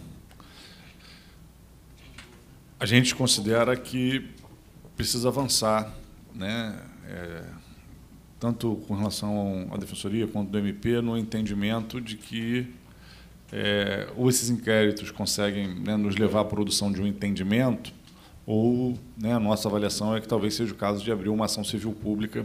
A gente considera que precisa avançar, né? Tanto com relação à Defensoria quanto do MP, no entendimento de que ou esses inquéritos conseguem, né, nos levar à produção de um entendimento, ou, né, a nossa avaliação é que talvez seja o caso de abrir uma ação civil pública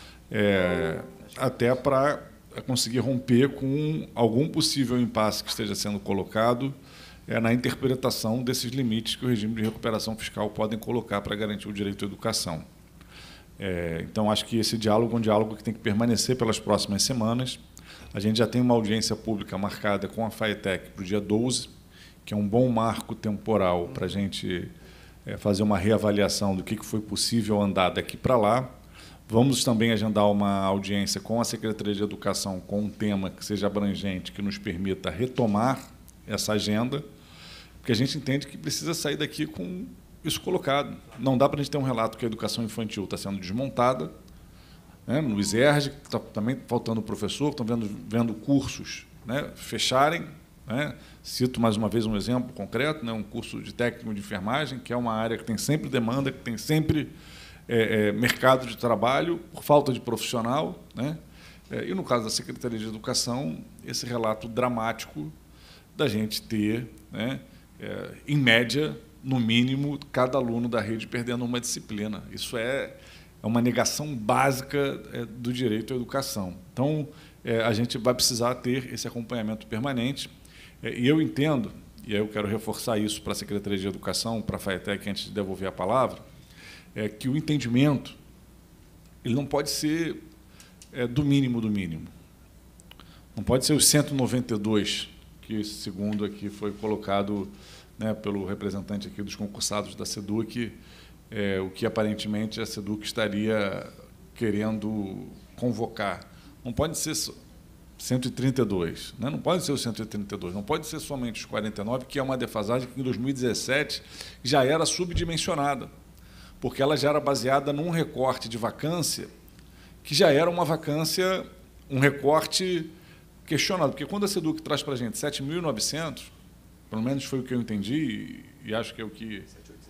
até para conseguir romper com algum possível impasse que esteja sendo colocado na interpretação desses limites que o regime de recuperação fiscal podem colocar para garantir o direito à educação. Então, acho que esse diálogo é um diálogo que tem que permanecer pelas próximas semanas. A gente já tem uma audiência pública marcada com a FATEC para o dia 12, que é um bom marco temporal para a gente fazer uma reavaliação do que foi possível andar daqui para lá. Vamos também agendar uma audiência com a Secretaria de Educação com um tema que seja abrangente, que nos permita retomar essa agenda, porque a gente entende que precisa sair daqui com isso colocado. Não dá para a gente ter um relato que a educação infantil está sendo desmontada, né? No ISERJ, está também faltando professor, estão vendo cursos, né, fecharem, né? Cito mais uma vez um exemplo concreto, né, um curso de técnico de enfermagem, que é uma área que tem sempre demanda, que tem sempre mercado de trabalho, por falta de profissional, né? E, no caso da Secretaria de Educação, esse relato dramático da gente ter, né, em média, no mínimo, cada aluno da rede perdendo uma disciplina. Isso é uma negação básica do direito à educação. Então, a gente vai precisar ter esse acompanhamento permanente. E eu entendo, e aí eu quero reforçar isso para a Secretaria de Educação, para a FATEC, antes de devolver a palavra, que o entendimento ele não pode ser do mínimo do mínimo. Não pode ser os 192, que, segundo aqui foi colocado, né, pelo representante aqui dos concursados da SEDUC, o que aparentemente a SEDUC estaria querendo convocar. Não pode ser 132, né? Não pode ser os 132, não pode ser somente os 49, que é uma defasagem que em 2017 já era subdimensionada, porque ela já era baseada num recorte de vacância que já era uma vacância, um recorte questionado, porque quando a SEDUC traz para a gente 7.900, pelo menos foi o que eu entendi, e acho que é o que...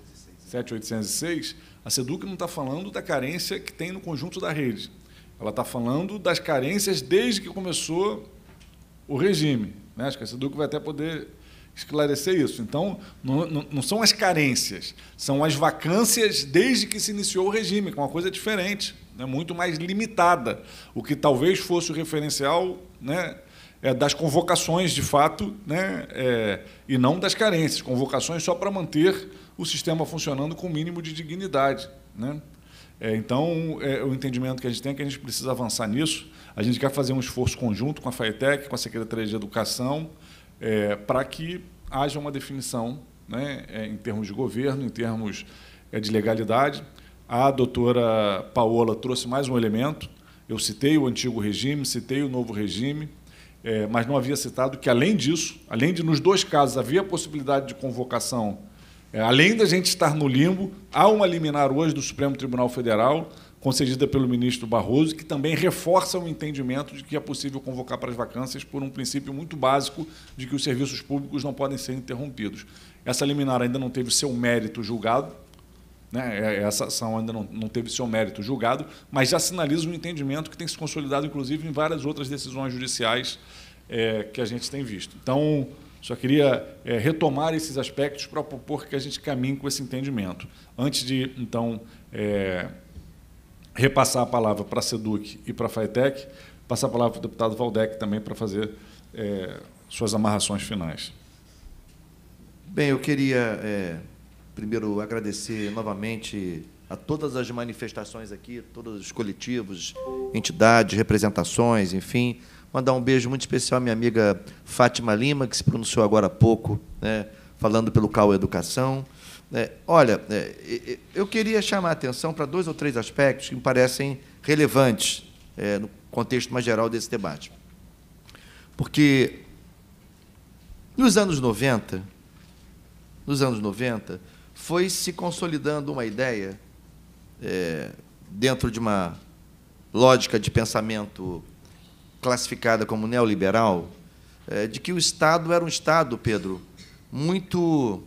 7.806, a SEDUC não está falando da carência que tem no conjunto da rede. Ela está falando das carências desde que começou o regime, né? Acho que a SEDUC vai até poder esclarecer isso. Então, não são as carências, são as vacâncias desde que se iniciou o regime, que é uma coisa diferente, né? Muito mais limitada, o que talvez fosse o referencial, né, das convocações, de fato, né, e não das carências, convocações só para manter o sistema funcionando com o mínimo de dignidade, né? Então, o entendimento que a gente tem é que a gente precisa avançar nisso. A gente quer fazer um esforço conjunto com a FATEC, com a Secretaria de Educação, para que haja uma definição, né, em termos de governo, em termos de legalidade. A doutora Paola trouxe mais um elemento. Eu citei o antigo regime, citei o novo regime, mas não havia citado que, além disso, além de, nos dois casos, havia a possibilidade de convocação, além da gente estar no limbo, há uma liminar hoje do Supremo Tribunal Federal, concedida pelo ministro Barroso, que também reforça o entendimento de que é possível convocar para as vacâncias por um princípio muito básico de que os serviços públicos não podem ser interrompidos. Essa liminar ainda não teve seu mérito julgado, né? Essa ação ainda não teve seu mérito julgado, mas já sinaliza um entendimento que tem se consolidado, inclusive, em várias outras decisões judiciais que a gente tem visto. Então, só queria retomar esses aspectos para propor que a gente caminhe com esse entendimento. Antes de, então, repassar a palavra para a SEDUC e para a FATEC, passar a palavra para o deputado Valdec também para fazer suas amarrações finais. Bem, eu queria, primeiro, agradecer novamente a todas as manifestações aqui, todos os coletivos, entidades, representações, enfim. Mandar um beijo muito especial à minha amiga Fátima Lima, que se pronunciou agora há pouco, né, falando pelo CAU Educação. Olha, eu queria chamar a atenção para 2 ou 3 aspectos que me parecem relevantes no contexto mais geral desse debate. Porque, nos anos 90, foi se consolidando uma ideia, dentro de uma lógica de pensamento classificada como neoliberal, de que o Estado era um Estado, Pedro, muito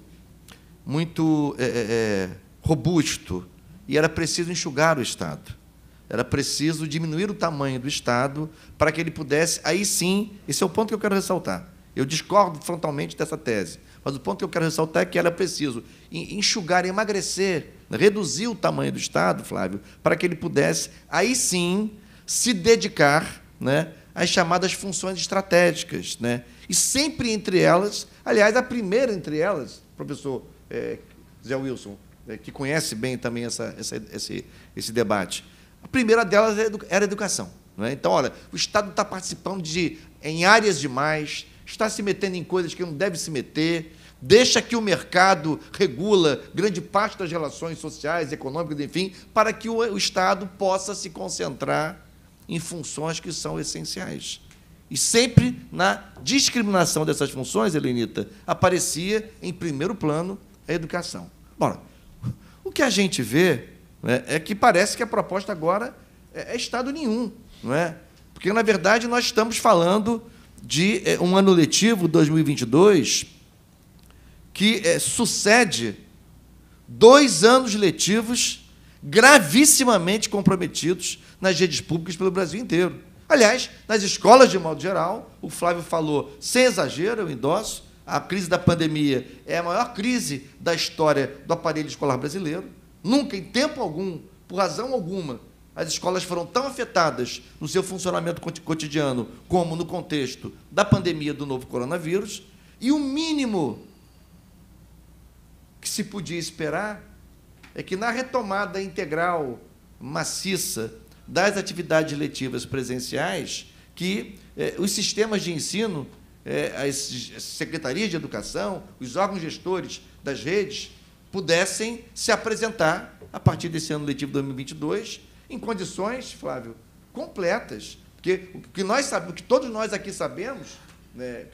robusto, e era preciso enxugar o Estado. Era preciso diminuir o tamanho do Estado para que ele pudesse, aí sim, esse é o ponto que eu quero ressaltar. Eu discordo frontalmente dessa tese, mas o ponto que eu quero ressaltar é que era preciso enxugar, emagrecer, reduzir o tamanho do Estado, Flávio, para que ele pudesse, aí sim, se dedicar, né, às chamadas funções estratégicas, né? E sempre entre elas, aliás, a primeira entre elas, professor Zé Wilson, que conhece bem também esse debate, a primeira delas era a educação, não é? Então, olha, o Estado está participando em áreas demais, está se metendo em coisas que não deve se meter, deixa que o mercado regula grande parte das relações sociais, econômicas, enfim, para que o Estado possa se concentrar em funções que são essenciais. E sempre na discriminação dessas funções, Helenita, aparecia em primeiro plano a educação. Bom, o que a gente vê, né, é que parece que a proposta agora é Estado nenhum, não é? Porque, na verdade, nós estamos falando de um ano letivo 2022 que sucede 2 anos letivos gravissimamente comprometidos nas redes públicas pelo Brasil inteiro. Aliás, nas escolas, de modo geral, o Flávio falou, sem exagero, eu endosso, a crise da pandemia é a maior crise da história do aparelho escolar brasileiro. Nunca, em tempo algum, por razão alguma, as escolas foram tão afetadas no seu funcionamento cotidiano como no contexto da pandemia do novo coronavírus. E o mínimo que se podia esperar é que, na retomada integral, maciça, das atividades letivas presenciais, que os sistemas de ensino, as secretarias de educação, os órgãos gestores das redes, pudessem se apresentar, a partir desse ano letivo 2022, em condições, Flávio, completas. Porque o que todos nós aqui sabemos, né,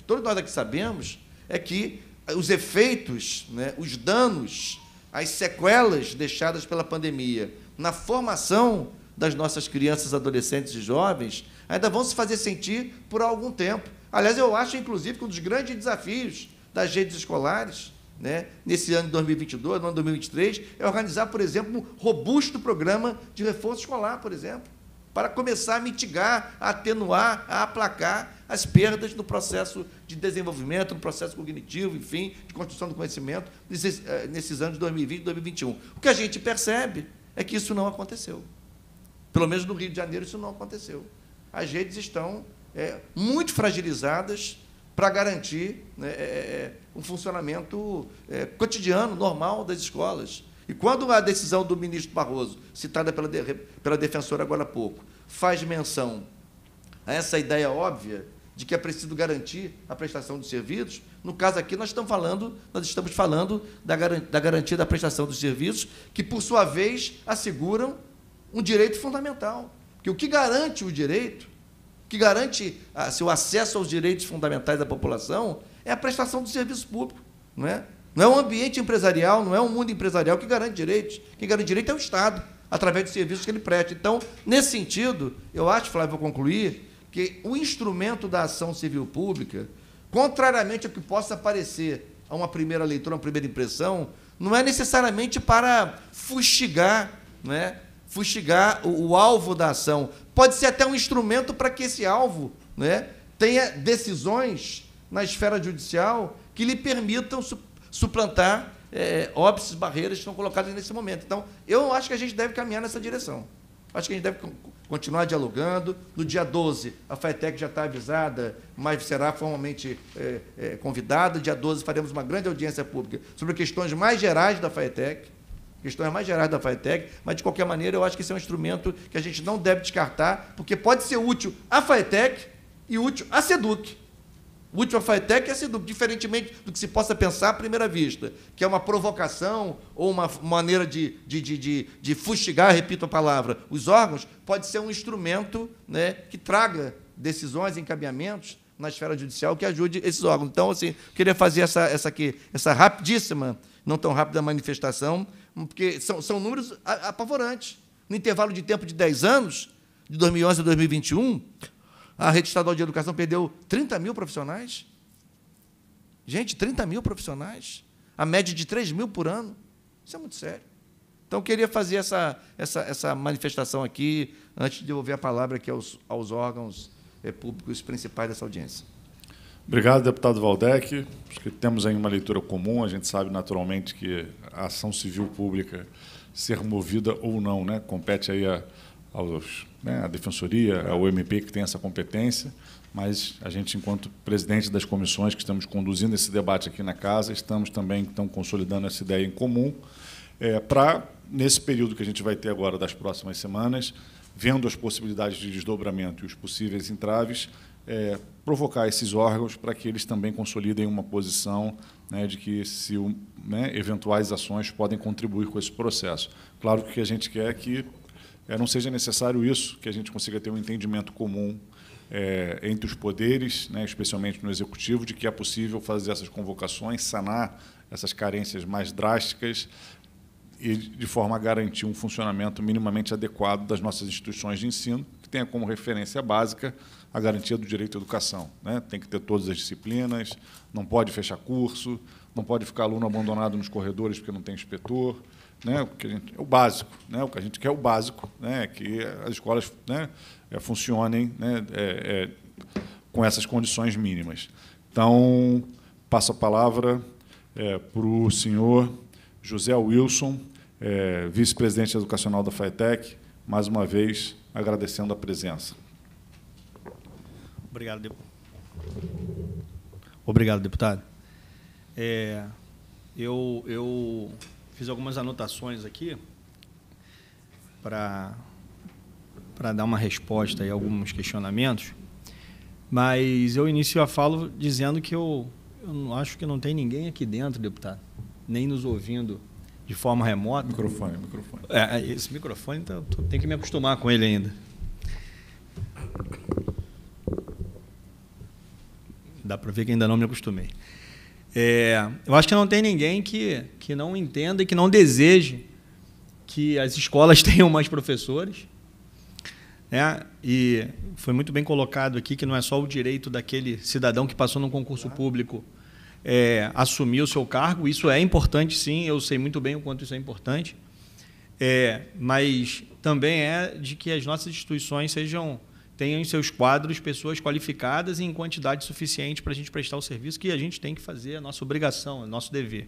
é que os efeitos, né, os danos, as sequelas deixadas pela pandemia na formação das nossas crianças, adolescentes e jovens ainda vão se fazer sentir por algum tempo. Aliás, eu acho, inclusive, que um dos grandes desafios das redes escolares, né, nesse ano de 2022, no ano de 2023, é organizar, por exemplo, um robusto programa de reforço escolar, por exemplo, para começar a mitigar, a atenuar, a aplacar as perdas no processo de desenvolvimento, no processo cognitivo, enfim, de construção do conhecimento, nesses anos de 2020 e 2021. O que a gente percebe é que isso não aconteceu. Pelo menos no Rio de Janeiro isso não aconteceu. As redes estão muito fragilizadas para garantir, né, um funcionamento cotidiano, normal das escolas. E quando a decisão do ministro Barroso, citada pela defensora agora há pouco, faz menção a essa ideia óbvia de que é preciso garantir a prestação dos serviços, no caso aqui nós estamos falando da garantia da prestação dos serviços, que, por sua vez, asseguram um direito fundamental. Porque o que garante o direito, o que garante o acesso aos direitos fundamentais da população, é a prestação do serviço público. Não é um ambiente empresarial, não é um mundo empresarial que garante direitos. Quem garante direito é o Estado, através dos serviços que ele presta. Então, nesse sentido, eu acho, Flávio, vou concluir, que o instrumento da ação civil pública, contrariamente ao que possa parecer a uma primeira leitura, uma primeira impressão, não é necessariamente para fustigar, né, o alvo da ação. Pode ser até um instrumento para que esse alvo, né, tenha decisões na esfera judicial que lhe permitam suplantar óbices, barreiras que estão colocadas nesse momento. Então, eu acho que a gente deve caminhar nessa direção. Acho que a gente deve continuar dialogando. No dia 12, a FATEC já está avisada, mas será formalmente convidada. Dia 12, faremos uma grande audiência pública sobre questões mais gerais da FATEC, mas, de qualquer maneira, eu acho que esse é um instrumento que a gente não deve descartar, porque pode ser útil à FATEC e útil à SEDUC. Útil à FATEC e à SEDUC, diferentemente do que se possa pensar à primeira vista, que é uma provocação ou uma maneira de fustigar, repito a palavra, os órgãos, pode ser um instrumento, né, que traga decisões, encaminhamentos na esfera judicial que ajude esses órgãos. Então, assim, queria fazer essa rapidíssima, não tão rápida manifestação, porque são números apavorantes. No intervalo de tempo de 10 anos, de 2011 a 2021, a Rede Estadual de Educação perdeu 30 mil profissionais. Gente, 30 mil profissionais. A média de 3 mil por ano. Isso é muito sério. Então, eu queria fazer essa manifestação aqui, antes de devolver a palavra aqui aos órgãos públicos principais dessa audiência. Obrigado, deputado Waldeck. Acho que temos aí uma leitura comum. A gente sabe, naturalmente, que a ação civil pública, ser movida ou não, né, compete aí a Defensoria, ao MP, que tem essa competência, mas a gente, enquanto presidente das comissões que estamos conduzindo esse debate aqui na casa, estamos também consolidando essa ideia em comum, para, nesse período que a gente vai ter agora das próximas semanas, vendo as possibilidades de desdobramento e os possíveis entraves, provocar esses órgãos para que eles também consolidem uma posição, né, de que eventuais ações podem contribuir com esse processo. Claro que o que a gente quer é que não seja necessário isso, que a gente consiga ter um entendimento comum entre os poderes, né, especialmente no Executivo, de que é possível fazer essas convocações, sanar essas carências mais drásticas e de forma a garantir um funcionamento minimamente adequado das nossas instituições de ensino, que tenha como referência básica a garantia do direito à educação, né? Tem que ter todas as disciplinas, não pode fechar curso, não pode ficar aluno abandonado nos corredores porque não tem inspetor, né? É o básico, né? O que a gente quer é o básico, né? Que as escolas, né, funcionem, né, com essas condições mínimas. Então, Passo a palavra para o senhor José Wilson, vice-presidente educacional da FATEC, mais uma vez agradecendo a presença. Obrigado, deputado. Eu fiz algumas anotações aqui para dar uma resposta a alguns questionamentos, mas eu inicio a fala dizendo que eu não acho que não tem ninguém aqui dentro, deputado, nem nos ouvindo de forma remota. Microfone. Esse microfone, então, eu tenho que me acostumar com ele ainda. Dá para ver que ainda não me acostumei. Eu acho que não tem ninguém que não entenda e que não deseje que as escolas tenham mais professores, né? E foi muito bem colocado aqui que não é só o direito daquele cidadão que passou num concurso público assumir o seu cargo. Isso é importante, sim, eu sei muito bem o quanto isso é importante, mas também é de que as nossas instituições tenham em seus quadros pessoas qualificadas e em quantidade suficiente para a gente prestar o serviço que a gente tem que fazer, a nossa obrigação, o nosso dever.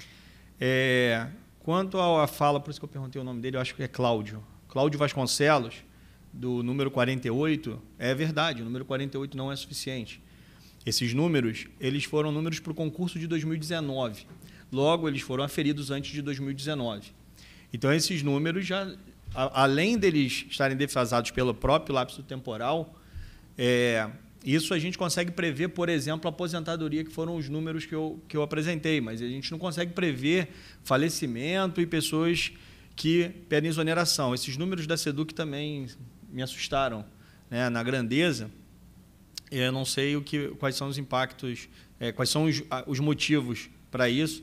Quanto à fala, por isso que eu perguntei o nome dele, eu acho que é Cláudio Vasconcelos, do número 48, é verdade, o número 48 não é suficiente. Esses números, eles foram números para o concurso de 2019. Logo, eles foram aferidos antes de 2019. Então, esses números, já, além deles estarem defasados pelo próprio lapso temporal, isso a gente consegue prever, por exemplo, a aposentadoria, que foram os números que eu apresentei, mas a gente não consegue prever falecimento e pessoas que pedem exoneração. Esses números da SEDUC também me assustaram, né, na grandeza. Eu não sei quais são os impactos, quais são os motivos para isso.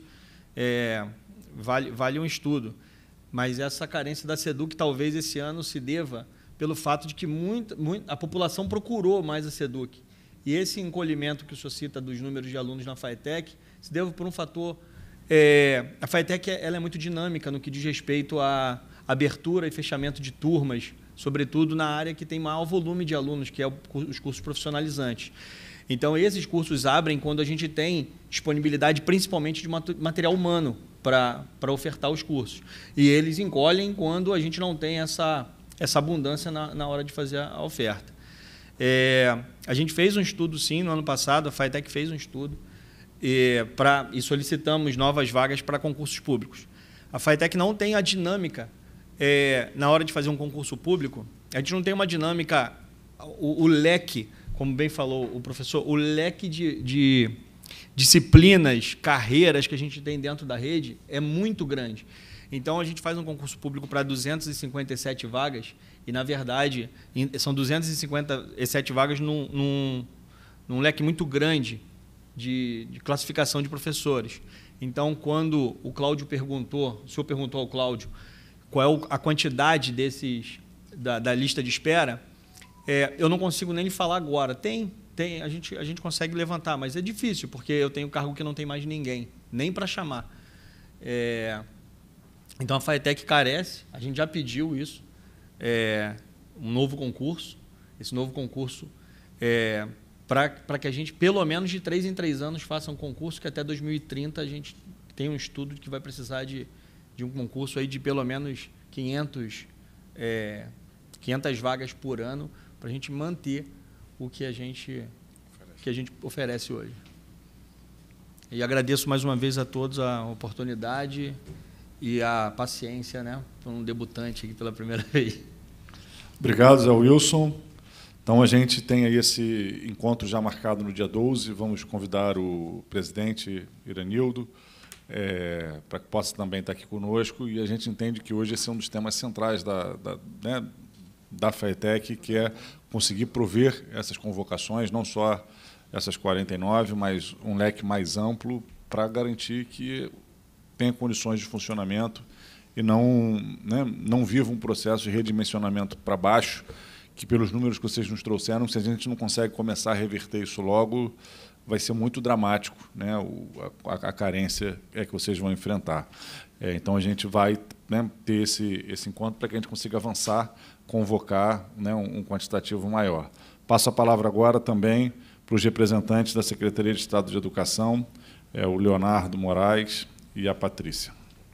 Vale um estudo. Mas essa carência da SEDUC talvez esse ano se deva pelo fato de que a população procurou mais a SEDUC. E esse encolhimento que o senhor cita dos números de alunos na FATEC se deve por um fator... a FATEC ela é muito dinâmica no que diz respeito à abertura e fechamento de turmas, sobretudo na área que tem maior volume de alunos, que é os cursos profissionalizantes. Então, esses cursos abrem quando a gente tem disponibilidade, principalmente de material humano, para ofertar os cursos. E eles encolhem quando a gente não tem essa abundância na hora de fazer a oferta. A gente fez um estudo, sim, no ano passado, a FATEC fez um estudo, e solicitamos novas vagas para concursos públicos. A FATEC não tem a dinâmica, na hora de fazer um concurso público, a gente não tem uma dinâmica, o leque, como bem falou o professor, o leque de disciplinas, carreiras que a gente tem dentro da rede é muito grande. Então, a gente faz um concurso público para 257 vagas e, na verdade, são 257 vagas num leque muito grande de classificação de professores. Então, quando o Cláudio perguntou, o senhor perguntou ao Cláudio qual é a quantidade da lista de espera, eu não consigo nem lhe falar agora. A gente consegue levantar, mas é difícil, porque eu tenho cargo que não tem mais ninguém, nem para chamar. Então, a FATEC carece, a gente já pediu isso, um novo concurso. Esse novo concurso para que a gente, pelo menos de 3 em 3 anos, faça um concurso, que até 2030 a gente tem um estudo de que vai precisar de um concurso aí de pelo menos 500 vagas por ano, para a gente manter o que a gente oferece hoje. E agradeço mais uma vez a todos a oportunidade e a paciência, né, por um debutante aqui pela primeira vez. Obrigado, Zé Wilson. Então, a gente tem aí esse encontro já marcado no dia 12. Vamos convidar o presidente Iranildo para que possa também estar aqui conosco. E a gente entende que hoje esse é um dos temas centrais da FATEC, que é conseguir prover essas convocações, não só essas 49, mas um leque mais amplo para garantir que tenha condições de funcionamento e não viva um processo de redimensionamento para baixo, que pelos números que vocês nos trouxeram, se a gente não consegue começar a reverter isso logo, vai ser muito dramático, né, a carência que vocês vão enfrentar. Então, a gente vai, né, ter esse encontro para que a gente consiga avançar, convocar, né, um quantitativo maior. Passo a palavra agora também para os representantes da Secretaria de Estado de Educação, o Leonardo Moraes e a Patrícia.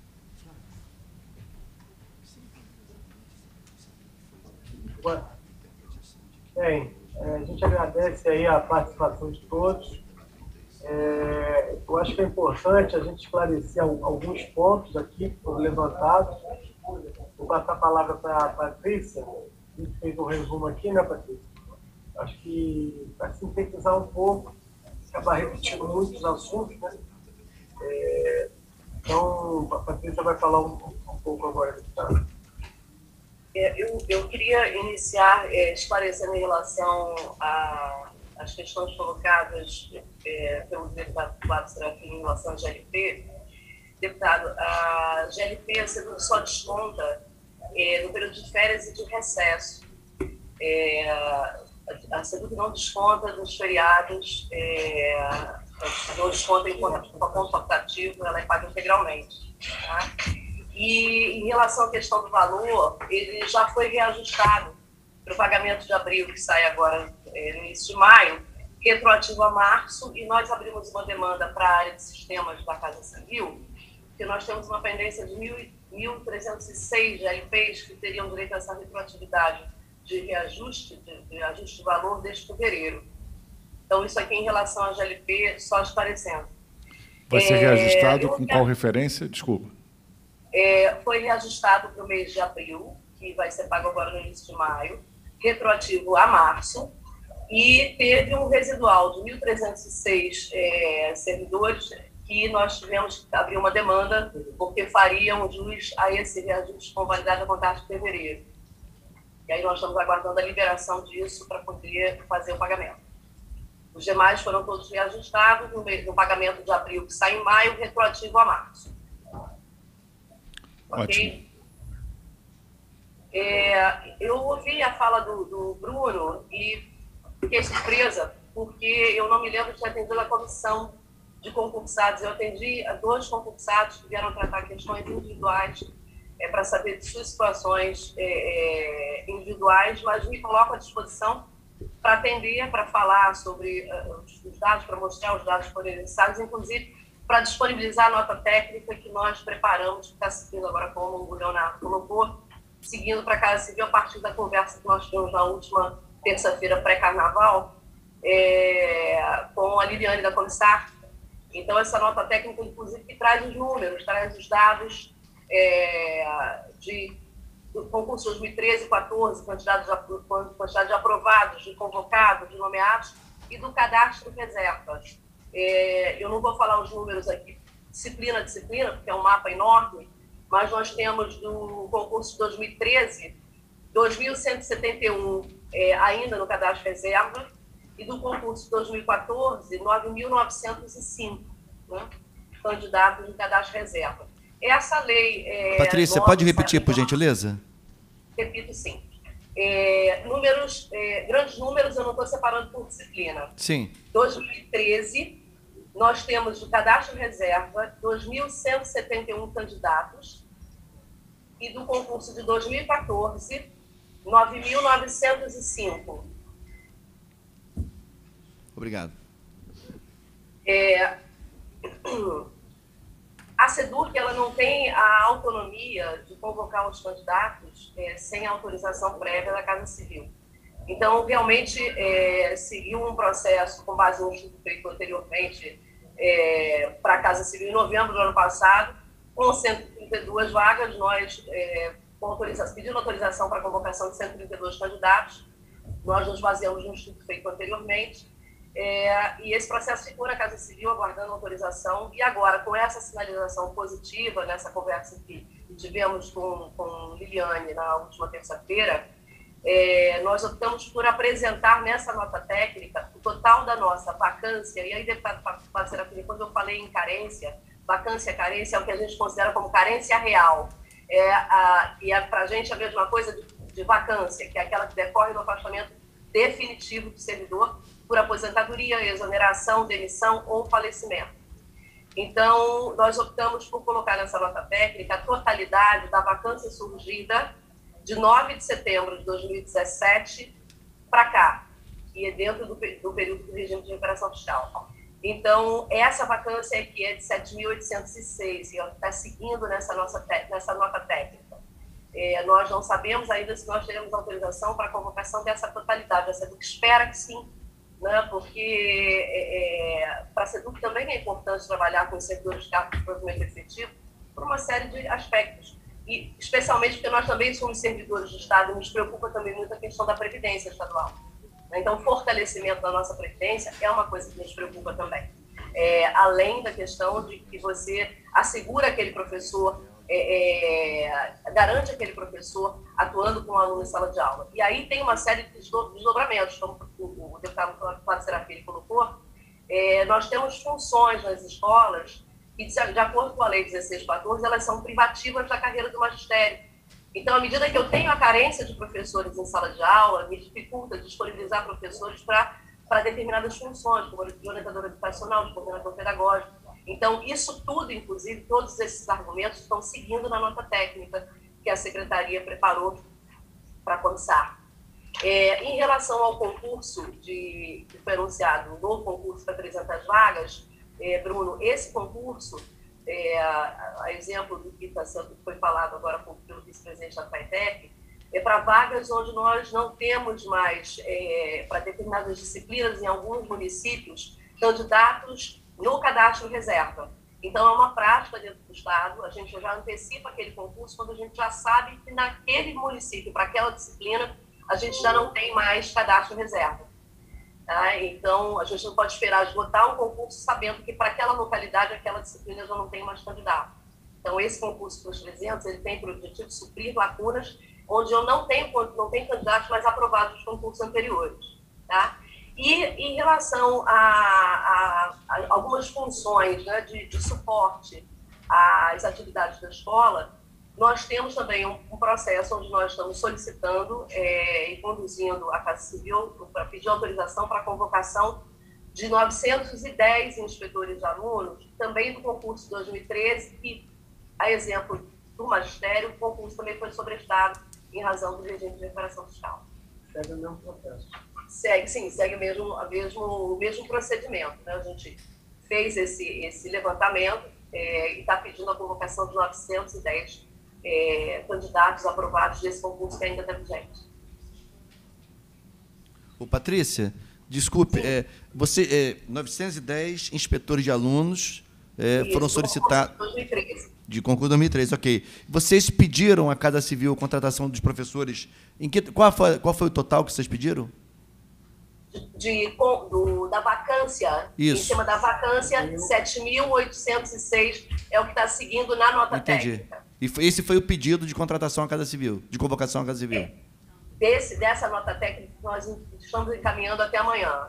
Bem, a gente agradece aí a participação de todos. Eu acho que é importante a gente esclarecer alguns pontos aqui que foram levantados. Vou passar a palavra para a Patrícia. A gente fez um resumo aqui, né, Patrícia? Acho que para sintetizar um pouco, acabar repetindo muitos assuntos, né? Então, a Patrícia vai falar um pouco agora. Eu queria iniciar esclarecendo em relação às questões colocadas pelo deputado Flávio Serafim em relação à GLP. Deputado, a GLP a SEDUC só desconta no período de férias e de recesso. A SEDUC não desconta nos feriados, não desconta em ponto facultativo, ela é paga integralmente. Tá? E em relação à questão do valor, ele já foi reajustado para o pagamento de abril, que sai agora no início de maio, retroativo a março, e nós abrimos uma demanda para a área de sistemas da Casa Civil, que nós temos uma pendência de 1.306 GLPs que teriam direito a essa retroatividade de reajuste, de ajuste de valor desde fevereiro. Então, isso aqui em relação à GLP, só esclarecendo. Vai ser reajustado com qual referência? Desculpa. Foi reajustado para o mês de abril, que vai ser pago agora no início de maio, retroativo a março, e teve um residual de 1.306 servidores que nós tivemos que abrir uma demanda, porque fariam jus a esse reajuste com validade a contar de fevereiro. E aí nós estamos aguardando a liberação disso para poder fazer o pagamento. Os demais foram todos reajustados no pagamento de abril, que sai em maio, retroativo a março. Ótimo. Eu ouvi a fala do Bruno e fiquei surpresa, porque eu não me lembro de ter atendido a comissão de concursados. Eu atendi a 2 concursados que vieram tratar questões individuais para saber de suas situações individuais, mas me coloco à disposição para atender, para falar sobre os dados, para mostrar os dados forensados, inclusive para disponibilizar a nota técnica que nós preparamos, que está seguindo agora, como o Leonardo colocou, seguindo para a Casa Civil a partir da conversa que nós tivemos na última terça-feira pré-carnaval com a Liliane da Comissar. Então, essa nota técnica, inclusive, que traz os números, traz os dados do concurso 2013 e 2014, quantidade de aprovados, de convocados, de nomeados, e do cadastro reservas. Eu não vou falar os números aqui, disciplina a disciplina, porque é um mapa enorme, mas nós temos do concurso de 2013, 2.171 ainda no cadastro reserva, e do concurso de 2014, 9.905 candidatos no cadastro reserva. Essa lei... Patrícia, pode repetir, por gentileza? Repito, sim. Grandes números eu não estou separando por disciplina. Sim. 2013, nós temos do cadastro reserva 2.171 candidatos, e do concurso de 2014, 9.905. Obrigado. A SEDUC, ela não tem a autonomia de convocar os candidatos sem autorização prévia da Casa Civil. Então, realmente, seguiu um processo com base no estudo feito anteriormente para a Casa Civil em novembro do ano passado, com 132 vagas, nós, pedindo autorização para a convocação de 132 candidatos, nós nos baseamos no estudo feito anteriormente, e esse processo ficou na Casa Civil aguardando autorização, e agora, com essa sinalização positiva, nessa conversa que tivemos com Liliane na última terça-feira, nós optamos por apresentar nessa nota técnica o total da nossa vacância. E aí, deputado Serafim, quando eu falei em carência, vacância, carência é o que a gente considera como carência real. E para a gente a mesma coisa de vacância, que é aquela que decorre do afastamento definitivo do servidor por aposentadoria, exoneração, demissão ou falecimento. Então, nós optamos por colocar nessa nota técnica a totalidade da vacância surgida de 9 de setembro de 2017 para cá, e é dentro do período do regime de recuperação fiscal. Então, essa vacância aqui é de 7.806, e está seguindo nessa nota técnica. Nós não sabemos ainda se nós teremos autorização para a convocação dessa totalidade. A SEDUC espera que sim, né? Porque para a SEDUC também é importante trabalhar com os servidores de cargo de provimento efetivo por uma série de aspectos. E especialmente porque nós também somos servidores do Estado e nos preocupa também muito a questão da Previdência Estadual. Então, o fortalecimento da nossa Previdência é uma coisa que nos preocupa também. Além da questão de que você assegura aquele professor, garante aquele professor atuando com o aluno em sala de aula. E aí tem uma série de desdobramentos, como o deputado Flávio Serafini colocou. Nós temos funções nas escolas que, de acordo com a Lei 1614, elas são privativas da carreira do magistério. Então, à medida que eu tenho a carência de professores em sala de aula, me dificulta disponibilizar professores para determinadas funções, como de orientador educacional, de coordenador pedagógico. Então, isso tudo, inclusive, todos esses argumentos estão seguindo na nota técnica que a Secretaria preparou para a Comissar. Em relação ao concurso que foi anunciado, um novo concurso para 300 vagas, Bruno, esse concurso, a exemplo do que foi falado agora pelo vice-presidente da FATEC, é para vagas onde nós não temos mais, para determinadas disciplinas em alguns municípios, candidatos no cadastro reserva. Então, é uma prática dentro do Estado, a gente já antecipa aquele concurso quando a gente já sabe que naquele município, para aquela disciplina, a gente já não tem mais cadastro reserva. Tá? Então, a gente não pode esperar esgotar um concurso sabendo que para aquela localidade, aquela disciplina já não tem mais candidato. Então, esse concurso para os 300, ele tem por objetivo suprir lacunas onde eu não tenho candidatos mais aprovados dos concursos anteriores. Tá? E em relação a algumas funções, né, de suporte às atividades da escola, nós temos também um processo onde nós estamos solicitando e conduzindo a Casa Civil para pedir autorização para a convocação de 910 inspetores de alunos, também do concurso de 2013, e, a exemplo do magistério, o concurso também foi sobrestado em razão do regime de recuperação fiscal. Segue o mesmo processo. Segue o mesmo procedimento. Né? A gente fez esse levantamento e está pedindo a convocação de 910 candidatos aprovados desse concurso que ainda está vigente. Patrícia, desculpe, 910 inspetores de alunos foram solicitados... De concurso 2013, ok. Vocês pediram à Casa Civil a contratação dos professores. Qual foi o total que vocês pediram? Da vacância. Isso. Em cima da vacância, 7.806 é o que está seguindo na nota técnica. E esse foi o pedido de contratação à Casa Civil, de convocação à Casa Civil? Dessa nota técnica, nós estamos encaminhando até amanhã.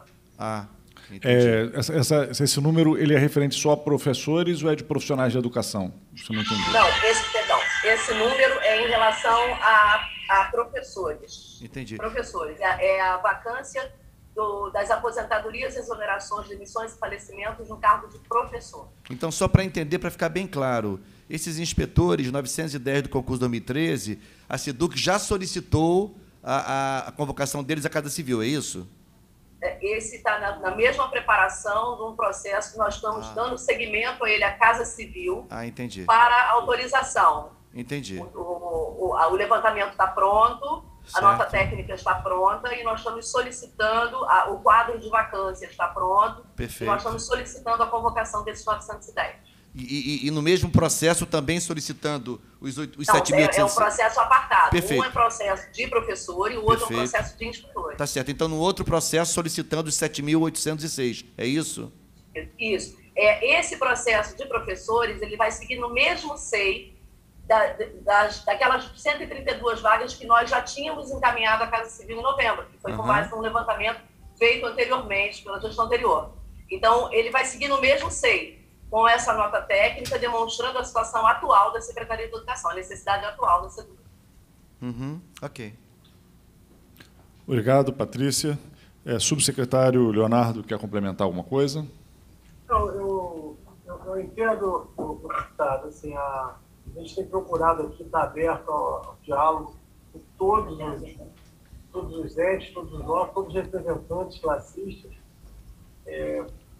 Esse número ele é referente só a professores ou é de profissionais de educação? Isso eu não entendi. Não, esse número é em relação a professores. Entendi. Professores. É a vacância das aposentadorias, exonerações, demissões e falecimentos no cargo de professor. Então, só para entender, para ficar bem claro, esses inspetores, 910 do concurso 2013, a SEDUC já solicitou a convocação deles à Casa Civil, é isso? Esse está na mesma preparação de um processo que nós estamos dando seguimento a ele, à Casa Civil, entendi. Para autorização. Entendi. O levantamento está pronto, certo. A nota técnica está pronta e nós estamos solicitando, o quadro de vacância está pronto. Perfeito. E nós estamos solicitando a convocação desses 910. E no mesmo processo também solicitando os 7.800... É um processo apartado. Perfeito. Um é processo de professor e o outro é um processo de instrutor. Tá certo. Então, no outro processo, solicitando os 7.806. É isso? Isso. Esse processo de professores, ele vai seguir no mesmo SEI daquelas 132 vagas que nós já tínhamos encaminhado à Casa Civil em novembro, que foi com base num levantamento feito anteriormente, pela gestão anterior. Então, ele vai seguir no mesmo SEI, com essa nota técnica, demonstrando a situação atual da Secretaria de Educação, a necessidade atual da SEDUC. Ok. Obrigado, Patrícia. Subsecretário Leonardo, quer complementar alguma coisa? Não, eu entendo, deputado, assim, a gente tem procurado aqui estar aberto ao diálogo com todos os entes, todos os representantes classistas,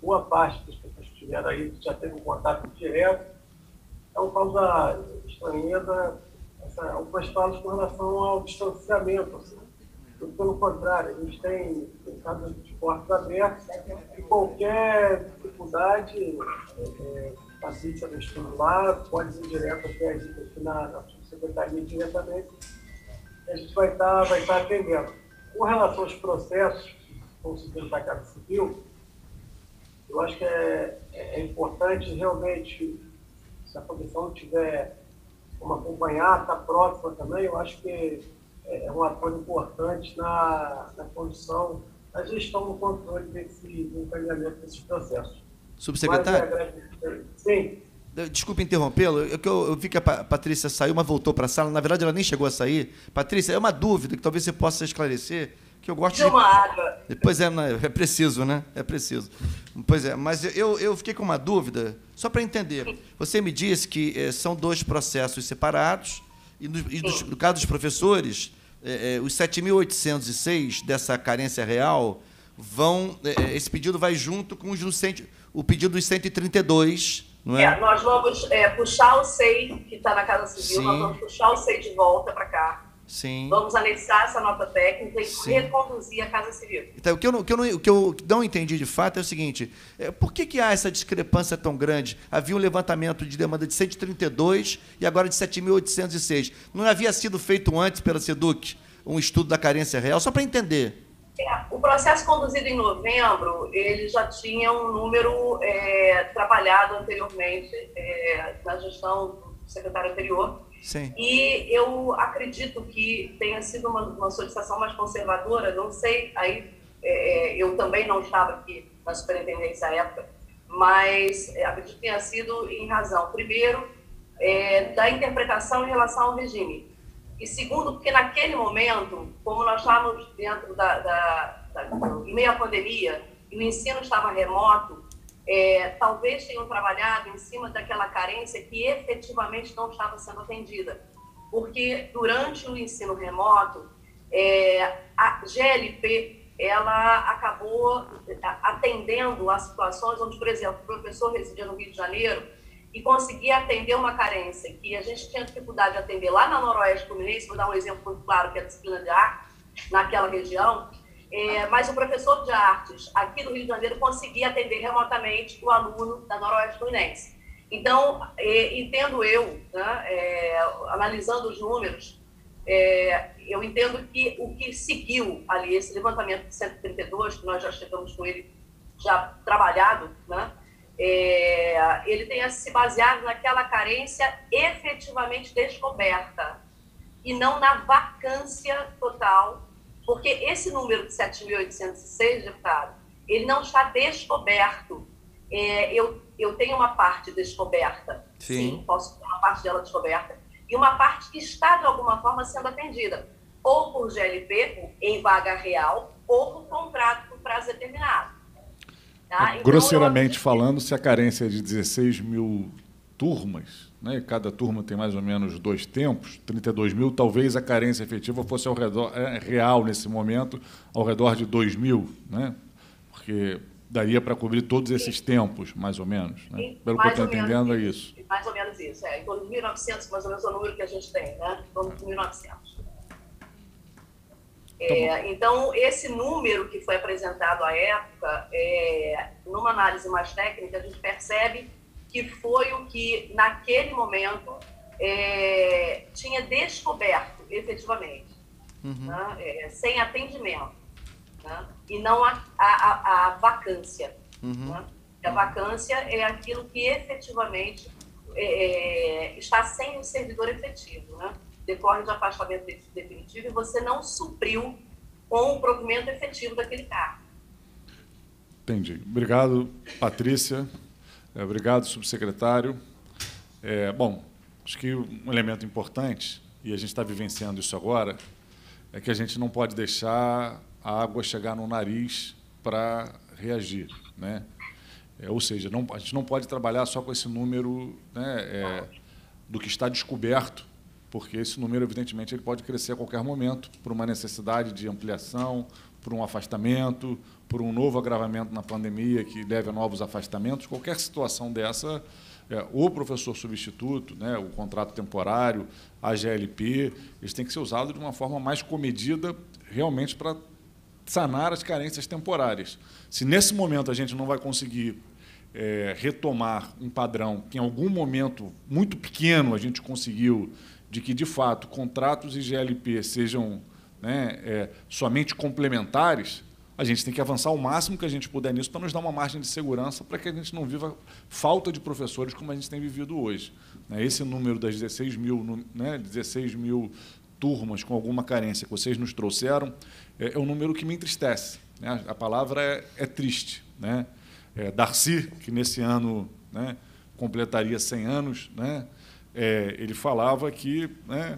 boa parte das pessoas que estiveram aí já teve um contato direto. Então, causa estranheza algumas falas com relação ao distanciamento. Assim. Pelo contrário, a gente tem casos de portas abertas e qualquer dificuldade, a Patrícia do estudo lá, pode ir direto até a gente aqui na subsecretaria diretamente, e a gente vai estar atendendo. Com relação aos processos que vão se tentar da Casa Civil, eu acho que é importante realmente, se a comissão tiver como acompanhar, estar próxima também, eu acho que é um apoio importante na condição, na gestão do controle do encaminhamento desses processos. Subsecretário? Sim. Desculpe interrompê-lo, eu vi que a Patrícia saiu, mas voltou para a sala. Na verdade, ela nem chegou a sair. Patrícia, é uma dúvida que talvez você possa esclarecer, que eu gosto de... uma água. Pois é, é preciso, né? É preciso. Pois é, mas eu fiquei com uma dúvida, só para entender. Você me disse que são 2 processos separados, e no caso dos professores, os 7.806 dessa carência real, esse pedido vai junto com o pedido dos 132, não é? Nós vamos puxar o SEI, que está na Casa Civil, Sim. nós vamos puxar o SEI de volta para cá. Sim. Vamos anexar essa nota técnica e Sim. reconduzir a Casa Civil. Então, o que eu não entendi de fato é o seguinte, por que há essa discrepância tão grande? Havia um levantamento de demanda de 132 e agora de 7.806. Não havia sido feito antes pela SEDUC um estudo da carência real? Só para entender. O processo conduzido em novembro, ele já tinha um número trabalhado anteriormente na gestão do secretário anterior. Sim. E eu acredito que tenha sido uma solicitação mais conservadora, não sei, aí eu também não estava aqui na superintendência à época, mas acredito que tenha sido em razão, primeiro, da interpretação em relação ao regime, e segundo, porque naquele momento, como nós estávamos dentro em meio à pandemia, e o ensino estava remoto, talvez tenham trabalhado em cima daquela carência que efetivamente não estava sendo atendida. Porque durante o ensino remoto, a GLP ela acabou atendendo a situações onde, por exemplo, o professor residia no Rio de Janeiro e conseguia atender uma carência que a gente tinha dificuldade de atender lá na Noroeste Fluminense, vou dar um exemplo muito claro, que é a disciplina de arte, naquela região. Mas o professor de artes aqui do Rio de Janeiro conseguia atender remotamente o aluno da Noroeste Fluminense. Então, entendo eu, né, analisando os números, eu entendo que o que seguiu ali, esse levantamento de 132, que nós já chegamos com ele já trabalhado, né, ele tenha se baseado naquela carência efetivamente descoberta e não na vacância total. Porque esse número de 7.806, deputado, ele não está descoberto. Eu tenho uma parte descoberta, sim, posso ter uma parte dela descoberta, e uma parte que está, de alguma forma, sendo atendida, ou por GLP, em vaga real, ou por contrato por prazo determinado. Tá? Então, grosseiramente falando, se a carência é de 16 mil turmas, né, cada turma tem mais ou menos 2 tempos, 32 mil, talvez a carência efetiva fosse ao redor, real nesse momento, ao redor de 2 mil, né? Porque daria para cobrir todos esses tempos, mais ou menos. Né? Pelo que eu estou entendendo, é isso. Mais ou menos isso, em torno de 1.900, mais ou menos, é o número que a gente tem, né? Em torno de 1.900. Então, esse número que foi apresentado à época, numa análise mais técnica, a gente percebe que foi o que, naquele momento, tinha descoberto, efetivamente, né? Sem atendimento, né? E não a vacância. Né? A vacância é aquilo que, efetivamente, está sem o servidor efetivo, né? Decorre de afastamento definitivo e você não supriu com o provimento efetivo daquele cargo. Entendi. Obrigado, Patrícia. Obrigado, subsecretário. Bom, acho que um elemento importante, e a gente está vivenciando isso agora, é que a gente não pode deixar a água chegar no nariz para reagir, né? Ou seja, a gente não pode trabalhar só com esse número, né, do que está descoberto, porque esse número, evidentemente, ele pode crescer a qualquer momento por uma necessidade de ampliação, por um afastamento, por um novo agravamento na pandemia que leve a novos afastamentos. Qualquer situação dessa, o professor substituto, né, o contrato temporário, a GLP, eles têm que ser usados de uma forma mais comedida, realmente para sanar as carências temporárias. Se nesse momento a gente não vai conseguir retomar um padrão que em algum momento muito pequeno a gente conseguiu, de que, de fato, contratos e GLP sejam, né, somente complementares, a gente tem que avançar o máximo que a gente puder nisso para nos dar uma margem de segurança para que a gente não viva falta de professores como a gente tem vivido hoje. Esse número das 16 mil turmas com alguma carência que vocês nos trouxeram é um número que me entristece, né? A palavra é triste, né? Darcy, que nesse ano, né, completaria 100 anos, né, ele falava que, né,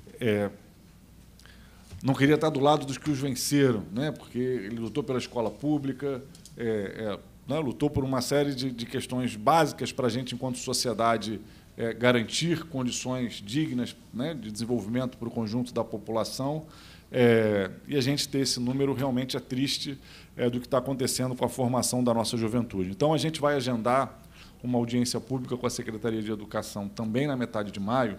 não queria estar do lado dos que os venceram, né, porque ele lutou pela escola pública, né, lutou por uma série de questões básicas para a gente, enquanto sociedade, garantir condições dignas, né, de desenvolvimento para o conjunto da população. E a gente ter esse número realmente é triste do que está acontecendo com a formação da nossa juventude. Então, a gente vai agendar uma audiência pública com a Secretaria de Educação também na metade de maio,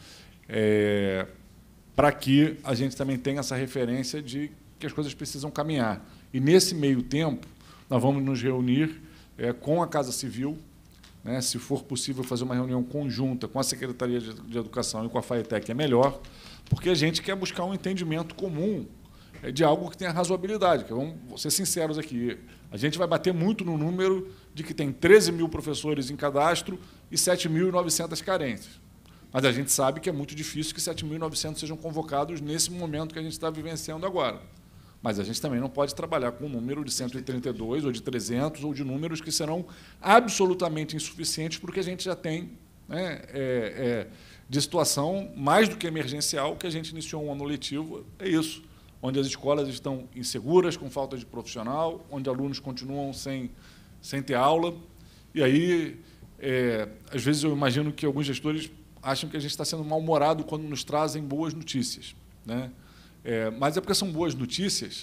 para que a gente também tenha essa referência de que as coisas precisam caminhar. E, nesse meio tempo, nós vamos nos reunir com a Casa Civil, né, se for possível fazer uma reunião conjunta com a Secretaria de Educação e com a FAETEC, é melhor, porque a gente quer buscar um entendimento comum de algo que tenha razoabilidade. Vamos ser sinceros aqui, a gente vai bater muito no número de que tem 13 mil professores em cadastro e 7.900 carências. Mas a gente sabe que é muito difícil que 7.900 sejam convocados nesse momento que a gente está vivenciando agora. Mas a gente também não pode trabalhar com um número de 132 ou de 300 ou de números que serão absolutamente insuficientes para o que a gente já tem, né, de situação mais do que emergencial, que a gente iniciou um ano letivo, é isso, onde as escolas estão inseguras, com falta de profissional, onde alunos continuam sem ter aula. E aí, às vezes, eu imagino que alguns gestores acham que a gente está sendo mal-humorado quando nos trazem boas notícias, né? Mas é porque são boas notícias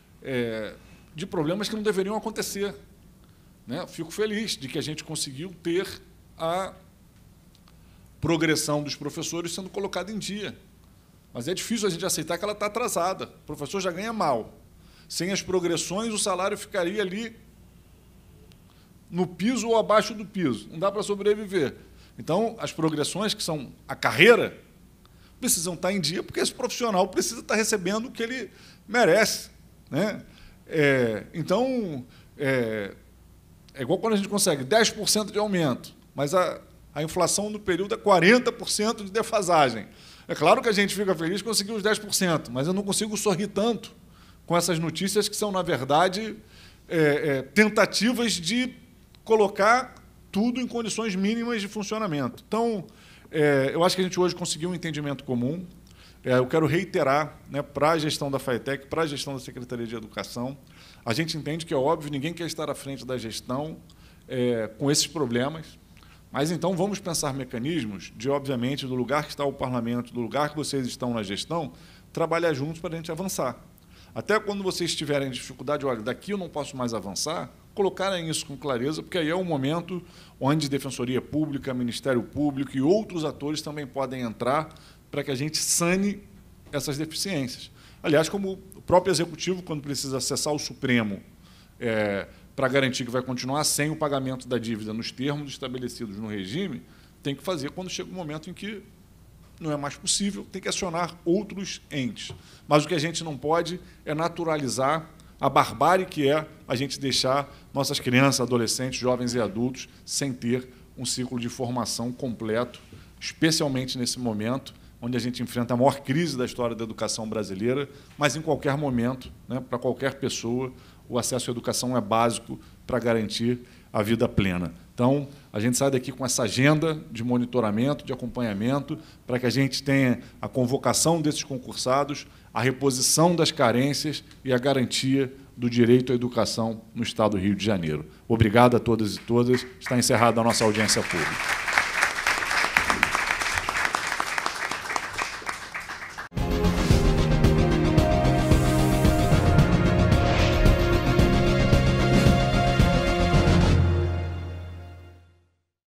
de problemas que não deveriam acontecer, né? Fico feliz de que a gente conseguiu ter a progressão dos professores sendo colocada em dia. Mas é difícil a gente aceitar que ela está atrasada. O professor já ganha mal. Sem as progressões, o salário ficaria ali no piso ou abaixo do piso. Não dá para sobreviver. Então, as progressões, que são a carreira, precisam estar em dia, porque esse profissional precisa estar recebendo o que ele merece, né? Então, é igual quando a gente consegue 10% de aumento, mas a inflação no período é 40% de defasagem. É claro que a gente fica feliz de conseguir os 10%, mas eu não consigo sorrir tanto com essas notícias que são, na verdade, tentativas de colocar tudo em condições mínimas de funcionamento. Então, eu acho que a gente hoje conseguiu um entendimento comum. Eu quero reiterar, né, para a gestão da FAETEC, para a gestão da Secretaria de Educação, a gente entende que é óbvio, ninguém quer estar à frente da gestão com esses problemas, mas então vamos pensar mecanismos de, obviamente, do lugar que está o parlamento, do lugar que vocês estão na gestão, trabalhar juntos para a gente avançar. Até quando vocês tiverem dificuldade, olha, daqui eu não posso mais avançar, colocarem isso com clareza, porque aí é um momento onde Defensoria Pública, Ministério Público e outros atores também podem entrar para que a gente sane essas deficiências. Aliás, como o próprio Executivo, quando precisa acessar o Supremo para garantir que vai continuar sem o pagamento da dívida nos termos estabelecidos no regime, tem que fazer quando chega um momento em que não é mais possível, tem que acionar outros entes. Mas o que a gente não pode é naturalizar a barbárie que é a gente deixar nossas crianças, adolescentes, jovens e adultos sem ter um ciclo de formação completo, especialmente nesse momento, onde a gente enfrenta a maior crise da história da educação brasileira, mas em qualquer momento, né, para qualquer pessoa, o acesso à educação é básico para garantir a vida plena. Então, a gente sai daqui com essa agenda de monitoramento, de acompanhamento, para que a gente tenha a convocação desses concursados, a reposição das carências e a garantia do direito à educação no Estado do Rio de Janeiro. Obrigado a todas e todas. Está encerrada a nossa audiência pública.